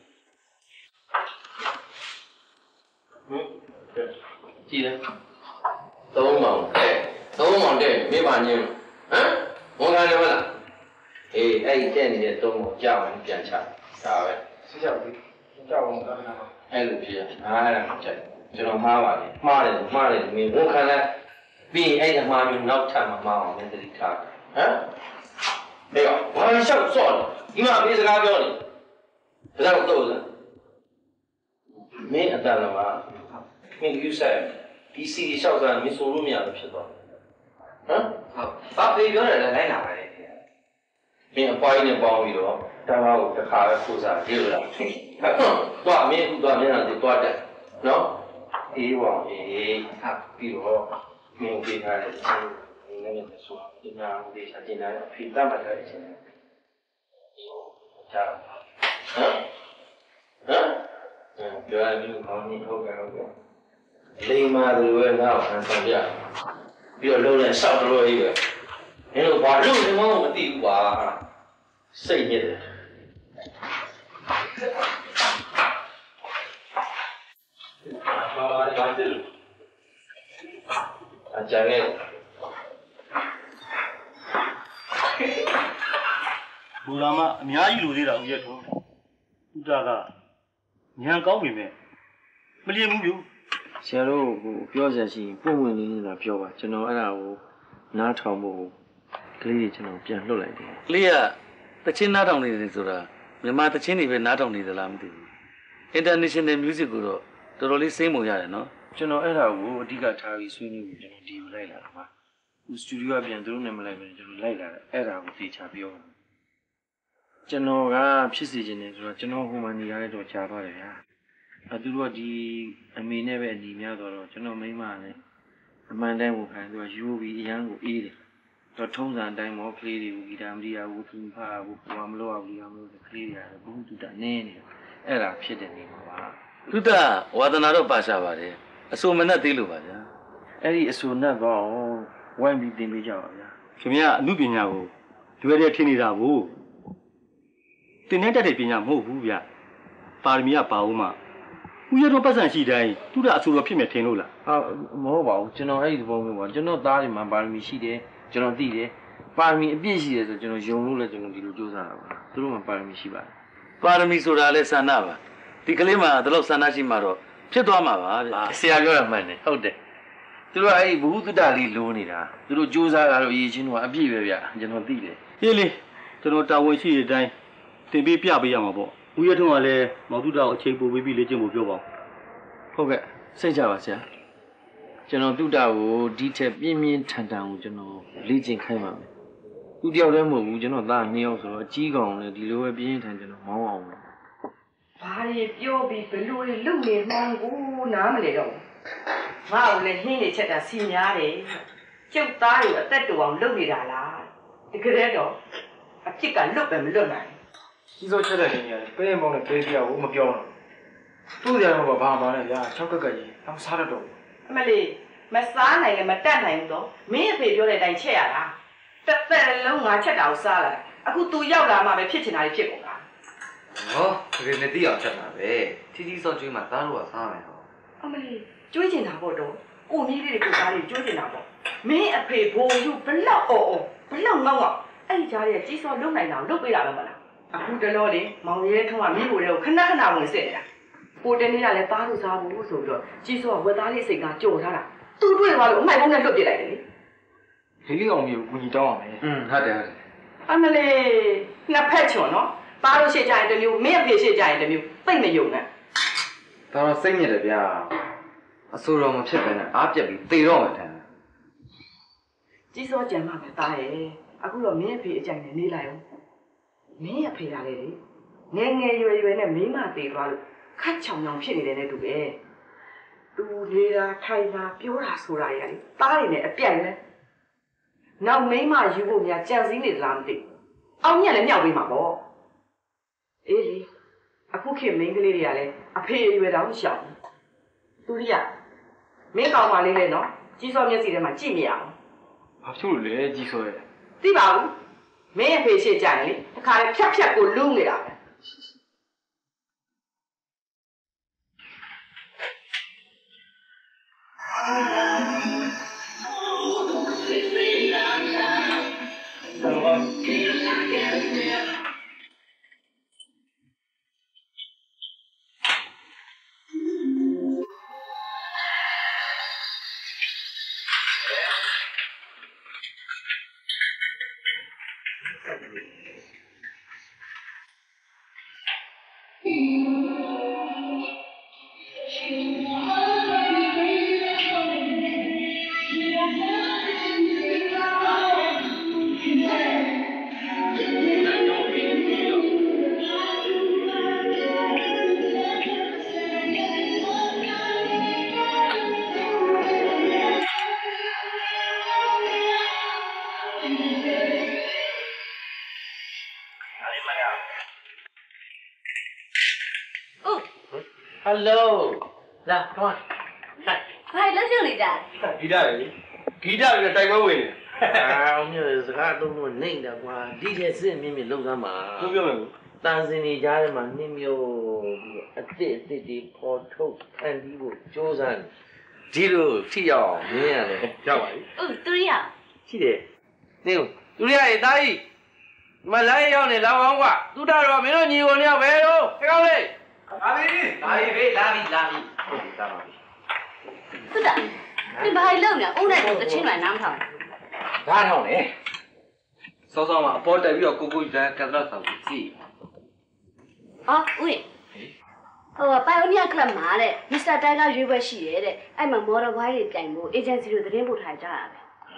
ကြည့်တယ်သုံးမောင်တဲ့မိဘညင်းဟမ်ဝန်ခံတယ်မလားအေးအဲ့ဒီတဲ့နေတဲ့သုံးမောင်ကြောက်ရင်ပြန်ချဒါပဲစစ်ကြောက်ပြီကြောက်အောင်သာနာအဲ့လိုဖြစ်အဲ့ဒါမကြိုက်ကျွန်တော်မှားပါလေမှားတယ်မင်းဝန်ခံလိုက်ပြီးအဲ့ဒီမှာမျိုးနောက်ထပ်မမှားအောင်လည်းတတိထားဟမ်မေကဘာလျှောက်စော့ဒီမှာပြေးစကားပြောနေဒါတော့တော့မင်းအတန်တော့မင်းယူဆိုင်ဒီစီလျှောက်စားမင်းဆိုလို့မရဘူးဖြစ်သွားဟမ်ဘာပြေပြောတယ်လဲလိုက်လာပါလေမင်းအပွားကြီးနဲ့ပေါင်းပြီးတော့တမကိုတစ်ခါပဲခိုးစားပြေလို့လားတော့အမင်းအခုတော့မင်းကဒီတော့တက်နော်အေးပါအေးဟာပြီးတော့မင်းပြေးထားတဲ့ချင်းနည်းနည်းဆိုဒီမှာဒီစာတင်တာဖိတတ်မှတ်ထားတဲ့ချင်းချာဟမ်ပြောရရင်ကောင်းနေဟုတ်ကဲ့လိမ္မာတွေပဲငါ့ကိုဆန်းပြပြီးတော့လုံးနဲ့ရှောက်တော့ရေးပဲမင်းတို့ဘာလို့လဲမသိဘူးပါစိတ်ညစ်တယ်ဘာဖြစ်လို့အကြမ်းနဲ့ဘူလာမအများကြီးလူသေးတာဦးရဲ့ထုံးဥတာကညံကောင်းပြီမဲ့မလျင်ဘူးဗျဆရာတို့ဟိုပြောစရာရှိရင်ပုံဝင်လေးနေတာပြောပါကျွန်တော်အဲ့ဒါကိုနားထောင်ဖို့ကလေးတွေကျွန်တော်ပြန်လှုပ်လိုက်တယ်ကလေးကတချင်းနားထောင်နေတယ်ဆိုတာမြန်မာတချင်းတွေပဲနားထောင်နေသလားမသိဘူး International Music ကိုတော့တော်တော်လေးစိမ့်ပုံရတယ်နော်ကျွန်တော်အဲ့ဒါကိုအဓိကထားပြီးဆွေးနွေးပြီးကျွန်တော်ဒီကိုလိုက်လာတာပါဟိုစတူဒီယိုကပြန်သူတို့နဲ့မလိုက်ဘူးကျွန်တော်လိုက်လာတယ်အဲ့ဒါကိုသိချပြောတာကျွန်တော်ကဖြစ်စီခြင်းနေဆိုတော့ကျွန်တော်ဟိုမှာနေရတဲ့တော့ကြာသွားတယ်ဗျာသူတို့ကဒီအမေနဲ့ပဲအညီများတော့ကျွန်တော်မိန်းမနဲ့အမှန်တမ်းကိုခံသူကယူပြီးအရန်ကိုအေးတယ်တော့ထုံးစံအတိုင်းမောကလေးတွေကိုဂီတာမတီးရဘူးသူဖားဘူးဘာမလို့အောင်ဒီအောင်လို့ကလေးတွေကဘုံတူတာနင်းနေအဲ့ဒါဖြစ်တယ်နေမှာပါသူတဝါသနာတော့ပါရှာပါတယ်အစိုးမနဲ့သေးလို့ပါဗျာအဲ့ဒီအစိုးနဲ့တော့ဝိုင်းပြီးတင်ပေးကြပါဗျာခင်ဗျာအမှုပညာကိုလွယ်တဲ့ထင်နေတာဘူးတင်နေတတ်တဲ့ပညာမဟုတ်ဘူးဗျာပါရမီကပါဦးမှဦးရတော့ပတ်စံရှိတိုင်းသူ့ကအဆူတော့ဖြစ်မြထင်လို့လားဟာမဟုတ်ပါဘူးကျွန်တော်အဲ့ဒီသဘောမျိုးပါကျွန်တော်သားတွေမှာပါရမီရှိတယ်ကျွန်တော်သိတယ်ပါရမီအပြည့်ရှိတယ်ဆိုကျွန်တော်ယုံလို့လဲကျွန်တော်ဒီလိုစူးစမ်းတာပါသူတို့မှာပါရမီရှိပါတယ်ပါရမီဆိုတာလဲဆန္ဒပါဒီကလေးမှာဒီလောက်ဆန္ဒရှိမှတော့ဖြစ်သွားမှာပါဗျာဆရာပြောတာမှန်တယ်ဟုတ်တယ်သူတို့အဲ့ဒီဘုဟုတ္တလေးလိုနေတာသူတို့စူးစမ်းတာတော့အရေးချင်းတော့အပြည့်ပဲဗျကျွန်တော်သိတယ်ဟေးလေကျွန်တော်တာဝန်ရှိတဲ့အတိုင်းတင်ပေးပြပေးရမှာပေါ့ဦးရထုံးကလည်းမောင်တုတော်အချိန်ပို့ပြီးလေ့ကျင့်ဖို့ပြောပါဦးဟုတ်ကဲ့စိတ်ကြပါဆရာကျွန်တော်တုတ္တကိုဒီထက်ပြင်းပြင်းထန်ထန်ကိုကျွန်တော်လေ့ကျင့်ခိုင်းပါမယ်သူတယောက်တည်းမဟုတ်ဘူးကျွန်တော်သား2ယောက်ဆိုတော့အကြီးကောင်လည်းဒီလိုပဲပြင်းပြင်းထန်ကျွန်တော်မောင်းအောင်လို့ဘာတွေပြောပြီးဘလို့လုတ်နေမှန်းကိုနားမလဲတော့ငါ့ကိုလည်းဟင်းနေချက်တာစီများတယ်ကျုပ်သားတွေအသက်တူအောင်လုတ်နေတာလားတကယ်တော့အဖြစ်ကလွတ်ပဲမလွတ်နိုင်ကြီးစိုးချက်တဲ့နေရတယ်ပဲမောင်းနဲ့ပဲပြကိုမပြောတော့သူ့ကြတော့ဘာမှလည်းဗျာ6ကက်ကကြီးတော့စားတော့အမလေးမစားနိုင်လည်းမတတ်နိုင်ဘူးတော့မင်းအဖေပြောတဲ့အတိုင်းချက်ရတာတစ်သက်လုံးငါချက်တာကိုစားလာအခု तू ရောက်လာမှပဲဖြစ်ချင်တာဖြစ်ကုန်တာဟောဒီနေ့တိအောင်ချက်တာပဲတီတီစောကျွေးမှာသားလို့ကစားမယ်ဟောအမလေးကျွေးချင်တာပေါ့တော့ကိုမီးလေးတွေကိုစားလေးကျွေးချင်တာပေါ့မင်းအဖေဘိုးယူဘလောက်အော်ဘလောက်ငေါ့ငေါ့အဲ့ဒီကြားရဲ့ကြီးစောလုံနိုင်တာကိုလုပ်ပေးတာပဲမလားအခုတလောလေးမောင်ရဲထုံးကမိဖို့တွေကိုခဏခဏဝင်စစ်နေတာကိုတနေ့ကလည်းသားလို့စားဖို့ဆိုပြီးတော့ကြီးစောကဝက်သားလေးစိတ်ကကြော်ထားတာသူ့တွေ့သွားလို့အမိုက်ပုံးနဲ့လွတ်ပြလိုက်တယ်လေလေးလေးအောင်မျိုးကိုကြီးတောင်းအောင်မယ်ဟုတ်တယ်အမလေးနှစ်ဖက်ချွန်နော်သားလို့ရှိကြရင်တစ်မျိုးမင်းအဖေရှိကြရင်တစ်မျိုးသိမ့်မယုံနဲ့ဒါတော့စိတ်ညစ်တယ်ဗျာအဆိုးတော်မဖြစ်ပဲနဲ့အားပြက်ပြီးသေတော့မှထင်တယ်ကြီးစောကြံမှာပဲသားရဲ့အခုတော့မင်းအဖေအကြိုင်နဲ့နေလိုက်အောင်မင်းအဖေကလည်းလေငယ်ငယ်ရွယ်ရွယ်နဲ့မိမသေးသွားလို့ခတ်ချောင်ချောင်ဖြစ်နေတယ်နဲ့တူပဲသူနေတာထိုင်တာပြောတာဆိုတာရလေသားတွေနဲ့အပြတ်လဲနောက်မိမယူဖို့များကြံစည်နေသလားမသိအောင်ညက်လည်းမြောက်ပေးမှာပေါ့အေးလေအခုခေတ်မိန်းကလေးတွေကလည်းအဖေအရွယ်တောင်ရှောင်သူရိယမင်းကောင်မလေးလေနော်ကြီးစောမျက်စိထဲမှာကြည့်မရအောင်ဘာဖြစ်လို့လဲကြီးစိုးရဲ့သိပါဘူးမင်းအဖေရှိကြရင်လေတခါလေဖြတ်ဖြတ်ကိုလူးနေတာပဲ Hello. Now, come on. Hi, let's do it. Gita, Gita is a type of way. I'm here. I don't know name that one. DJ send me look at my. Who you? Dancing in Jarman, name you a city for talk and you chosen. Zero, Tia, yeah. Oh, 3 years. See there. New. 3 years, die. မလိုက်ရောက်နေလောက်အောင်ကွာသူတော်တော်မင်းတို့ညီကိုနေရောက်ပဲတော့ခေကောင်းလေးလာပြီလာပြီဟုတ်ပြီတာပါပြီသူတာဒီဘာလုံးနေဦးနဲ့တော့တချင်းမှနားမထောင်ဒါထောင်လေစောစောမှာအပေါ်တက်ပြီးတော့ကိုကတ်ဒတ်ဆောင်ကြည့်အော်ဦးဟိုပိုင်အိုနီယာကလပ်မှာတဲ့မစ္စတာတိုင်ကရွေးပွဲရှိရဲတဲ့အဲ့မှာမော်ဒယ်ဘွိုင်းတွေပြိုင်ဖို့အေဂျင်စီတို့သတင်းပို့ထားကြတာပဲ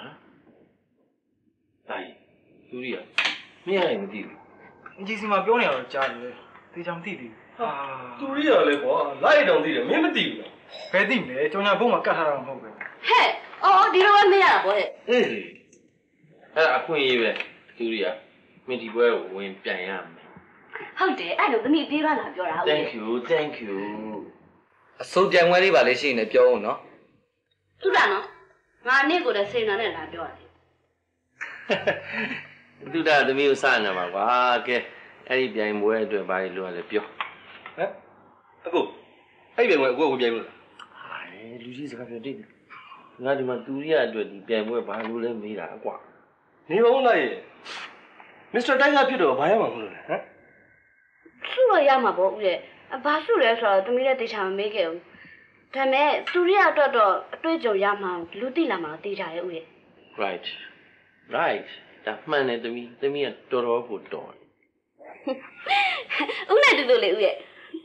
တိုင်းသူရီမင်းလည်းမသိဘူးအကြီးစီမှာပြောနေရတော့ကြားတယ်တေချာမသိသေးဘူးသူရီရလဲကွာလိုက်တောင်သိတယ်မင်းမသိဘူးလားဘယ်သိမလဲကျွန်တော်ဘုံမှာကတ်ထားတာမဟုတ်ပဲဟဲ့အော်ဒီလိုပဲမရတာပေါ့ဟဲ့အေးအဲ့အခွင့်အရေးပဲသူရီမင်းဒီပွဲကိုဝင်ပြန်ရမယ်ဟုတ်တယ်အဲ့လိုသမီးပြေးပါလာပြောတာဟုတ် Thank you အစိုးပြန်ဝဲလေးပါလေရှိနေပြောဦးနော်သူတာနော်ငါနေ့ကိုလည်းစေနာနဲ့လာပြောတယ်သူတာသမီးကိုစနေမှာကွာကဲအဲ့ဒီပြိုင်ပွဲအတွက်ဘာလို့လဲပြောဟမ်အခုအဲ့ပြန်ပွဲကိုပြိုင်လို့လူကြီးစကားပြောတိတ်ငါဒီမှာတူရီအတွက်ဒီပြန်ပွဲဘာလို့လဲမေးတာကွာနေပါဦးလားရေမစ္စတာတိုက်ခါဖြစ်တော့ဘာရမှာမလို့လဲဟမ်စုလို့ရမှာပေါ့ဦးရဲ့ဘာစုလဲဆိုတော့သမီးလည်းတေချာမမေးခဲ့ဘူးဒါပေမဲ့တူရီအတွက်တော့အတွေ့အကြုံရမှာလူသိလာမှာတေချာရဲ့ဦးရဲ့ right ဒါမှန်တယ်သမီးကတော်တော်ကိုတော်ဦးနဲ့တူတူလေဦးရဲ့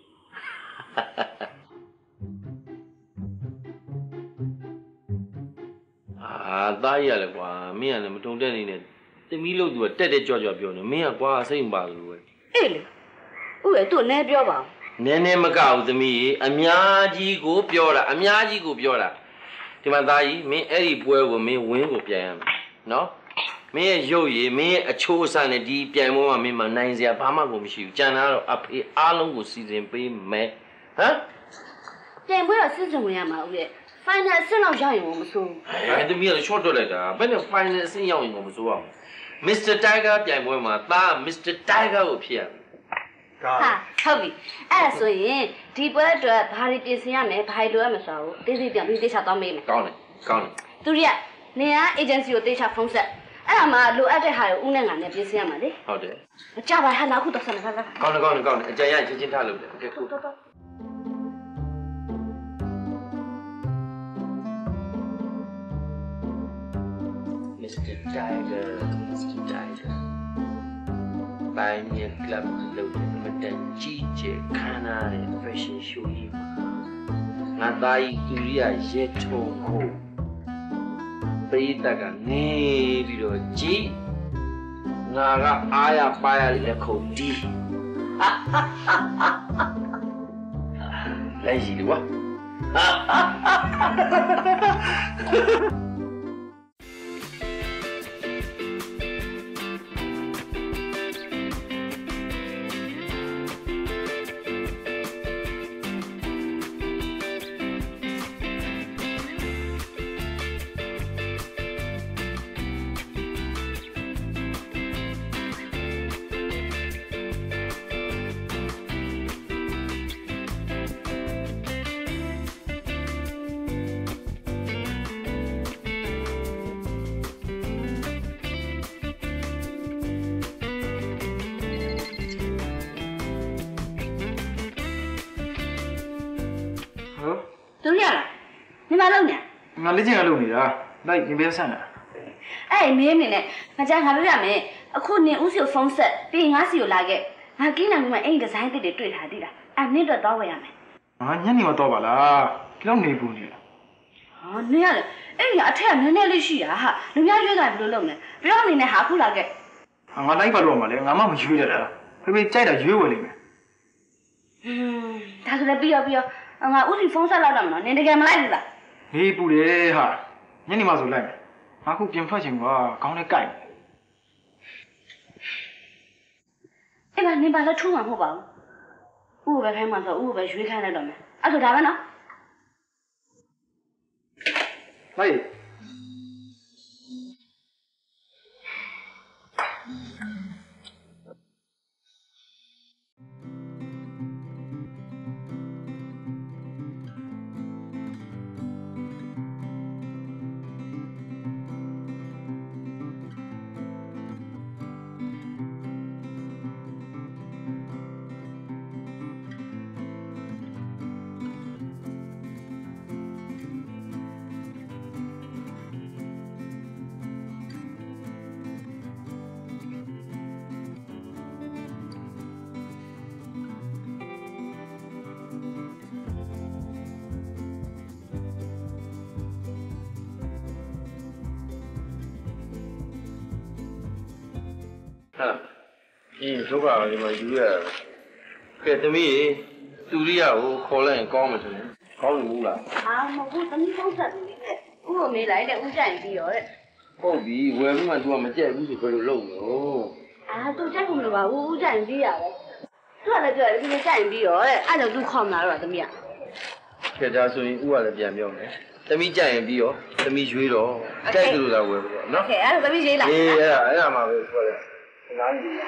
သားရလဲကွာမင်းကလည်းမတုံတက်နေနဲ့သမီးလို့သူကတက်ကြွပြောနေမင်းကကွာစိတ်မပါလို့ပဲအေးလေဦးရဲ့သူ့နဲပြောပါနည်းမကဘူးသမီးအများကြီးကိုပြောတာဒီမှာသားကြီးမင်းအဲ့ဒီပွဲကိုမင်းဝင်းကိုပြန်ရမယ်နော်မင်းရဲ့ရုပ်ရည်မင်းရဲ့အချိုးအဆနဲ့ဒီပြန်ပွဲမှာမင်းမနိုင်စရာဘာမှကိုမရှိဘူးကြံတာတော့အဖေအားလုံးကိုစီစဉ်ပေးမယ်ဟမ်ပြန်ပွဲတော့စစ်စုံဝင်ရမှာဦးရဲ့ final အဆင့်လောက်ရရင်မစိုးအဲ့သမီးက short ထွက်လိုက်တာဘယ်နဲ့ final အဆင့်ရောက်ရင်ကိုမစိုးအောင် Mr. Tiger ပြန်ပွဲမှာသား Mr. Tiger ကိုဖြစ်ရမယ်ဟာဟုတ်ပြီအဲ့ဒါဆိုရင်ဒီပွဲအတွက်ဘာတွေပြင်ဆင်ရမယ်ဘာတွေလိုရမယ်ဆိုတာကိုသိသိပြန်ပြီးသိချသွားမေးမယ်ကောင်းတယ်သူရိယနေက agency ကိုသိချဖုန်းဆက်အဲ့ဒါမှလိုအပ်တဲ့ဟာကိုဦးနဲ့ငါနဲ့ပြင်ဆင်ရမှာလေဟုတ်တယ်ကြပါဟာနောက်ခုတော့ဆက်နေပါလားကောင်းတယ်အကြံရချင်းထားလို့တယ်โอเคဟုတ်Mr. Tiger ပိုင်းရဲ့ club လို့မတန်ကြီးကျယ်ခမ်းနားတဲ့ fashion show ကြီးမှာငါသားကြီးသူရိယရဲထုံကိုပေးတတ်ကနေပြီးတော့ကြည်ငါကအားရပါရလက်ခုပ်တီးလဲရှိတယ်ကွာငါလက်ကျင်ကလုပ်နေတာလိုက်ရင်ပဲဆန့်တာအဲ့မင်းနေနဲ့ငါကြားငါပြောရမယ်အခုနင်ဦးစီကိုဖုန်းဆက်ပြီးငါစီကိုလာခဲ့ငါကင်းနိုင်မှာအဲ့ဒီဒီဇိုင်းတစ်တွေတွေ့ထားသေးလားအဲ့နင့်တော့တော့ဝယ်ရမယ်ငါညနေမှတော့ပါလားဒီလောက်နေဘူးနေလားဟာနင်ရတယ်အဲ့ဒီအထက်ကနည်းနည်းလေးရှိတာဟာလူများရွေးကြဘယ်လိုလုပ်လဲပြောနေနဲ့ဟာခုလာခဲ့ငါလိုက်ပါလို့မလဲငါမှမရွေးရတာဖေကြိုက်တာရွေးဝယ်လိမ့်မယ်ဒါဆိုလည်းပြီးရောငါဦးစီဖုန်းဆက်လောက်တော့မနော်နင်တကယ်မလိုက်ဘူးလားနေပူတယ်ဟာညနေမှဆိုလိုက်မယ်ငါခုပြင်ထွက်ချင်ကွာခေါင်းနဲ့ကိုက်အဲ့ဒါနင်ပါလဲထိုးမှာမဟုတ်ပါဘူးဥပပဲခိုင်းမှာဆိုဥပပဲရွေးခိုင်းလိုက်တော့မယ်အဲ့ဆိုဒါပဲနော်ဟေးဒုက္ခပါဒီမှာယူရတာကဲသမီးတူရိယကိုခေါ်လိုက်ရင်ကောင်းမှာတယ်ကောင်းဘူးလားမဟုတ်ဘူးသမီးဖုန်းဆက်နေတယ်ဥကိုမေးလိုက်တဲ့ဥကြိုင်ပြီးတော့တဲ့ဟုတ်ပြီဝယ်ပြီးမှ तू ကမကြက်ဘူးဆိုဘယ်လိုလုပ်လို့သူကြက်ကုန်လို့ပါဥကြိုင်ပြီးရတယ်သူကလည်းပြောတယ်ဒီလိုကြိုင်ပြီးတော့တဲ့အဲ့တော့သူခေါ်မှာတော့သမီးကဲဒါဆိုရင်ဥကလည်းပြန်ပြောမယ်သမီးကြက်ရင်ပြီးတော့သမီးရွေးတော့ကြက်သူလိုလာဝယ်ပြီးတော့နော်โอเคအဲ့တော့သမီးရွေးလာအဲ့ဒါမှပဲပြောတယ်နားကြီး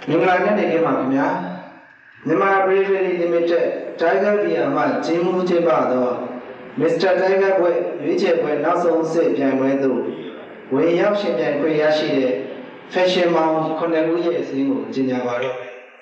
Ninggalnya dek maknya, Nema Bravery Limited, Tiger Biama, Jimu Jebado, Mr. Tiger Boy, Vijay Boy, Naso Se, Jamwedu, we Yapshin and Kuyashi, Fashion Mount, Konaguya, Single, Jinavaro.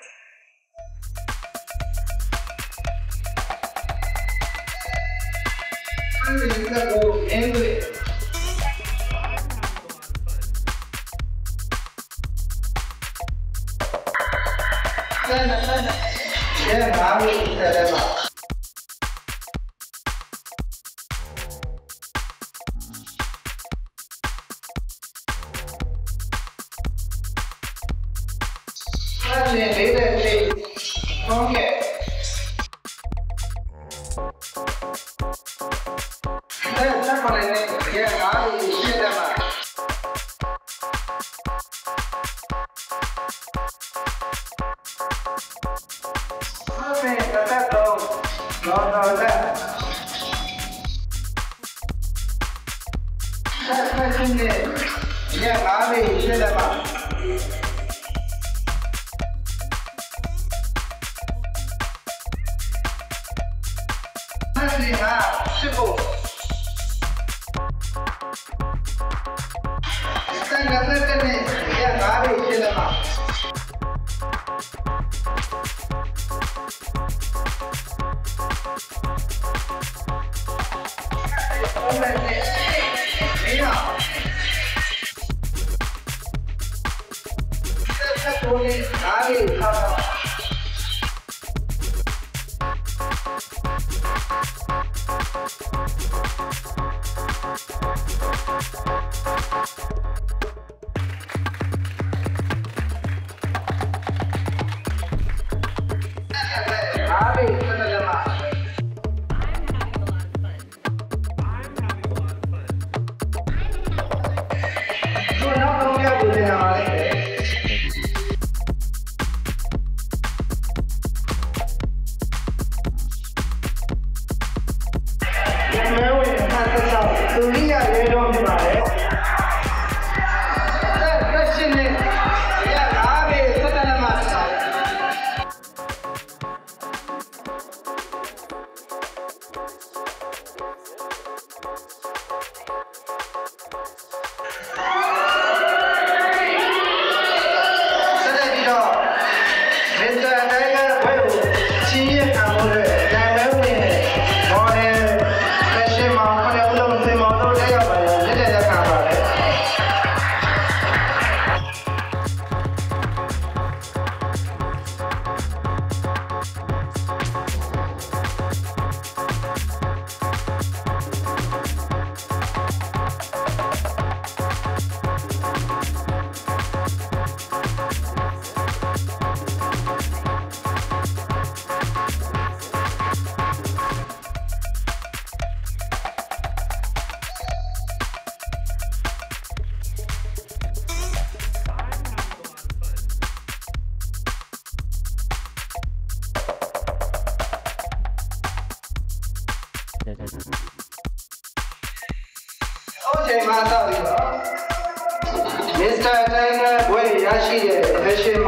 Mr. Tiger, where Yashi, Fashion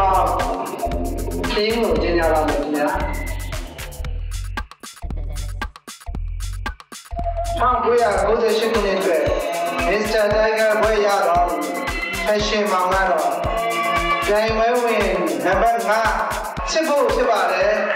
Mount, King, General, Mr. Tiger, where Yadon, Fashion Mount, Jai Win, Nabanga, Simple Sibare.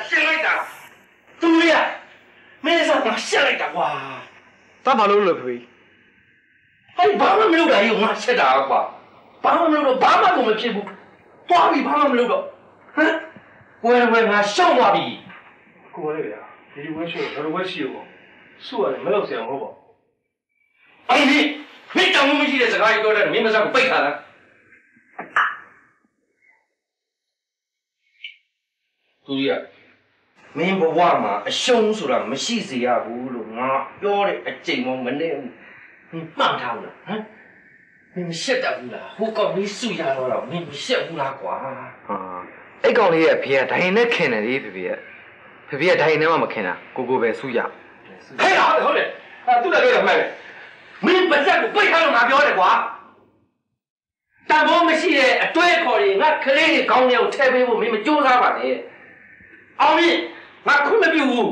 ရှင်းလိုက်တာသူရမင်းစားငါရှင်းလိုက်တာကွာတာဘာလို့လဲဖေဖေဟဲ့ဘာမှမလုပ်တာကြီးငါရှက်တာကွာဘာမှမလုပ်တော့ဘာမှကိုမဖြစ်ဘူးတွားပြီဘာမှမလုပ်တော့ဟမ်ဝဲငါရှောက်သွားပြီကိုယ်လေးဗျာဒီဝဲရှိဘယ်လိုဝဲရှိရောစုရတယ်မလုပ်စရာမဟုတ်ပါဘူးအဲ့ဒီမင်းတောင်းမရှိတဲ့စကားကြီးပြောတဲ့မင်းမစားကိုပိတ်ထားလားသူရမင်းဘဝမှာအရှုံးဆိုတာမရှိစေရဘူးလို့ငါပြောတဲ့အချိန်မှမနေဘူးမင်းမှန်ထားဘူးလားဟမ်မင်းမရှက်တတ်ဘူးလားဟိုကောင်လေးစုရတော့မင်းမရှက်ဘူးလားကွာဟာအဲ့ကောင်လေးရဲ့ဖေကဒိုင်နဲ့ခင်တယ်လေဖေဖေကဒိုင်နဲ့မှမခင်တာကိုပဲစုရဟဲ့ဟုတ်တယ်သူလည်းပြောတယ်မှန်တယ်မင်းပါဇက်ကိုပိတ်ထားလို့ငါပြောတယ်ကွာတန်ဖိုးမရှိတဲ့အတွေ့အခေါ်တွေငါကလေးတွေကောင်းတွေကိုထည့်ပေးဖို့မင်းမကြိုးစားပါနဲ့အောင်ရင်ငါခုမပြုတ်ဘူး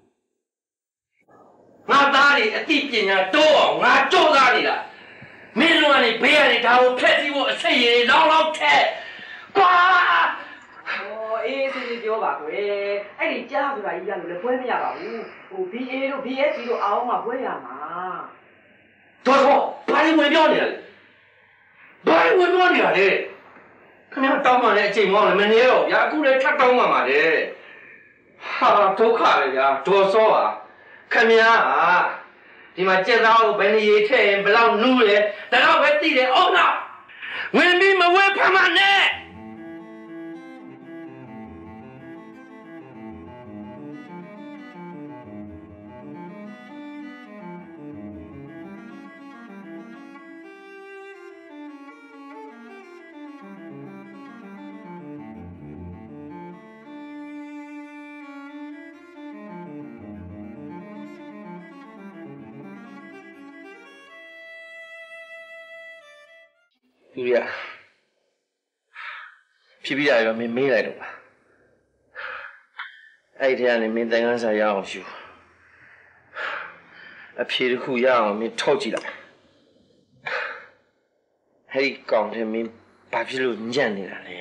ငါသားတွေအသိပညာတိုးအောင်ငါကြိုးစားနေတာမင်းတို့ကနေဘေးကနေဒါကိုဖက်စီဖို့အစိတ်ရည်လောင်းထက်ကွာအေးစီပြောပါကွယ်အဲ့ဒီကြားဆိုတာကြီးရလို့လည်းပွဲမရပါဘူးဟို BA တို့ BSC တို့အောင်မှပွဲရမှာတော့ဘာလို့ဝင်ပြောနေရလဲဘာလို့ဝင်ပြောနေရလဲခင်ဗျားတောင်းမှလည်းအချိန်မောင်းလည်းမနေတော့ဗျာအခုလည်းထပ်တောင်းမှပါလေဟာဒုက္ခပဲဗျာဒေါ်စောပါခင်ဗျားဒီမှာကြက်သားကိုဘယ်နေရေးထည့်ရင်ဘယ်လောက်နူးလဲဒါတော့ပဲသိတယ်အောင်လားဝင်ပြီးမဝဲဖမ်းမနဲ့သူရဖြစ်ပြီးရတယ်တော့မင်းမေးလိုက်တော့ပါအဲ့ဒီထဲကနေမင်းတန်ခမ်းစာရအောင်ရှူအဖြေတစ်ခုရအောင်မင်းထောက်ကြည့်လိုက်ဟဲ့ကောင်တဲ့မင်းဘာဖြစ်လို့ညံ့နေတာလဲ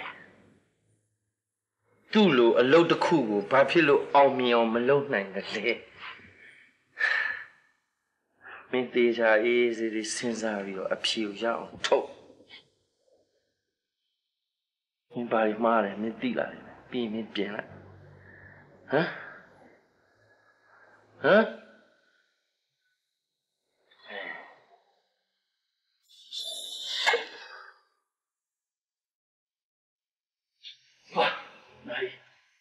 သူ့လိုအလုပ်တစ်ခုကိုဘာဖြစ်လို့အောင်မြင်အောင်မလုပ်နိုင်တယ်လဲမင်းတေချာအေးစေးစဉ်းစားပြီးတော့အဖြေကိုရအောင်ထုတ်မင်းဘာမှမလဲမင်းသိလာတယ်ပြီးမင်းပြင်လိုက်ဟမ်哇，哪里？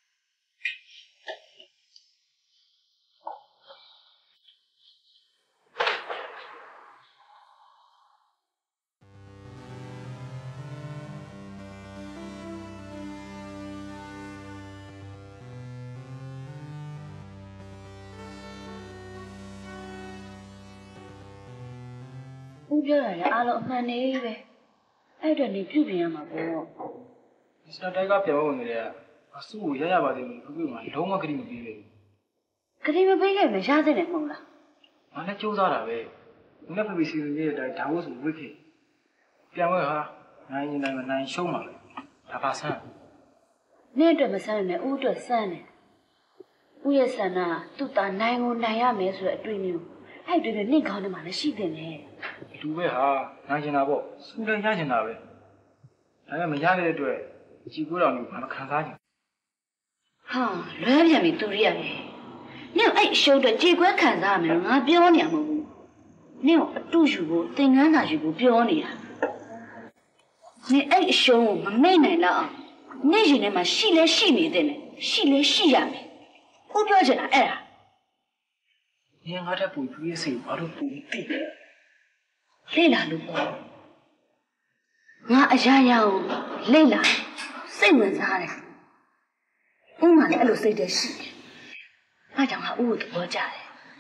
ဦးပြောရတယ်အားလုံးအမှန်နေပဲအဲ့တော့နေပြုပြင်ရမှာပေါ့မစ္စတာတိုက်ကပြန်ဝင်နေတယ်ကအဆူကိုရပါသေးတယ်ခုကမှလုံးဝဂရိမပေးဘူးဂရိမပေးခဲ့မရသေးတယ်မဟုတ်လားငါလည်းစူးစမ်းတာပဲဒီနေ့ BBC ရဲ့အတိုင်းဒါလို့ဆိုဝိခေပြန်ဝင်ဟာနိုင်ရင်နိုင်ရှုံးပါဒါပါဆန်းနေ့အတွက်မဆန်းနဲ့ဦးအတွက်ဆန်းတယ်ဦးရဲ့ဆန္ဒသူ့သားနိုင်ကိုနိုင်ရမယ်ဆိုတဲ့အတွေ့အမျိုးအဲ့တွေ့နှင့်ကောင်းတယ်မှလည်းရှိတယ်နဲ့လူပဲဟာနိုင်ချင်တာပေါ့စူလည်းရချင်တာပဲဒါပေမဲ့မရတဲ့အတွက်ကြည်ကိုးတော်မျိုးဘာမှခံစားချင်ဟာလွဲပြန်ပြီသူရိယရဲ့နင့်အဲ့အရှုံးအတွက်ကြည်ကွဲခံစားရမယ်လို့ငါပြောနေရမှာမဟုတ်ဘူးနင့်အတူယူဖို့သင်္ကန်းသာယူဖို့ပြောနေတာနင့်အဲ့အရှုံးကိုမမေ့နိုင်တော့အောင်နင့်ရင်ထဲမှာရှိလဲရှိနေတဲ့နဲ့ရှိလဲရှိရမယ်ဦးပြောချင်တာအဲ့ဒါ你俺这不注意谁把都不对。 累了路过，我一下要累了，谁问啥嘞？我妈来路谁的事？我讲话我都不家嘞。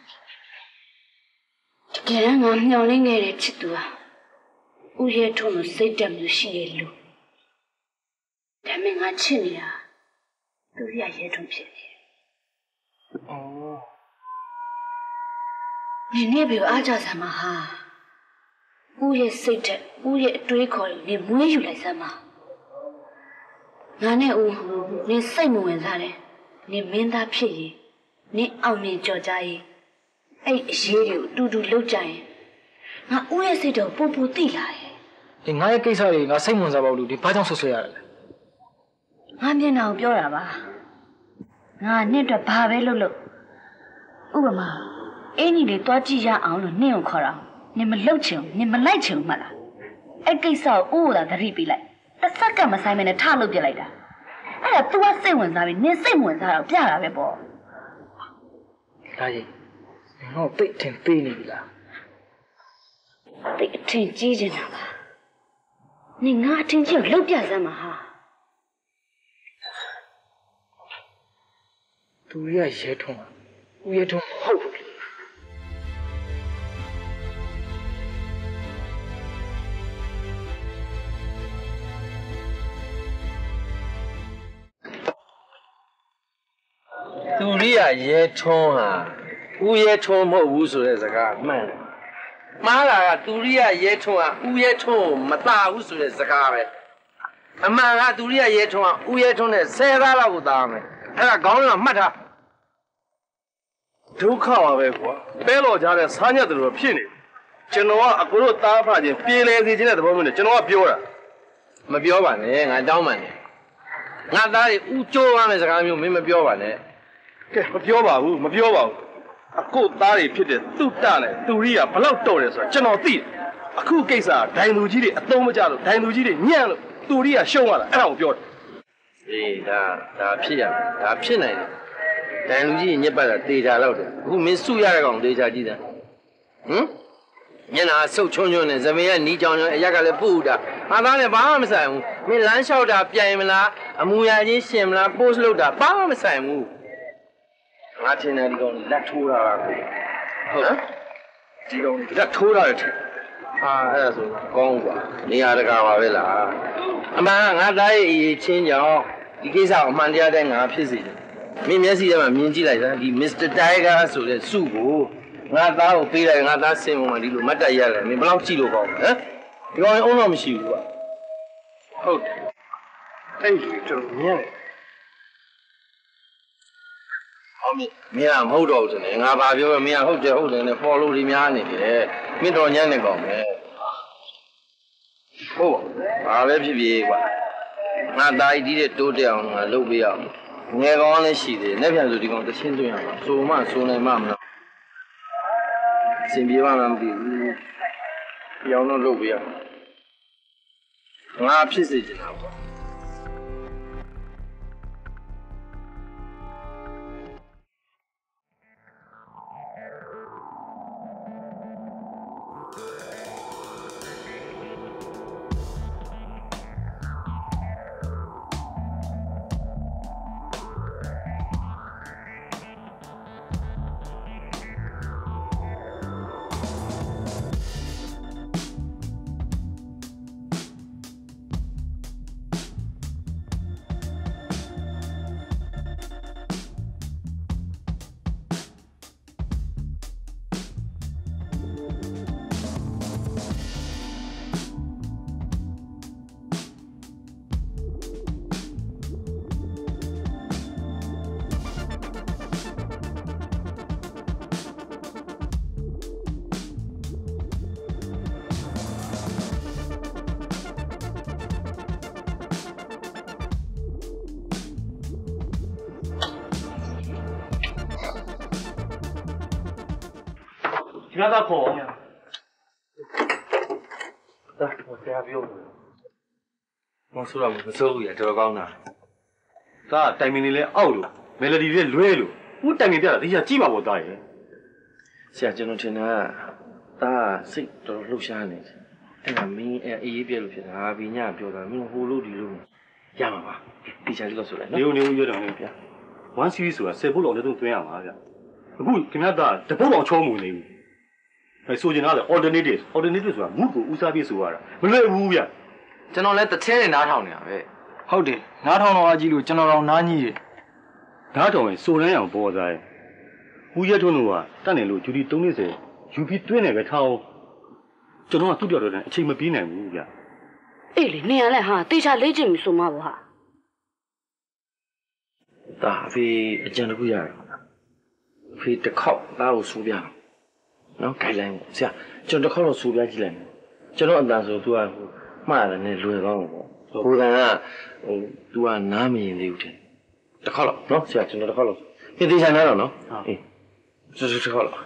既然我娘哩爱来吃多啊，我也从了谁点就洗的路。他们俺吃呢啊，都也从便宜。 哦。 你那边阿家什么哈？我也睡着，我也对口了，你没有来什么？俺那屋你什么问啥嘞？ နေမင်းသားဖြစ်ရင်နေအောင်မြင်ကြော်ကြရင်အဲ့အရေးတွေကိုတူတူလုပ်ကြရင်ငါဦးရဲ့စိတ်တော့ပူပူတိလာတယ်ဒီငါရဲ့ကိစ္စတွေငါစိတ်ဝင်စားပါလို့ဒီဘာကြောင့်ဆွဆွဲရတယ်လဲငါမျက်နှာကိုပြောတာပါငါနှစ်အတွက်ဘာပဲလုပ်လို့ဥပမာအင်းကြီးလေးတွားကြည့်ရအောင်လို့နှင်းကိုခေါ်တာနင်မလှုပ်ချင်နင်မလိုက်ချင်မှလားအဲ့ကိစ္စကိုဦးကသတိပေးလိုက်တစ်စက္ကန့်မဆိုင်မနဲ့ထလုပ်ပြလိုက်တာအဲ့ဒါ तू ကစိတ်ဝင်စားပြီနင်စိတ်ဝင်စားတော့ပြတာပဲပေါ့ဒါကြီးငါ့ပိတ်ထင်ပေးနေပြီလားတိတ်အထင်ကြီးနေတာပါနင်ငါအထင်ကြီးကိုလှုပ်ပြစမ်းပါဟာသူရရဲထုံးဦးရဲထုံးဟုတ်ဘူးသူရိယရဲထွန်းဟာဦးရဲထွန်းမဟုတ်ဘူးဆိုတဲ့စကားမှန်တယ်မှားတာကသူရိယရဲထွန်းဟာဦးရဲထွန်းကိုမတာဘူးဆိုတဲ့စကားပဲအမှန်ကသူရိယရဲထွန်းကဦးရဲထွန်းနဲ့10သားလောက်ကိုတာမယ်အဲ့ဒါခေါင်းကမှတ်ထားဒုက္ခပါပဲကွာပဲလော်ကြတဲ့စားညက်တို့ဖြစ်နေကျွန်တော်ကအကိုတို့တားဖခြင်းပြေးလဲစီခြင်းတဲ့သဘောမျိုးနဲ့ကျွန်တော်ကပြောတာမပြောပါနဲ့ငါတောင်းပန်တယ်ငါသားတွေဦးကျိုးရမယ့်စကားမျိုးမင်းမပြောပါနဲ့ကဲမပြောပါဘူးအကိုသားတွေဖြစ်တဲ့သူ့တနဲ့သူရိယာဘလောက်တော်တယ်ဆိုတာကျွန်တော်သိတယ်အခုကိစ္စဒိုင်လူကြီးတွေအသုံးမကျလို့ဒိုင်လူကြီးတွေညံ့လို့သူရိယာရှုံးရတာအဲ့ဒါကိုပြောတယ်အေးဒါဖြစ်ရမယ်ဒါဖြစ်နိုင်တယ်ဒိုင်လူကြီးညက်ပတ်တာတေချာတော့တယ်အခုမင်းစုရတဲ့ကောင်တေချာကြည့်တယ်ညနာဆုတ်ချုံနဲ့ဇမင်းကနီးကြောင်အရက်ကလည်းပူတာငါသားလည်းဘာမှမဆိုင်ဘူးမင်းလမ်းလျှောက်တာပြန်မလားအမူအရာချင်းရှင်မလား post လုပ်တာဘာမှမဆိုင်ဘူးငါထင်တယ်ဒီကောင်လက်ထိုးတာလားဟုတ်ဒီကောင်လက်ထိုးတာတယ်ထင်အဲ့ဒါဆိုကောင်းပါနေရာတကာပါပဲလားအမှန်ငါသားရဲ့အရေးချင်းကြောင့်ဒီကိစ္စကိုအမှန်တရားတဲ့ငါဖြစ်စေတယ်မင်းမျက်စိထဲမှာမြင်ကြည့်လိုက်စမ်းဒီ Mr. Tiger ဆိုတဲ့စုကိုငါသားကိုပေးလိုက်ငါသားစင်ပေါ်မှာဒီလိုမတ်တက်ရတယ်မင်းဘယ်လောက်ကြည့်လို့ကောင်းလဲဒီကောင်အုံတော့မရှိဘူးကွာဟုတ်တယ်အဲ့ဒီကျွန်တော်မြင်တယ်မင်းကမဟုတ်တော့ဘူးငါဘာပြောမင်းကဟုတ်တယ်နဲ့ follow တွေများနေတယ်မင်းတော်ညံ့နေကောင်းမယ်ဟုတ်ပါဘာပဲဖြစ်ဖြစ်ကွာငါသားကြီးဒီတဲ့တိုးတက်အောင်ငါလုပ်ပေးအောင်ငယ်ကောင်းလည်းရှိတယ်လက်ပြန်ဆိုဒီကောင်တချင်းသွင်းရမှာစိုးမစိုးနိုင်မှမလားစင်ပြေပါမှမသိဘူးပြောင်းတော့လုပ်ပေးရငါဖြစ်စေချင်တာပေါ့ငါသားခေါ်ဒါဟိုဆရာပြောတယ်မဆိုးရဘူးမဆိုးဘူးရတော်ကောင်းတာဒါတိုင်မင်နေလဲအောက်လို့မယ်လိုဒီလဲလွဲလို့ဦးတိုင်မင်ပြတာဒီကကြည့်ပါဘောသားရဲ့ဆရာကျွန်တော်ထင်တာဒါစိတ်တော်လှုပ်ရှားနေတယ်အဲ့ဒါမင်းအေးပြလို့ဖြစ်တာဘီညပြောတာမင်းဟိုလို့ဒီလို့ရမှာပါတီချာလေးတော့ဆိုလိုက်နော်နေဦးရွတ်တော်လေးဗျာ1 series ဆိုတာ10ပုတ်လောက်လည်းသွင်းရမှာဗျာအခုခင်ဗျားသားတပုတ်လောက်ချောမှုနေဘူးဆိုချင်တာလေ alternative ဆိုတာမူကိုဦးစားပေးဆိုရတာမလွယ်ဘူးဗျကျွန်တော်လည်းတစ်ချင်းနဲ့နားထောင်နေတာပဲဟုတ်တယ်နားထောင်တော့အကြည့်လို့ကျွန်တော်တော့နားကြီးတယ်နားထောင်ရင်စိုးရမ်းအောင်ပေါ်စားရဲ့ဦးရဲထွန်းတို့ကတတ်နေလို့ဂျူဒီ390ယူပြီးတွင်းနေပဲထားအောင်ကျွန်တော်ကသူ့ပြောတော့တဲ့အချိန်မပြေးနိုင်ဘူးဗျအေးလေနေရလဲဟာတေချာလေ့ကျင့်ပြီဆိုမှပေါ့ဟာ大飞讲的不一样，飞得靠哪有手表？然后改来我，是啊，讲得靠了手表起来，讲到那时候都啊，妈的那路上我，后来啊，都啊哪没留着，得靠了，喏，是啊，讲得靠了，你等下哪了喏？这是得靠了。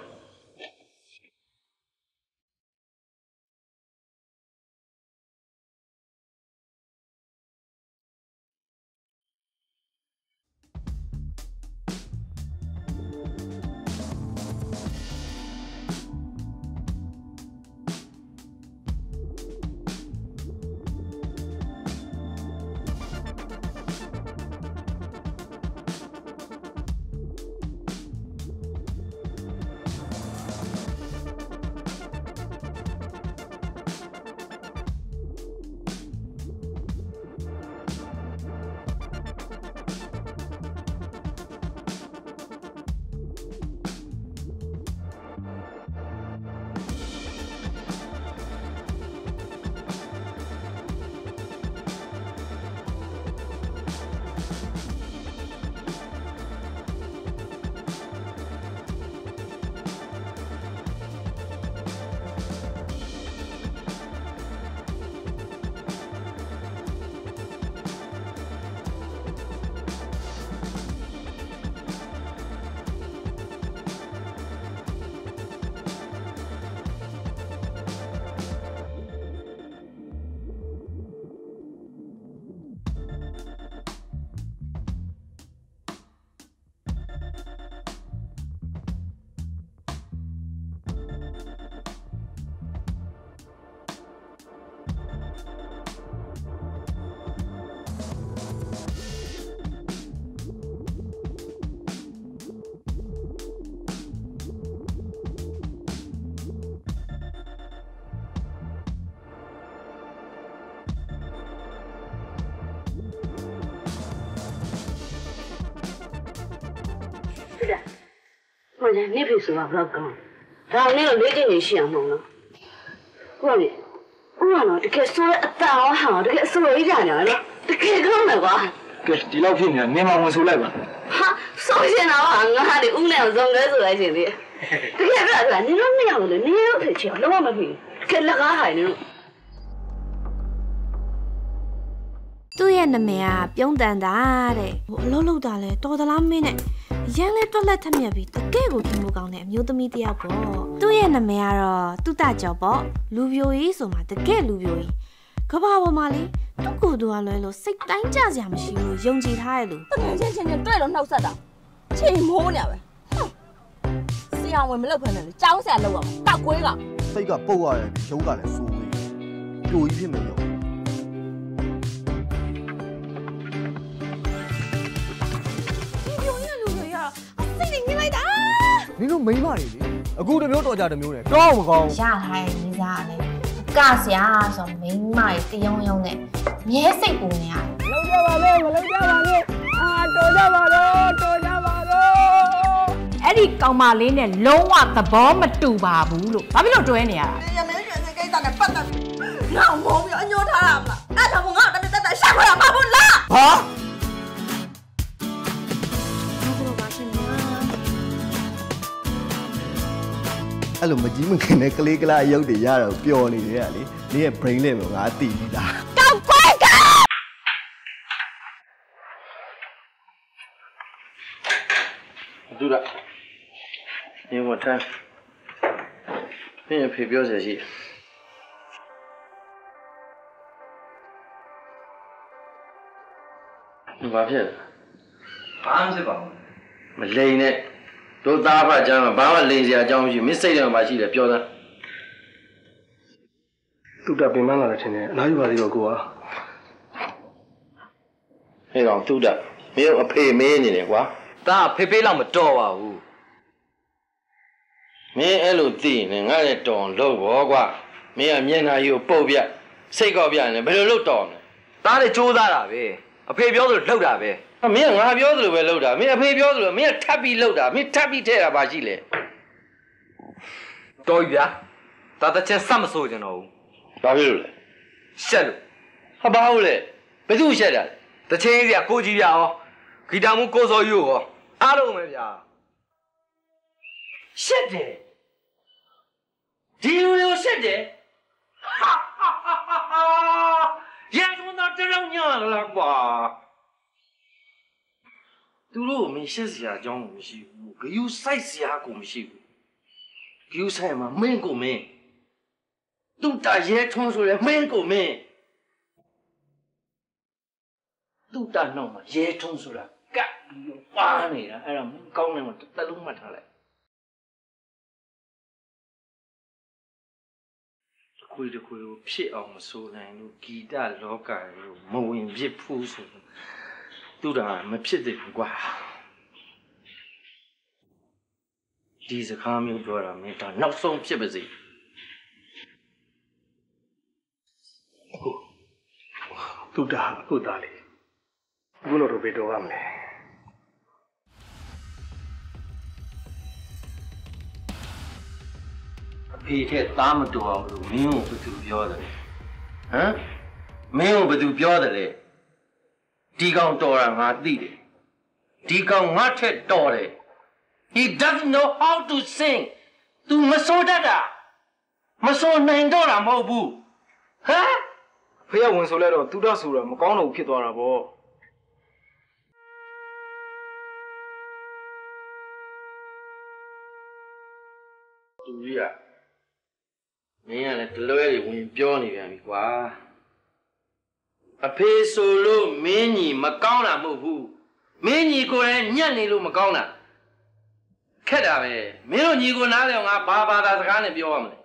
我讲你别说话不要讲，然后你了累进你想梦了。我呢，我呢，这个说大我好，这个说一家呢，这个讲了吧？ 给第老片呢，你忙我出来吧。 哈，首先呢，我还得5两钟开始来行的。这个不要你说你要的，你要的钱，那我们比，给那个还呢。 သူ့ရဲ့နာမည်ကပြုံးတန်တာတဲ့ဟိုအလုပ်လုပ်တာလဲတော်သလားမင်းနဲ့ရန်လဲတွက်လက်ထက်မြက်ပြီးတကယ်ကိုခင်မှုကောင်းတဲ့အမျိုးသမီးတစ်ယောက်ပေါ့သူ့ရဲ့နာမည်ကတော့တူတကြော်ပေါ့လူပြိုကြီးဆိုမှတကယ်လူပြိုကြီးကဘာပေါ်မှာလေသူ့ကိုယ်သူကလွဲလို့စိတ်တိုင်းကြစရာမရှိဘူးယုံကြည်ထားရဲ့လူတကယ်ချင်းတွေ့လို့နှုတ်ဆက်တာချိန်မိုးနေပဲဆရာဝန်မလုပ်ဖ ೇನೆ လေကြောင်းဆရာလုပ်အောင်တောက်ကွေးကစိတ်ကပုတ်ရတယ်ရုပ်ကလည်းစိုးနေပြိုကြီးဖြစ်မယ်ရောနင်တို့မိန်းမတွေလေအခုတစ်မျိုးတော်ကြတစ်မျိုးနဲ့တော့မကောင်းရထားရဲ့မိစားကလည်းကဆရာဆိုမိန်းမတွေတယုံယုံနဲ့မြဲစိတ်ပူနေရတယ်လုံးကြပါလေမလုံးကြပါနဲ့တော်ကြပါတော့တော်ကြပါတော့အဲ့ဒီကောင်မလေးနဲ့လုံးဝသဘောမတူပါဘူးလို့ဘာဖြစ်လို့တွဲနေရတာရမင်းကျွန်းစကိစ္စနဲ့ပတ်သက်ငါ့မောပြီးအညိုးထားရမလားအဲ့ဒါကငါ့တမင်တက်တက်ရှာခွင့်ရမှာဘူးလားဟာအဲ့လိုမကြီးမခင်တဲ့ကလေးကလာရုပ်တွေရတော့ပျော်နေတယ်ကလေနေရဲ့ brain လေးမျိုးငါတည်ပြီးသားတောက်ခွဲကသူက你我看，你也配表这些。你把片子， ဘာမှဖြစ်ပါဘူးမလိန်နဲ့တို့သားဖတ်ကြမ်းမှာဘာမှလိန်စရာအကြောင်းမရှိမင်းစိတ်ထဲမှာရှိတယ်ပြောသားသူတပင်မလာတယ်ထင်တယ်အနားယူပါသေးတော့ကိုကဟဲ့ကောင်သူတမင်းအဖေမေးနေတယ်ကွာဒါဖေးဖေးလောက်မတော်ပါဘူးမင်းအဲ့လိုသိရင်ငါလည်းတော်လို့ဘောကွာမင်းကမျက်နှာကြီးကိုပုတ်ပြစိတ်ကောက်ပြနေဘယ်လိုလုပ်တော်လဲဒါလည်းကြိုးစားတာပဲအဖေပြောသလိုလှုပ်တာပဲမင်းကငါပြောသလိုပဲလှုပ်တာမင်းအဖေပြောသလိုမင်းကထပ်ပြီးလှုပ်တာမင်းထပ်ပြီးထဲတာပါရှိလေတော်ပြီဗျာဒါတချင်စမဆိုကြတော့ဘူးဘာဖြစ်လို့လဲရှက်လို့ဟာဘာဟုတ်လဲဘယ်သူရှက်တာလဲတချင်းကြီးကကိုကြီးပြအောင်ဂီတာမူကိုစော်ယူရောအားလုံးပဲဗျာရှက်တယ်ဒီလူမျိုးရှက်တယ်ရန်ကုန်တော့တလုံးညလားကွာသူတို့မင်းရှက်စရာအကြောင်းမရှိဘူးဂယူစိုက်စရာကိုမရှိဘူးဂယူဆိုင်မှာမင်းကိုမင်းသူ့တရဲထွန်းဆိုရဲမင်းကိုမင်းသူ့တနှောက်မှာရဲထွန်းဆိုတာကပ်ပြီးပါနေတာအဲ့ဒါမင်းကောင်းတယ်မတလုံးမှတ်ထားလိုက်ခွေတခွေကိုဖြစ်အောင်မဆိုနိုင်လို့ဂီတလောကကိုမဝင်ဖြစ်ဘူးဆိုသူ့တာမဖြစ်သေးဘူးကွာဒီစကားမျိုးပြောတာမင်းဒါနောက်ဆုံးဖြစ်ပါစေသူ့တာအခုသားလေးအခုလို့တော့ဘယ်တော့ရမလဲအဖေထက်သားမတော်အောင်လို့မင်းကိုဘယ်သူပြောတယ်ဟမ်မင်းကိုဘယ်သူပြောတယ်လဲဒီကောင်တော်တာငါသိတယ်ဒီကောင်ငါထက်တော်တယ် He doesn't know how to sing သူမစိုးတတ်တာမစိုးနိုင်တော့တာမဟုတ်ဘူးဟမ်ဖေကဝင်ဆိုလဲတော့သူတဆိုတော့မကောင်းတော့ဖြစ်သွားတာပေါ့သူကြီးကမင်းကလည်းတလွဲတွေဝင်ပြောနေပြန်ပြီကွာအဖေဆိုလို့မင်းကြီးမကောင်းတာမဟုတ်ဘူးမင်းကြီးကိုယ်လည်းညံ့နေလို့မကောင်းတာခက်တာပဲမင်းတို့ညီကိုနားလဲငါဘာသာစကားနဲ့ပြောရမလဲ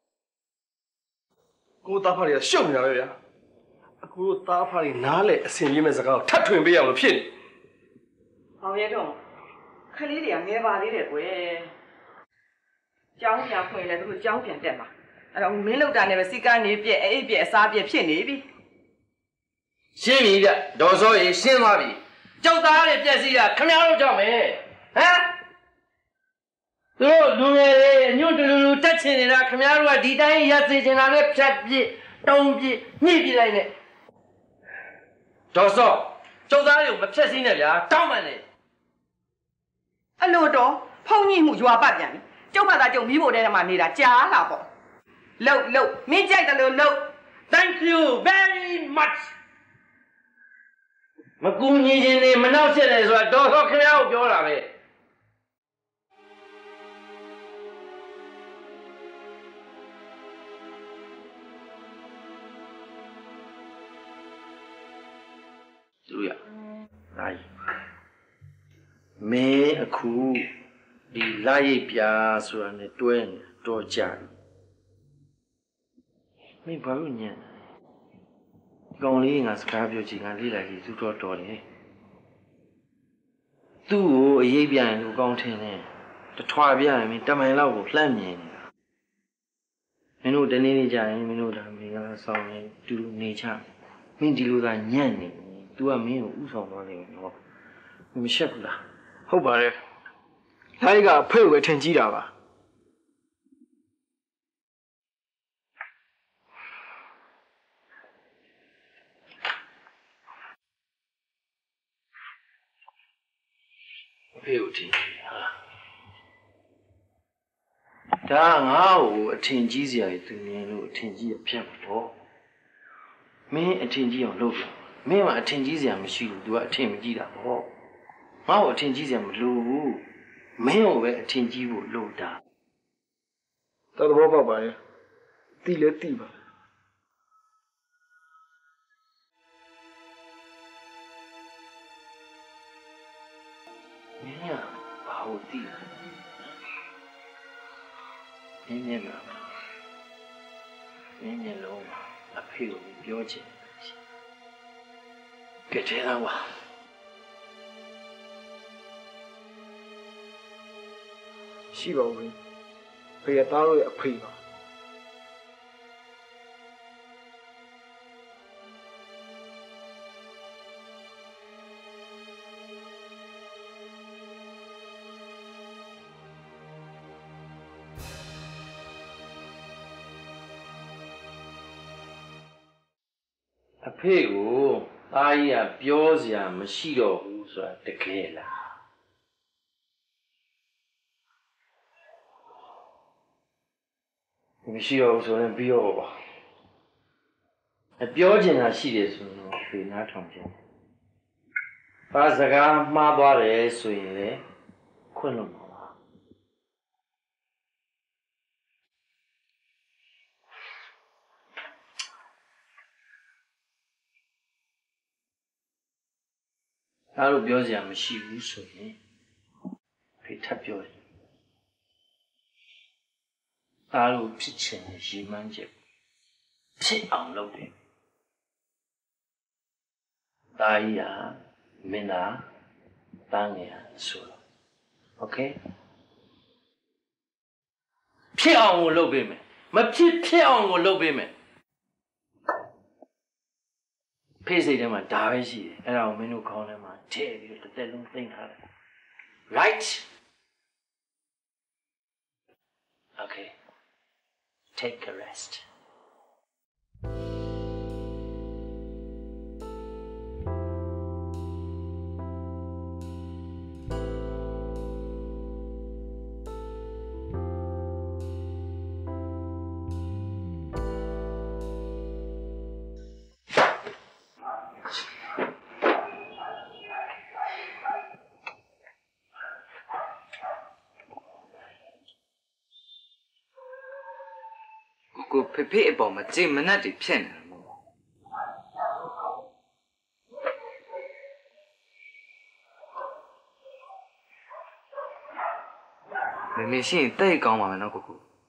ကိုသားဖားတွေကရှုပ်နေတာပဲဗျာအခုတို့သားဖားတွေနားလဲအစင်ပြေးမဲ့စကားကိုထပ်ထွင်ပေးရအောင်လို့ဖြစ်နေဟောင်ရဲတော့ခလေးတွေကငယ်ပါသေးတယ်ကွယ်ကျောင်းပြန်ဖွင့်လဲသူတို့ကျောင်းပြန်တက်မှာအဲ့တော့မင်းလောက်တာနဲ့ပဲစီကနေပြက်အိပ်ပြက်အစားပြက်ဖြစ်နေပြီရှင်းပြီဗျဒေါ်စောရေရှင်းသွားပြီကြောက်သားတွေပြက်စီးတာခမရတို့ကြောင့်ပဲဟမ်သူတို့လူငယ်တွေညွန့်တလူလူတက်ချင်နေတာခမရတို့ကဒီတိုင်းရက်စေချင်တာနဲ့ဖြတ်ပြစ်တုံးပြစ်ညှိပြလိုက်နဲ့ဒေါ်စောကြောက်သားတွေကိုမဖြတ်စည်းနဲ့ဗျာတောင်းမှန်တယ်အဲ့လိုတော့ဖုံညိမှုရွာပတ်ပြန်ပြီကျုပ်ဘာသာကျုပ်မီးဖို့တဲထဲမှာနေတာကြားလာပေါ့လှုပ်မင်းကြိုက်တယ်လို့လှုပ် Thank you very much မကူညီခြင်းနဲ့မနှောက်ရှက်တယ်ဆိုတာဒေါ်စောခင်ဗျားကိုပြောတာပဲသူရနိုင်မင်းအခုဒီလာရိပ်ပြာဆိုတာနဲ့တွဲနေတော့ကြာမင်းဘာလို့ညံ့ကောင်လေးငါစကားပြောချင်ငါလေးလာကြည့်သူတော့တော်တယ်သူ့ကိုအရေးပြန်လူကောင်းထင်းတယ်တထွာပြရင်မင်းတမိုင်လောက်ကိုလှမ်းမြင်နေတာမင်းတို့တနေ့နေ့ကြာရင်မင်းတို့ဒါမင်္ဂလာဆောင်ရင်တူတူနေချမင်းဒီလိုသာညံ့နေ तू ကမင်းကိုဥဆောင်သွားနေတယ်နော်မရှက်ဘူးလားဟုတ်ပါတယ်လိုက်ကဖေ့ကိုပဲထင်ကြီးတာပါဖေ့ကိုထင်ဟာဒါငါ့ကိုအထင်ကြီးစရာကြီးသူမြင်လို့အထင်ကြီးရဖြတ်မှာပေါ့မင်းအထင်ကြီးအောင်လုပ်လို့မင်းကအထင်ကြီးစရာမရှိဘူး तू ကအထင်မကြီးတာပေါ့ငါ့ကိုအထင်ကြီးစရာမလိုဘူးမင်းကိုပဲအထင်ကြီးဖို့လုပ်တာတော်တော်ပေါက်ပါရဲ့တိလဲတိပါမင်းကဘာလို့တိလဲမင်းမျက်လုံးအဖေကိုပြောချင်ကဲထဲတော့ပါရှိပါဘူးဖေရသားတို့ရဲ့အဖေပါအဖေကိုသားကြီးကပြောစရာမရှိတော့ဘူးဆိုဆိုတာတကယ်လားမရှိတော့ဘူးဆိုရင်ပြီးတော့ပါပြောချင်တာရှိတယ်ဆိုတော့ဖေနားထောင်ချင်ဘာစကားမှားသွားတယ်ဆိုရင်လေခွင့်လို့ပါအားလို့ပြောစရာမရှိဘူးဆိုရင်ဖေထပ်ပြောတယ်အားလို့ဖြစ်ချင်ရည်မှန်းချက်ဖြစ်အောင်လုပ်တယ်တာကြီးဟာမင်းသားတန်းငယ်ဆိုတော့โอเคဖြစ်အောင်ကိုလုပ်ပေးမယ်မဖြစ်အောင်ကိုလုပ်ပေးမယ်ဖေးစိတ်ထဲမှာဒါပဲရှိတယ်အဲ့ဒါကိုမင်းတို့ခေါင်းထဲမှာထည့်ပြီးတစ်သက်လုံးသိမ့်ထားတယ် right okay take a rest ကိုဖေဖေအပေါ်မှာကြင်မနှက်တွေဖြစ်နေတယ်မို့မမေရှိရင်တိတ်ကောင်းပါမယ်နော်ကို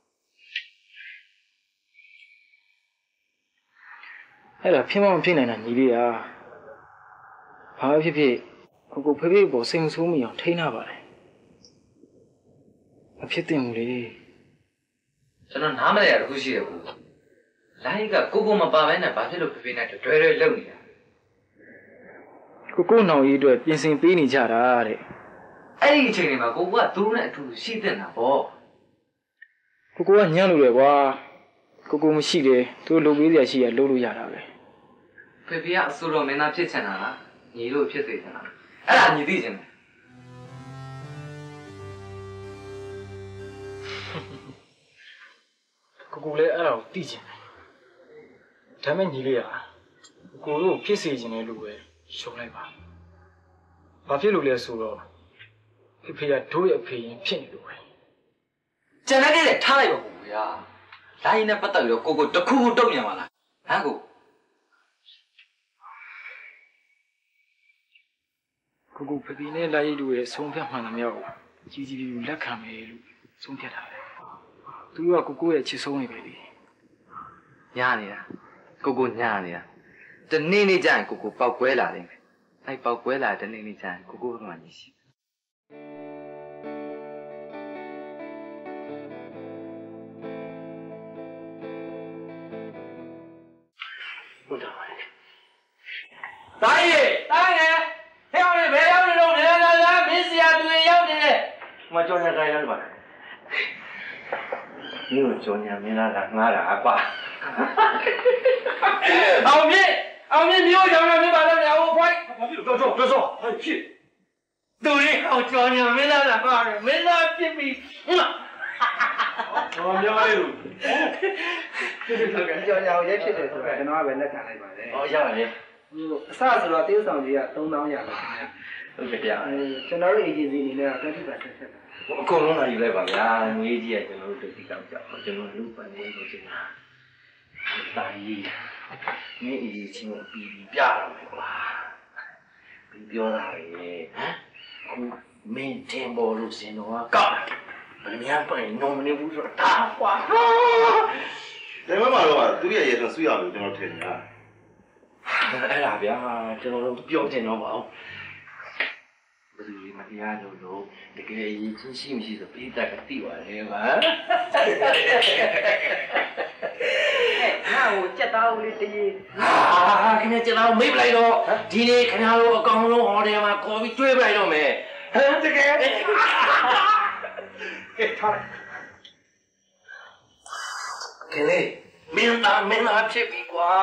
အဲ့ဒါဖြစ်မဖြစ်နိုင်တာညီလေးอ่ะဘာဖြစ်ဖြစ်ကိုဖေဖေပေါ်စိတ်မဆိုးမိအောင်ထိန်းထားပါတယ်မဖြစ်သင့်ဘူးလေကျွန်တော်နားမလဲရတခုရှိတယ်ကိုလိုင်းကကိုမပါဘဲနဲ့ဘာဖြစ်လို့ဖေဖေနဲ့တွဲလုံနေတာကိုနောင်ကြီးအတွက်ပြင်ဆင်ပေးနေကြတာတဲ့အဲ့ဒီအချိန်တွေမှာကိုကသူတို့နဲ့အတူရှိတဲ့တာပေါ့ကိုကညံ့လို့လေကွာကိုမရှိတယ်သူတို့လုပ်ပေးစရာရှိရလုပ်လို့ရတာပဲဖေဖေကအစိုးရမင်းသားဖြစ်ချင်တာလားညီလို့ဖြစ်စေချင်တာအဲ့ဒါညီသိချင်တယ်ကိုလည်းအဲ့ဒါကိုသိချင်တယ်ဒါမဲ့ညီလေးอ่ะကိုတို့ဖြစ်စေချင်တယ်လို့ပဲရှုံးလိုက်ပါဘာဖြစ်လို့လဲဆိုတော့ဖေကတို့ရဲ့အဖေရင်ဖြစ်နေလို့ပဲကျန်တဲ့ထားလိုက်ပါဘူးဗျာလိုင်းနဲ့ပတ်သက်ပြီးတော့ကိုတခုခုတုံ့ပြန်ပါလားဟမ်ကိုဖေနဲ့လာရီတို့ရဲ့ဆုံးဖြတ်မှန်သမျှကိုကြီးကြီးပြူလက်ခံမယ်လို့ဆုံးဖြတ်ထားတယ်သူကကိုရဲ့ချစ်ဆုံးနေပဲလေညာနေတာကိုညာနေတာတနေ့နေ့ကျရင်ကိုပေါက်ကွဲလာတယ်အဲ့ပေါက်ကွဲလာတဲ့နေ့နေ့ကျရင်ကိုမှညီရှိဟုတ်တာပါလေတားရဲ့ဟဲ့အောင်လေဘယ်ရောက်နေတော့လာမင်းစရာသူရောက်နေတယ်မကြော်ညာတိုင်းလားပါ你有叫你没那个俺俩吧？ 后面没有叫你没把那两个快， 别说，哎屁！ 都是好叫你没那个话的，没那屁屁， 我明白了。 ကြောင်ညာကိုရိုက်ဖြစ်တယ်ဆိုတော့ကျွန်တော်ကပဲလက်ခံလိုက်ပါတယ်။ဟောရပါလေ။အစဆိုတော့တေးဆောင်ကြီးက3000ရပါခင်ဗျာ။ဟုတ်ကဲ့ဗျာ။ကျွန်တော်တို့ agency အနေနဲ့20%ဆက်တာ။အကုန်လုံးလာယူလိုက်ပါဗျာ။ငွေကြီးကကျွန်တော်တို့တိကောက်ကြောက်။ကျွန်တော်လူပန်နေလို့ကျွန်တော်တာကြီး။ငွေအကြီးချင်းကိုပြီးပြရမယ်ကွာ။ပြီးပြောတာလေ။ဟမ်။ခုမင်းတင်ပေါ်လို့စင်တော့ကောက်။ဘယ်များပိုင်နော်မနေဘူးဆိုတော့ဒါကွာ။ဒါမှမဟုတ်သူရဲ့ရေဆိုဆွေးရလို့ကျွန်တော်ထင်နေတာအဲ့ဒါဗျာကျွန်တော်တို့ပြောချင်တော့ပါဘူးဘယ်သူမတရားလို့တကယ်အရေးချင်းရှိမရှိဆိုပြီးတက်ကသိပါလေကွာငါ့ကိုကြက်သားဦးလေးတည်းခင်ဗျာကျွန်တော်မိတ်ပလိုက်တော့ဒီနေ့ခင်ဗျားတို့အကောင်လုံးဟော်တယ်မှာခေါ်ပြီးတွေးပလိုက်တော့မယ်ဟမ်တကယ်ထားခင်လေမင်းသားဖြစ်ပြီကွာ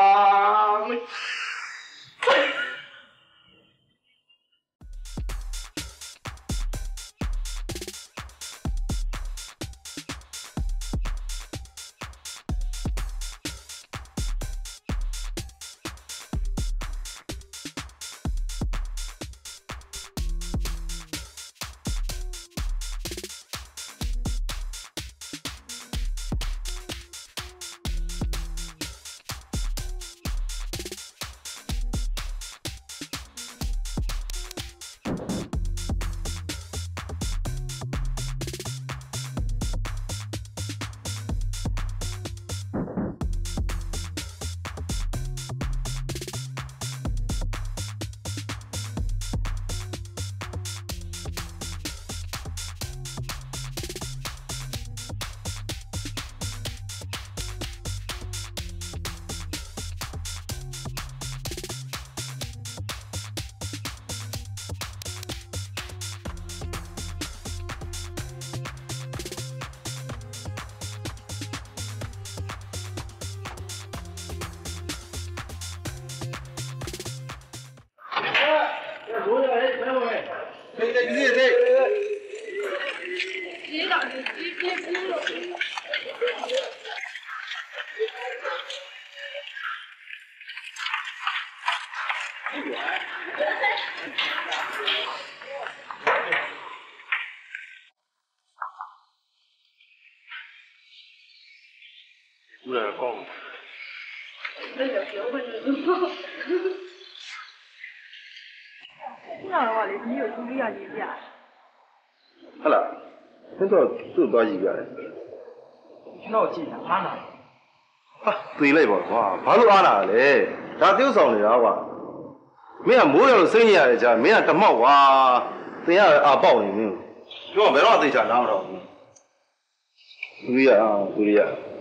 不然光。 那个结婚了。那的话，你有独立啊，你家。 好了，很多都多几个嘞。 那记得安娜。 啊，对了吧，哇，ဘာလို့အားလာလဲဒါtiêuဆောင်နေတာကွာမင်းကမိုးရလို့စိတ်ညစ်ရတယ်ကြာမင်းကတမောက်ကွာသင်ရအာပေါက်နေမင်းပြောဘယ်တော့သိချာနားမတော့ဘူးသူရ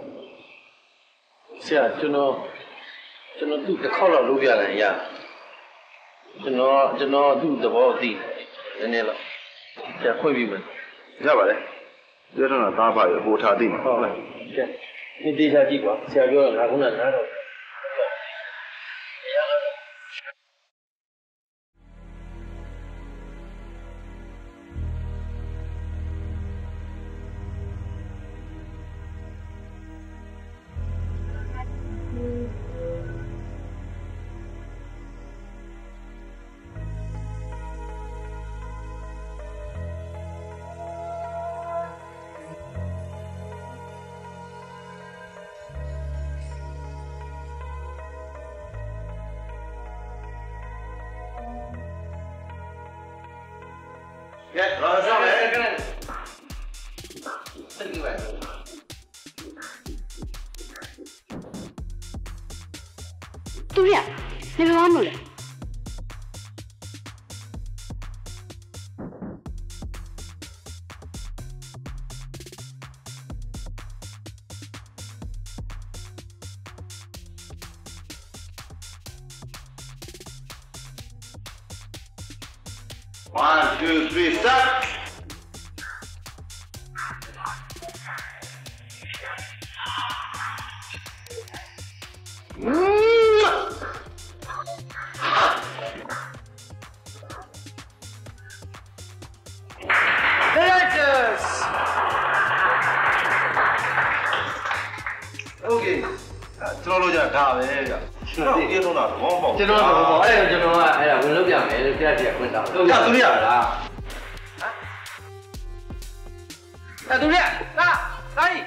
ဆရာကျွန်တော်သူ့တစ်ခေါက်တော့လုပ်ပြလိုက်ရကျွန်တော်သူ့သဘောသိတယ်နည်းနည်းတော့ဆရာခွင့်ပြုမယ်ရပါလေပြောတော့သားဖရဟိုထားသိမှာဟုတ်လားကဲဒီတေချာကြည့်ကွာဆရာပြောတာငါခုနနားတော့ကဲတော့ဆောင်မယ်တူရနေမမလို့လဲ 1 2 3 start Okay ကျွန်တော်တို့じゃဒါပဲဗျကျွန်တော်ပြေထုံးတာသဘောပေါက်ကျွန်တော်တော့ပေါ့အဲ့ဒါကျွန်တော်ကအဲ့ဒါဝင်လုပ်ပြမယ်လို့ပြပြခွင့်တောင်းဟုတ်ကဲ့သူရလားအဲ့သူရလာကြီး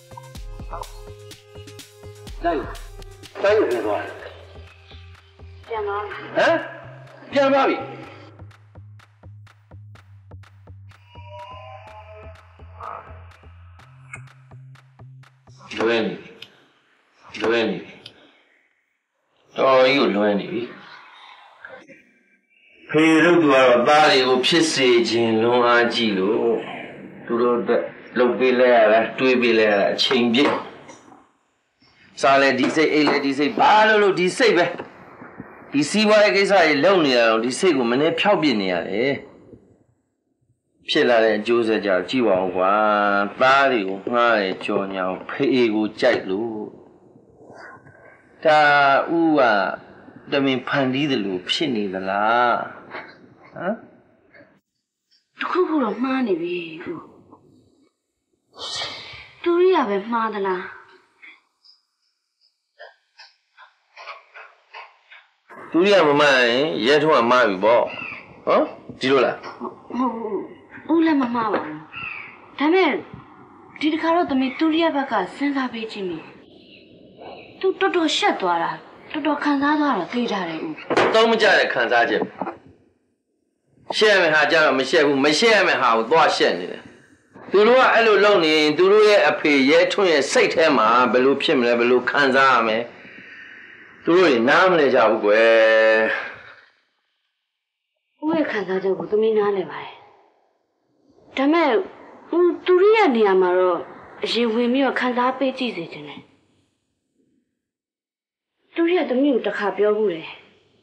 လိုက်ပြန်သွားပြန်ပါဟမ်ပြန်ပါပြီလွယ်နေတော်ကြီးကိုလွယ်နေပြီဖေတို့ကတော့သားတွေကိုဖြစ်စေခြင်းလွန်အားကြီးလို့သူတို့အတွက်လှုပ်ပေးလိုက်ရတာတွေးပေးလိုက်ရတာအချိန်ပြည့်စားလေဒီစိတ်အိတ်လေဒီစိတ်ဘာလို့ဒီစိတ်ပဲဒီစီးပွားရေးကိစ္စတွေလုံနေရအောင်ဒီစိတ်ကိုမနေ့ဖြောက်ပြနေရတယ်ဖြစ်လာတဲ့အကျိုးဆက်ကြောင့်ကြည့်ပါဦးကွာသားတွေကိုငှားရကြော်ညာဖေးကိုကြိုက်လို့ဒါဥကတမင်ဖန်တီးတယ်လို့ဖြစ်နေသလားဟမ်တခုခုတော့မှားနေပြီတူရပဲမှားသလားသူရမမရင်ရဲထုံးကမှားပြီပေါ့ဟမ်ဒီလိုလားဟုတ်ဦးလည်းမမှားပါဘူးဒါပေမဲ့ဒီတစ်ခါတော့သမီးတူရဘက်ကစဉ်းစားပေးကြည့်မိသူတော်တော်ရှက်သွားတာတော်တော်ခံစားသွားတာသိကြတယ်ဦးတော့မကြတဲ့ခံစားချက်ရှက်ရမယ်ဟာကြတော့မရှက်ဘူးမရှက်ရမယ်ဟာကိုသွားရှက်နေတယ်သူတို့ကအဲ့လိုလုပ်နေရင်သူတို့ရဲ့အဖေရဲထွန်းရဲ့စိတ်ထဲမှာဘယ်လိုဖြစ်မလဲဘယ်လိုခံစားရမလဲသူတို့တွေနားမလဲကြဘူးကွယ်ဦးရဲ့ခံစားချက်ကိုသမီးနားလဲပါတယ်ဒါမဲ့သူတို့ရဲ့နေရာမှာတော့အရင်ဝင်ပြီးတော့ခံစားပေးကြည့်စေချင်တယ်သူရဲ့သမီးကိုတစ်ခါပြောဘူးလေ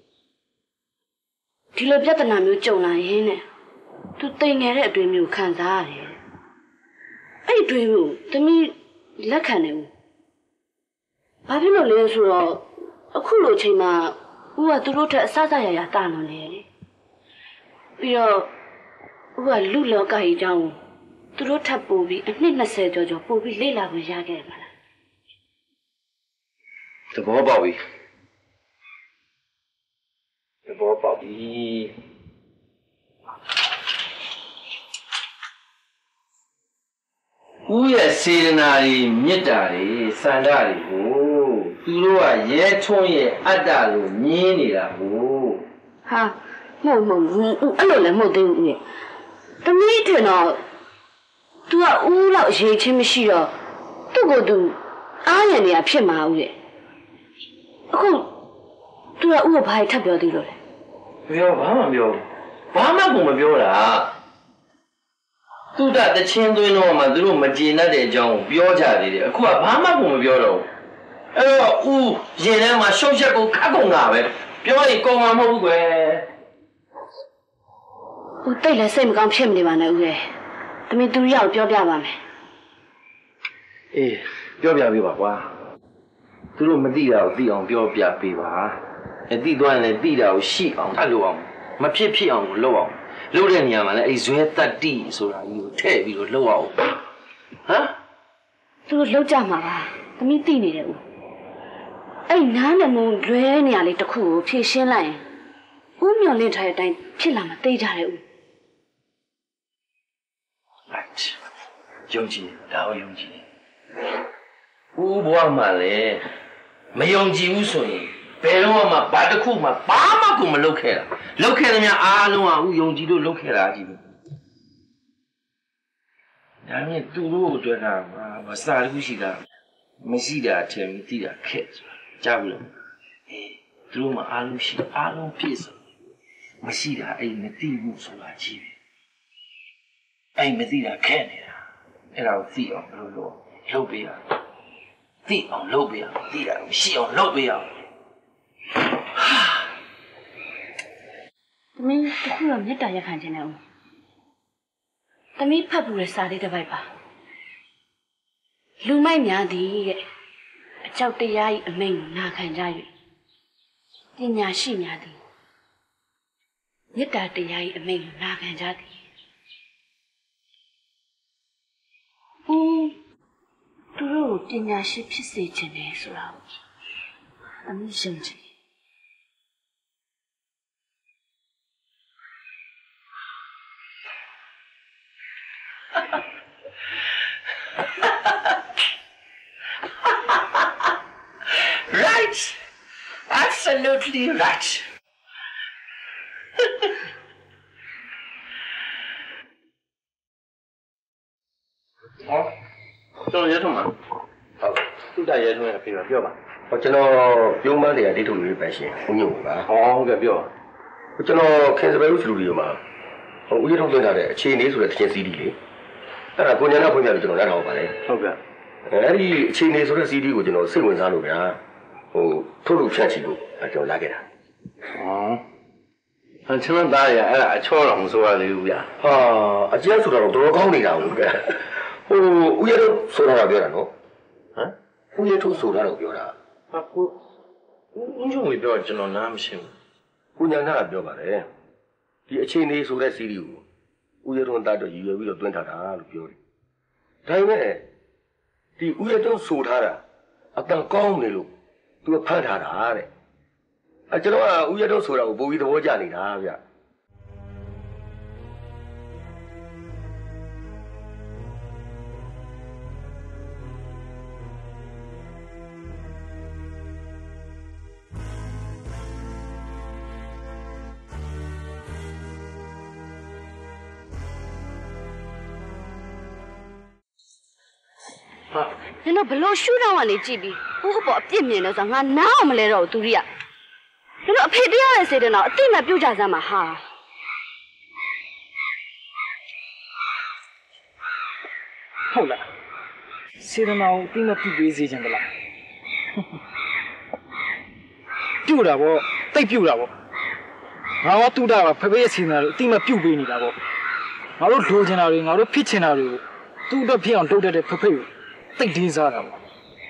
ဒီလိုပြဿနာမျိုးကြုံလာရင်နဲ့သူတိမ်ငယ်တဲ့အတွင်းမျိုးခံစားရတယ်အဲ့ဒီအတွင်းမျိုးသမီးလက်ခံနေဘူးဘာဖြစ်လို့လဲဆိုတော့အခုလိုအချိန်မှာဦးကသူတို့ထက်အဆဆရရတာလွန်နေတယ်လေပြီးတော့ဦးကလူလောကကြီးအကြောင်းတသူတို့ထပ်ပို့ပြီးအနှစ်20ကျော်ကျော်ပို့ပြီးလေ့လာခွင့်ရခဲ့ပါလားသဘောပေါက်ပြီသဘောပေါက်ပြီဦးရဲ့စေတနာတွေမေတ္တာတွေစန္ဒတွေကိုသူတို့ကရဲထွန်းရဲ့အတ္တလို့မြင်နေတာကိုဟာမဟုတ်အဲ့လိုလည်းမဟုတ်သေးဘူးရဲ့တမီးထင်တော့ तू ကဦးလောက်ရေးချင်းမရှိတော့သူ့ကို तू အားရနေရဖြစ်မှာဦးရဲ့အခု तू ကဦးကိုဘာထပ်ပြောသေးလို့လဲပြောဘာမှမပြောဘာမှကိုမပြောတာသူတချင်းသွင်းတော့မှသူတို့မကျေနပ်တဲ့အကြောင်းကိုပြောကြသေးတယ်အခုကဘာမှကိုမပြောတော့အဲ့တော့ဦးရင်ထဲမှာရှုပ်ချက်ကိုခတ်ကုန်တာပဲပြောရင်ကုန်မှာမဟုတ်ဘူးကွယ်ဦးတိတ်လည်းစိတ်မကောင်းဖြစ်မနေပါနဲ့ဦးရဲ့တမီးသူရောက်ပြောပြပါမယ်အေးပြောပြပေးပါကွာသူတို့မသိတာကိုသိအောင်ပြောပြပေးပါသိသွားရင်လည်းသိတာကိုရှိအောင်ထပ်လို့အောင်မဖြစ်ဖြစ်အောင်ကိုလုပ်အောင်လုပ်တဲ့နေရာမှာလည်းအဲ့ဇွဲတတ်တိဆိုတာကြီးကိုထည့်ပြီးတော့လုပ်အောင်ဟမ်သူတို့လောက်ကြမှာပါတမီးသိနေတယ်ဦးအဲ့နားနဲ့မုံလွဲနေရလေးတစ်ခုကိုဖြည့်ရှင်းလိုက်ရင်ဦးမျောလင့်ထားတဲ့အတိုင်းဖြစ်လာမှာသိကြတယ်ဦး right ယုံကြည်ဒါကိုယုံကြည်ဦးဘွားမှလည်းမယုံကြည်ဘူးဆိုရင်ဘယ်တော့မှဘာတစ်ခုမှဘာမှကိုမလုပ်ခဲ့တာလုပ်ခဲ့တဲ့များအားလုံးကဦးယုံကြည်လို့လုပ်ခဲ့တာကြီးပဲဒါနဲ့သူတို့အတွက်တာမစားလို့ရှိတာမရှိတာအထင်မသိတာခက်ကြားဘူးလားသူတို့မှအားလုံးရှိအားလုံးပြည့်စုံမရှိတာအဲ့မသိဘူးဆိုတာကြီးပဲအဲ့မသိတာခက်နေတာအဲ့ဒါကိုသိအောင်ဘယ်လိုလုပ်ပေးရသိအောင်လုပ်ပေးရသိတာကိုရှိအောင်လုပ်ပေးရတမီးတစ်ခုတော့မေတ္တာရက်ခံခြင်းနဲ့ဦးတမီးဖတ်ဘူးတဲ့စာလေးတစ်ပိုက်ပါလူမိုက်များသည်တဲ့အကြောက်တရား၏အမိန့်ကိုနာခံကြ၍ပညာရှိများသည်မေတ္တာတရား၏အမိန့်ကိုနာခံကြသည်ဦးသူတို့ပညာရှိဖြစ်စေခြင်းလေဆိုတာအမိရှင်းချင် Right absolutely right ဟောကျွန်တော်ရဲထုံးမှာဟုတ်သူတရဲထုံးရဲ့အဖေကပြောပါဟောကျွန်တော်ပြုံးမန်းတွေကဒိတ်ထုံလေးပဲရှင်ဘုံညုံပါဟောဟုတ်ကဲ့ပြောကျွန်တော်ခင်စပယ်ဦးစတူဒီယိုမှာဟိုဦးရဲထုံးသွင်းထားတဲ့အခြေအနေဆိုတဲ့သချင်း CD လေးအဲ့ဒါကိုညနာဖွင့်ပြပြီးကျွန်တော်လက်ထောက်ပါလေဟုတ်ကဲ့အဲ့ဒီအခြေအနေဆိုတဲ့ CD ကိုကျွန်တော်စိတ်ဝင်စားလို့ဗျာဟိုထုတ်လို့ဖြတ်ချီလို့ကျွန်တော်လာခဲ့တာကျွန်တော်သားရအဲ့ဒါအချောတော်မဆိုရသေးဘူးဗျာဟာအကျဉ်းဆိုတာတော့တော်တော်ကောင်းနေတာဟုတ်ကဲ့ဟိုဦးရဲတို့ဆိုတာပြောတာနော်ဟမ်ဦးရဲတို့ဆိုတာတော့ပြောတာဟာကိုဦးချုံကြီးပြောကျွန်တော်နားမရှင်းဘူးကိုညာနာကပြောပါတယ်ဒီအခြေအနေဆိုတဲ့ CD ကိုဦးရဲတို့တာတော့ရည်ရွယ်ပြီးတော့တွင်းထားတာလို့ပြောတယ်ဒါပေမဲ့ဒီဦးရဲတို့ဆိုထားတာအတန်ကောင်းနေလို့သူကဖတ်ထားတာတဲ့ကျွန်တော်ကဦးရဲတို့ဆိုတာကိုပုံပြီးသဘောကျနေတာဗျနင်တို့ဘလို့ရှူတော့ကနေကြည့်ပြီးဟိုဘောအပြစ်မြင်လို့ဆိုငါနားအောင်မလဲတော့သူရိယနင်တို့အဖေတရားရဲ့စေတနာအတိမပြုတ်ကြစမ်းပါဟာဟုတ်လားစေတနာကိုအတိမပြုတ်ပေးစေချင်တယ်လားပြုတ်တာဗောတိတ်ပြုတ်တာဗောငါကတူတာကဖဖေးရဲ့စေတနာကိုအတိမပြုတ်ပေးနေတာဗောငါတို့လိုချင်တာတွေငါတို့ဖြစ်ချင်တာတွေကိုသူ့အတွက်ဖြစ်အောင်လုပ်တတ်တဲ့ဖဖေးကိုတိတ်တင်းစားတာဗော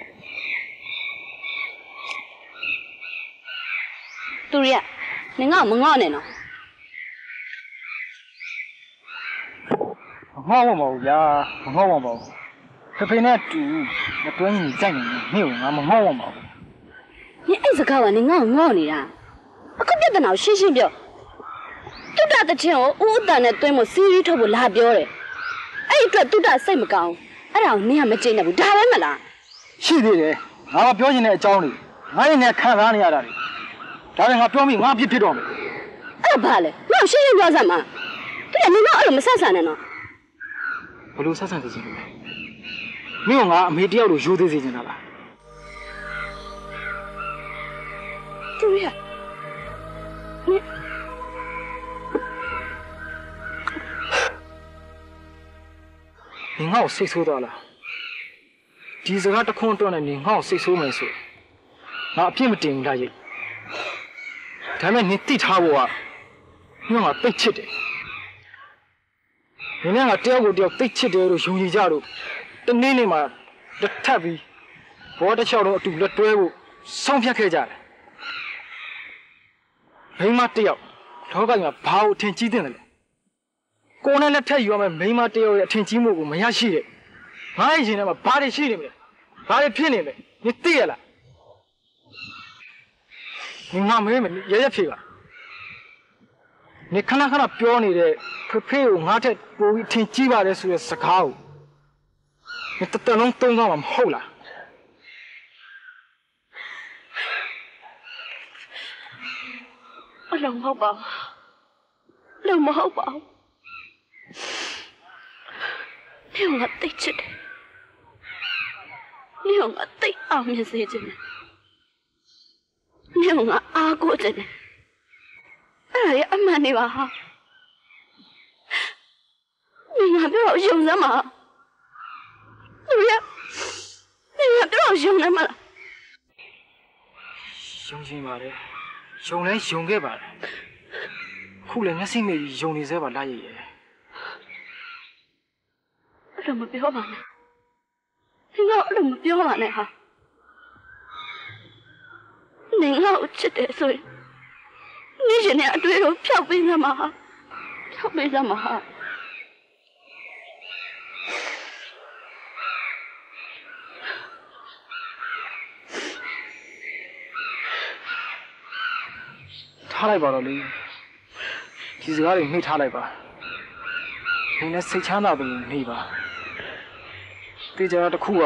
သူရိယနင်ကမငေါ့နဲ့နော်ငေါ့မဟုတ်ဗျာမငေါ့မဟုတ်ဖေနဲ့တူမတွင်းကြီးကြိုက်နေနေငါမငေါ့မဟုတ်你爱是搞完你我你啦，我可别等到新鲜表。都打的钱哦，我当然对我心里头不拉表嘞。哎，这都打什么讲？哎，然后你还没进来不打完没啦？ 是的嘞，我表现来教你，我现在看啥你啊？这里我表明我别着没。 哎，罢了，我新鲜表什么？对呀，你那怎么啥啥的呢？ 不รู้啥啥的事情没？没有我没掉入有的事情了吧？ 对呀， 你我谁收到了？第一个他空着呢，你我谁收没收？我并不顶他去，他们你对他我，你我对起的，你那个掉过掉对起的都兄弟家都，等你嘛，这太逼，我的小路堵了队伍，上片开家了。မိမတယောက်လောကကြီးမှာဘာလို့ထင်ကြီးတဲ့လဲကိုယ်နဲ့လက်ထက်ယူရမယ်မိမတယောက်ရဲ့အထင်ကြီးမှုကိုမရရှိတဲ့ငါ့ရင်ထဲမှာဘာတွေရှိနေမလဲဘာတွေဖြစ်နေလဲ你သိရလား你ငါမေးမယ်ရရဖြေပါ你ခဏခဏပြောနေတဲ့ဖေကိုငါထက်ပိုပြီးထင်ကြီးပါတယ်ဆိုတဲ့စကားကို你တတလုံးသုံးသွားမှာမဟုတ်လား我冷好饱，冷不好饱，你用我对吃的，你用我对熬面食着呢，你用我熬过着呢，哎呀，阿妈你话哈，你还不要用什么？对呀，你还不要用什么了？ 用什么嘞？用来用给吧，苦了我心里用的这把拉爷， 怎么表完呢？你我怎么表完呢哈？你我吃的水，你现在对我漂白什么哈？漂白什么哈？ ထားလိုက်ပါတော့လေဒီစကားတွေနှိပ်ထားလိုက်ပါနင်းနဲ့စိတ်ချမ်းသာတယ်နေပါတေချာတစ်ခုက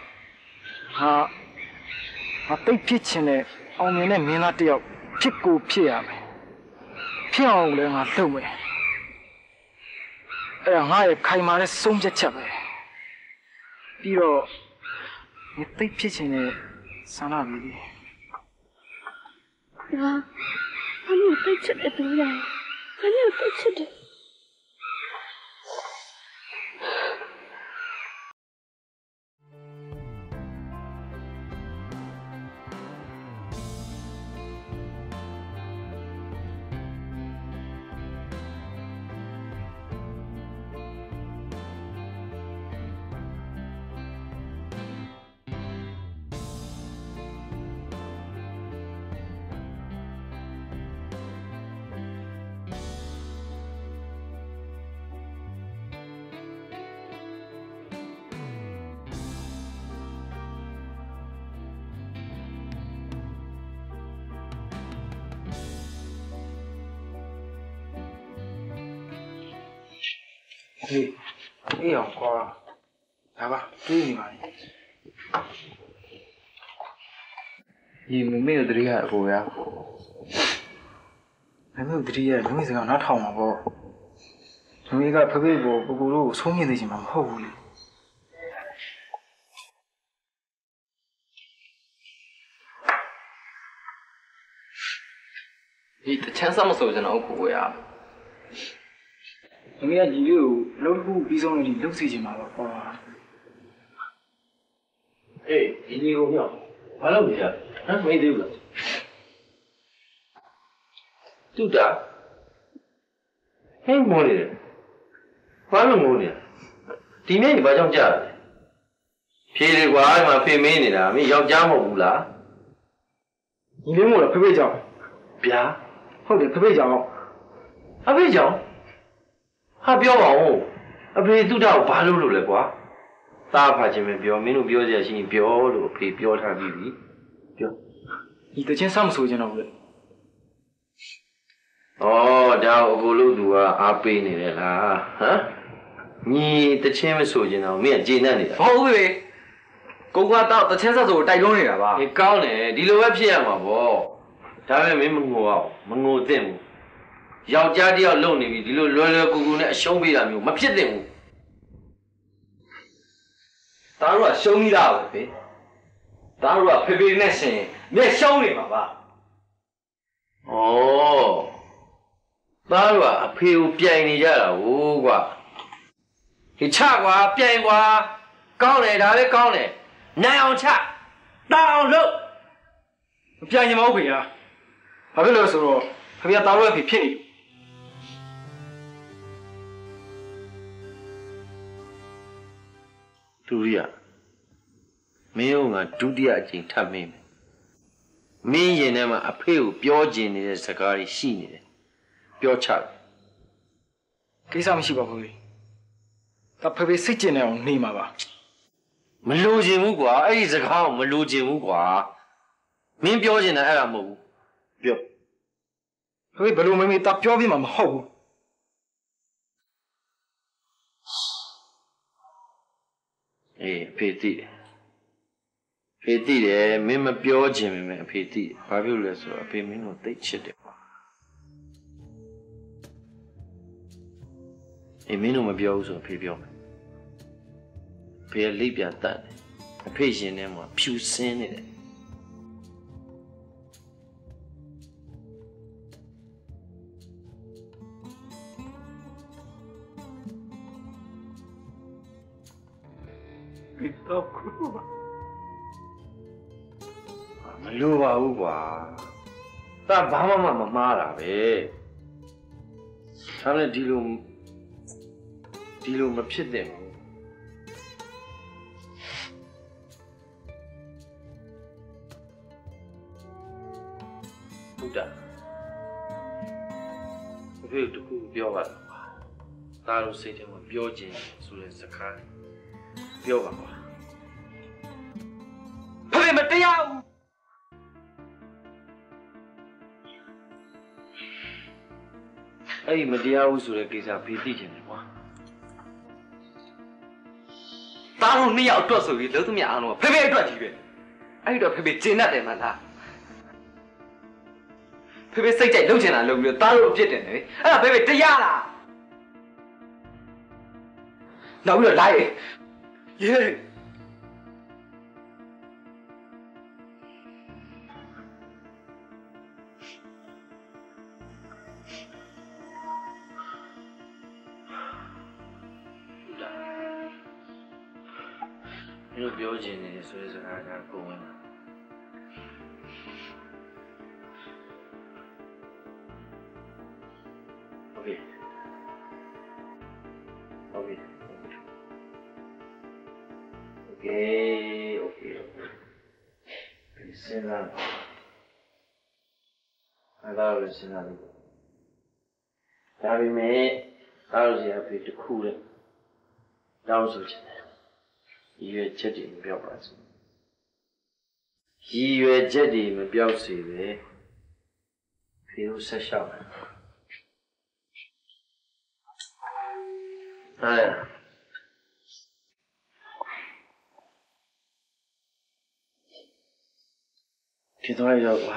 ဟာတိတ်ဖြစ်ချင်တဲ့အောင်မြင်တဲ့မင်းသားတယောက်ဖြစ်ကိုဖြစ်ရမယ်ဖြစ်အောင်လည်းငါလုပ်မယ်အဲ့ဒါငါရဲ့ခိုင်မာတဲ့ဆုံးဖြတ်ချက်ပဲပြီးတော့你တိတ်ဖြစ်ချင်တဲ့ဆန္ဒလေး俺有对吃的多呀，俺有对吃的。 အေးအောင်ကွာဒါပါတွေးနေပါလေဒီမမေတို့တတိယအကိုရမမေတို့တတိယမမေစကားနားထောင်မှာပေါ့မမေကဖေဖေကိုကိုကိုတို့ကိုဆုံးမြင်သိချင်မှာမဟုတ်ဘူးလေဒီတချမ်းစမဆိုကျွန်တော်အကိုရမမေကညီလေးကိုလုံးတစ်ခုပြီးဆုံးနေလှုပ်စီချင်မှာပါကွာအေးဒီညီကိုမြောက်ဘာလုပ်နေရဟမ်မေးသေးဘူးလားတူတာဟဲ့မိုးနေတယ်ဘာလို့မိုးနေလဲဒီနေ့ဘာကြောင့်ကြာလဲဖြေလေကွာဒီမှာဖေမင်းနေတာမင်းယောက်ျားမဟုတ်ဘူးလားညီလေးမို့တော့ဖေဖေကြောင့်ဗျာဟုတ်တယ်ဖေဖေကြောင့်အဖေကြောင့်ဟာပြောပါဦးအဖေသူ့တောက်ဘာလို့လဲကွာသားဖာချင်းပဲပြောမင်းတို့ပြောကြရှိရင်ပြောလို့အဖေပြောထားပြီးပြီပြောဒီတချင်းစမဆိုချင်တော့ဘူးလေဒါအကိုလို့သူကအားပေးနေတယ်လားဟမ်ညီတချင်းမဆိုချင်တော့မင်းကကျေနပ်နေတာဟုတ်ပြီကိုကတော့တချင်းဆက်ဆိုတိုက်လုံးနေတာပါကောင်းတယ်ဒီလိုပဲဖြစ်ရမှာပေါ့ဒါပေမဲ့မင်းမငိုအောင်မငိုသင့်ဘူးယောက်ျားတယောက်လုံနေပြီဒီလိုလွယ်လွယ်ကူကူနဲ့အရှုံးပေးတာမျိုးမဖြစ်သင့်ဘူးဒါတို့ကရှုံးပြီးသားပဲဖေဒါတို့ကဖေဖေနဲ့ရှင်မျက်ရှုံးနေမှာပါသားတို့ကအဖေကိုပြိုင်နေကြတာဟုတ်ကွာဟိချကွာပြိုင်ကွာကောင်းတယ်ဒါလည်းကောင်းတယ်နိုင်အောင်ချတောင်းအောင်လုပ်မပြိုင်ရင်မဟုတ်ဖေဟာဘာဖြစ်လို့ဆိုတော့ဖေကသားတို့ရဲ့ဖေဖြစ်နေတယ်သူရိယမင်းတို့ကဒုတိယအကြိမ်ထပ်မင်းမင်းရင်ထဲမှာအဖေကိုပြောကျင်နေတဲ့စကားတွေရှိနေတယ်ပြောချတယ်ကိစ္စမရှိပါဘူးဒါဖေစိတ်ကျင်နေအောင်နေမှာပါမလိုချင်ဘူးကွာအဲ့ဒီစကားကိုမလိုချင်ဘူးကွာမင်းပြောချင်တာအဲ့ဒါမဟုတ်ဘူးပြောဖေဘယ်လိုမေတာပြောပြမှာမဟုတ်ဘူးအဖေသိတယ်ဖေသိတယ်မင်းမပြောချင်ပေမဲ့အဖေသိတယ်ဘာဖြစ်လို့လဲဆိုတော့အဖေမင်းတို့သိချစ်တယ်ကွာမင်းတို့မပြောဘူးဆိုအဖေပြောမယ်အဖေကလိပ်ပြန်တတ်တယ်အဖေရှင်ထဲမှာဖြူစင်းနေတယ်တော့ခုမလိုပါဘူးကွာဒါဘာမှမမှားတာပဲဒါနဲ့ဒီလိုမဖြစ်သင့်ဘူးဟုတ်တာအဖေတခုပြောပါတော့ဒါလိုစိတ်ထဲမှာပြောချင်ဆိုတဲ့စကားပြောပါကွာဖေမတရားဘူးအဲ့ဒီမတရားဘူးဆိုတဲ့ကိစ္စဖေသိချင်တယ်ကွာဒါတို့နှစ်ယောက်အတွက်ဆိုပြီးလုံးသမျှအောင်တော့ဖေအတွက်ကြီးပဲအဲ့တော့ဖေကျင်တတ်တယ်မလားဖေစိတ်ကြိုက်လုံးချင်တာလုံးပြီးတော့ဒါတို့အပြစ်တင်တယ်အဲ့ဒါဖေတရားလားနောက်ပြီးတော့လိုက်ရေးမင်းတို့ပြောချင်နေတယ်ဆိုတဲ့စကားကကိုဝင်လာโอเคโอเคစဉ်းစားအဲ့ဒါလည်းစဉ်းစားလို့ဒါပေမဲ့အားလို့ရပြီတခုလေတောင်းဆိုချင်တယ်ရည်ရွယ်ချက်တွေမပြောက်ပါဘူးရည်ရွယ်ချက်တွေမပြောက်စေပဲဖေတို့ဆက်လျှောက်မယ်ဖြစ်သွားရောကွာ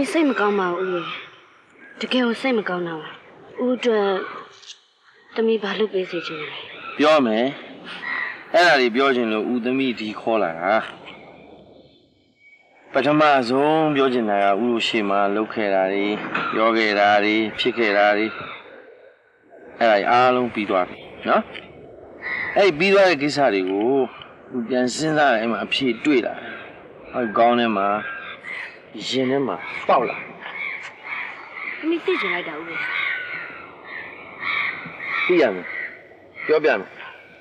ီးစိတ်မကောင်းပါဘူးဦးတကယ်ကိုစိတ်မကောင်းတာပါဦးအတွက်သမီးဘာလုပ်ပေးစေချင်လဲပြောမယ်အဲ့ဒါတွေပြောချင်လို့ဦးသမီးဒီခေါ်လာတာပထမဆုံးပြောချင်တာကဦးတို့ရှေ့မှာလုပ်ခဲ့တာတွေပြောခဲ့တာတွေဖြစ်ခဲ့တာတွေအဲ့ဒါအားလုံးပြီးသွားပြီနော်အဲ့ပြီးသွားတဲ့ကိစ္စတွေကိုပြန်စဉ်းစားရင်အဲ့မှာအဖြေတွေ့လာအဲ့ကောင်းထဲမှာရင်ထဲမှာပေါက်လာသမီးသိချင်လိုက်တာဦးသိရမယ်ပြောပြမယ်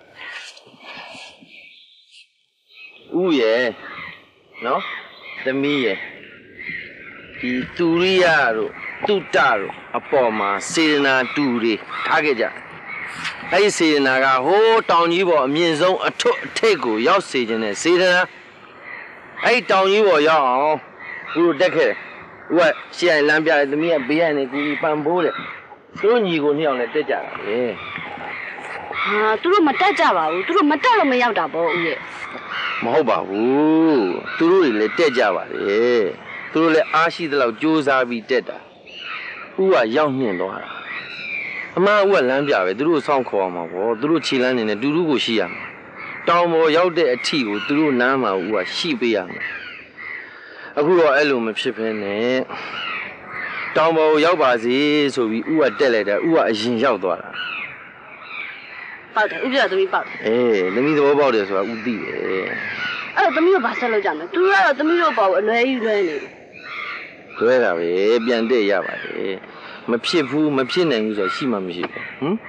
ဦးရဲ့နော်သမီးရဲ့ဒီတူရိယတို့တုတ္တတို့အပေါ်မှာစေရနာတူတွေထားခဲ့ကြအဲ့ဒီစေရနာကဟိုးတောင်ကြီးပေါ်အမြင့်ဆုံးအထွတ်အထိပ်ကိုရောက်စေခြင်းနဲ့စေရနာအဲ့ဒီတောင်ကြီးပေါ်ရောက်အောင်ဦးတို့တက်ခဲ့တယ်ဦးကရှေ့ရလမ်းပြတယ်သမီးကဘေးကနေကူပြီးပံပိုးတယ်သူတို့ညီကိုနှစ်ယောက်နဲ့တက်ကြတာပဲဟာသူတို့မတက်ကြပါဘူးသူတို့မတက်လို့မရောက်တာပေါ့ဦးရဲ့မဟုတ်ပါဘူးသူတို့တွေလည်းတက်ကြပါလေသူတို့လည်းအားရှိသလောက်ကြိုးစားပြီးတက်တာဦးကရောက်နှင်သွားတာအမဦးကလမ်းပြပဲသူတို့စောင့်ခေါ်အောင်ပါဗောသူတို့ခြေလမ်းနေနဲ့တူတူကိုရှိရမှာတောင်ပေါ်ရောက်တဲ့အထီကိုသူတို့နားမှာဦးကရှိပေးရမှာအခုတော့အဲ့လိုမဖြစ်ဘဲနဲ့တောင်ပေါ်ရောက်ပါစေဆိုပြီးဦးကတက်လိုက်တာဦးကအရင်ရောက်သွားတာပေါက်တယ်ဦးပြသမီးပေါက်သမီးသဘောပေါက်တယ်ဆိုတာဦးသိတယ်အဲ့တော့သမီးကဘာဆက်လုပ်ကြမလဲသူကတော့သမီးတို့ပေါ့အလွဲကြီးလွဲနေလွဲတာပဲပြန်တက်ရပါတယ်မဖြစ်ဘူးမဖြစ်နိုင်ဘူးဆိုရှိမှမရှိဘူး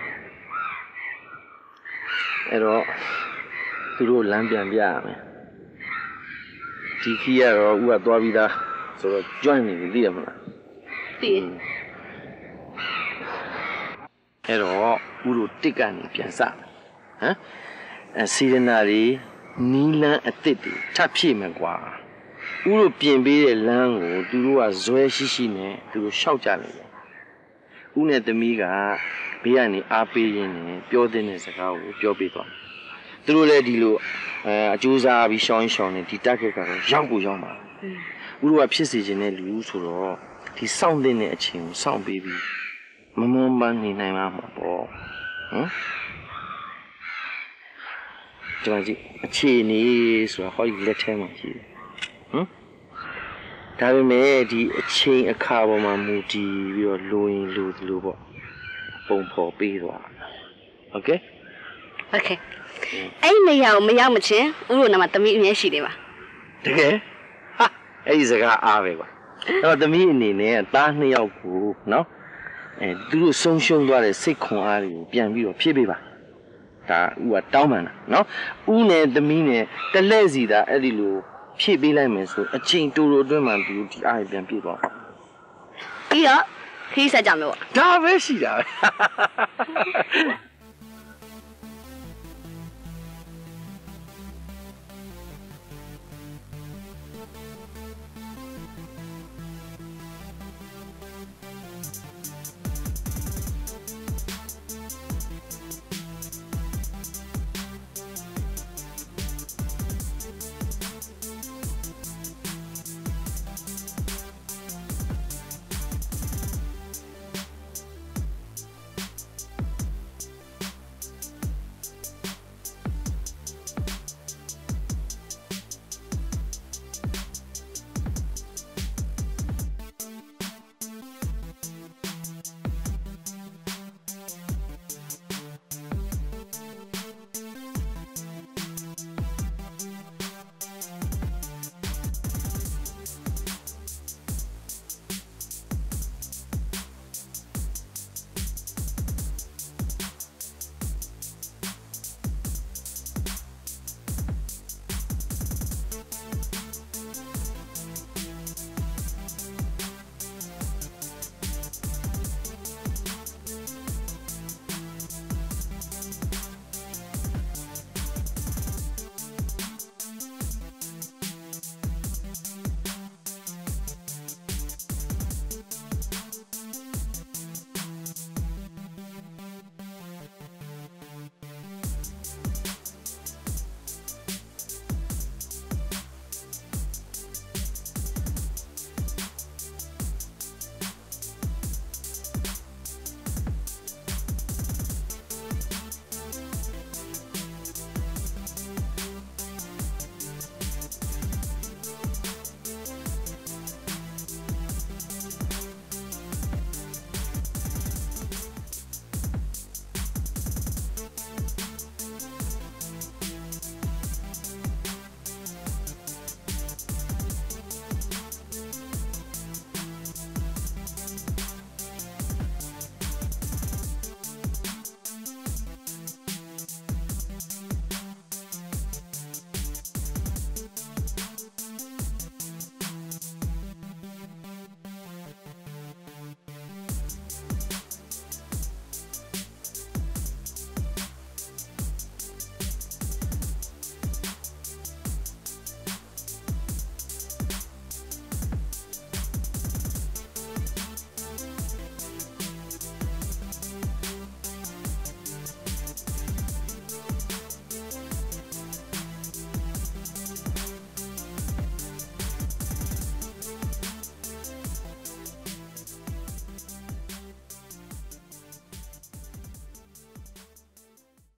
အဲ့တော့သူတို့လမ်းပြန်ပြရမယ်ဒီခီးကတော့ဦးကသွားပြီးသားဆိုတော့ကျွမ်းနေပြီသိရမလားသိအဲ့တော့ဦးတို့တစ်ကနေပြန်စဟမ်စီရနာတွေနီးလန်းအစ်စ်တွေထပ်ဖြည့်မယ်ကွာဦးတို့ပြင်ပေးတဲ့လမ်းကိုသူတို့ကဇွဲရှိရှိနဲ့သူတို့ရှောက်ကြတယ်ဦးနဲ့သမီးကဘေးကနေအားပေးရင်းနဲ့ပြောတဲ့စကားကိုပြောပေးသွားသူတို့လည်းဒီလိုအကျိုးစားပြီးရှောင်းရှောင်းနေဒီတက်ခက်ကတော့ရောက်ကိုရောက်မှာဦးတို့ကဖြစ်စေခြင်းနဲ့လူဆိုတော့ဒီစောင့်တဲ့အချိန်ကိုစောင့်ပေးပြီးမမွန်းပန်းနေနိုင်မှာပေါ့ဒီမှာကြည့်အခြေအနေဆိုတာဟောဒီလက်ထဲမှာရှိတယ်ဒါပေမဲ့ဒီအချိန်အခါပေါ်မှာမူတည်ပြီးတော့လိုရင်လိုဒီလိုပေါ့ပုံဖော်ပေးသွားโอเคအဲ့နေရာကိုမရောက်မချင်းဦးတို့နာမသမီးအမြဲရှိတယ်ပါတကယ်ဟာအဲ့ဒီစကားအားပဲကွာအဲ့တော့သမီးအနေနဲ့သားနှစ်ယောက်ကိုနော်သူတို့ဆုံးရှုံးသွားတဲ့စိတ်ခွန်အားတွေကိုပြန်ပြီးတော့ဖြည့်ပေးပါဒါဦးကတောင်းပန်တာနော်ဦးနဲ့သမီးနဲ့တလဲစီတာအဲ့ဒီလိုဖြည့်ပေးလိုက်မယ်ဆိုအချိန်တူတူအတွင်းမှာသူဒီအားပြန်ပြည့်သွားပြီးတော့ခီးဆက်ကြမယ်ပေါ့ဒါပဲရှိတာပဲ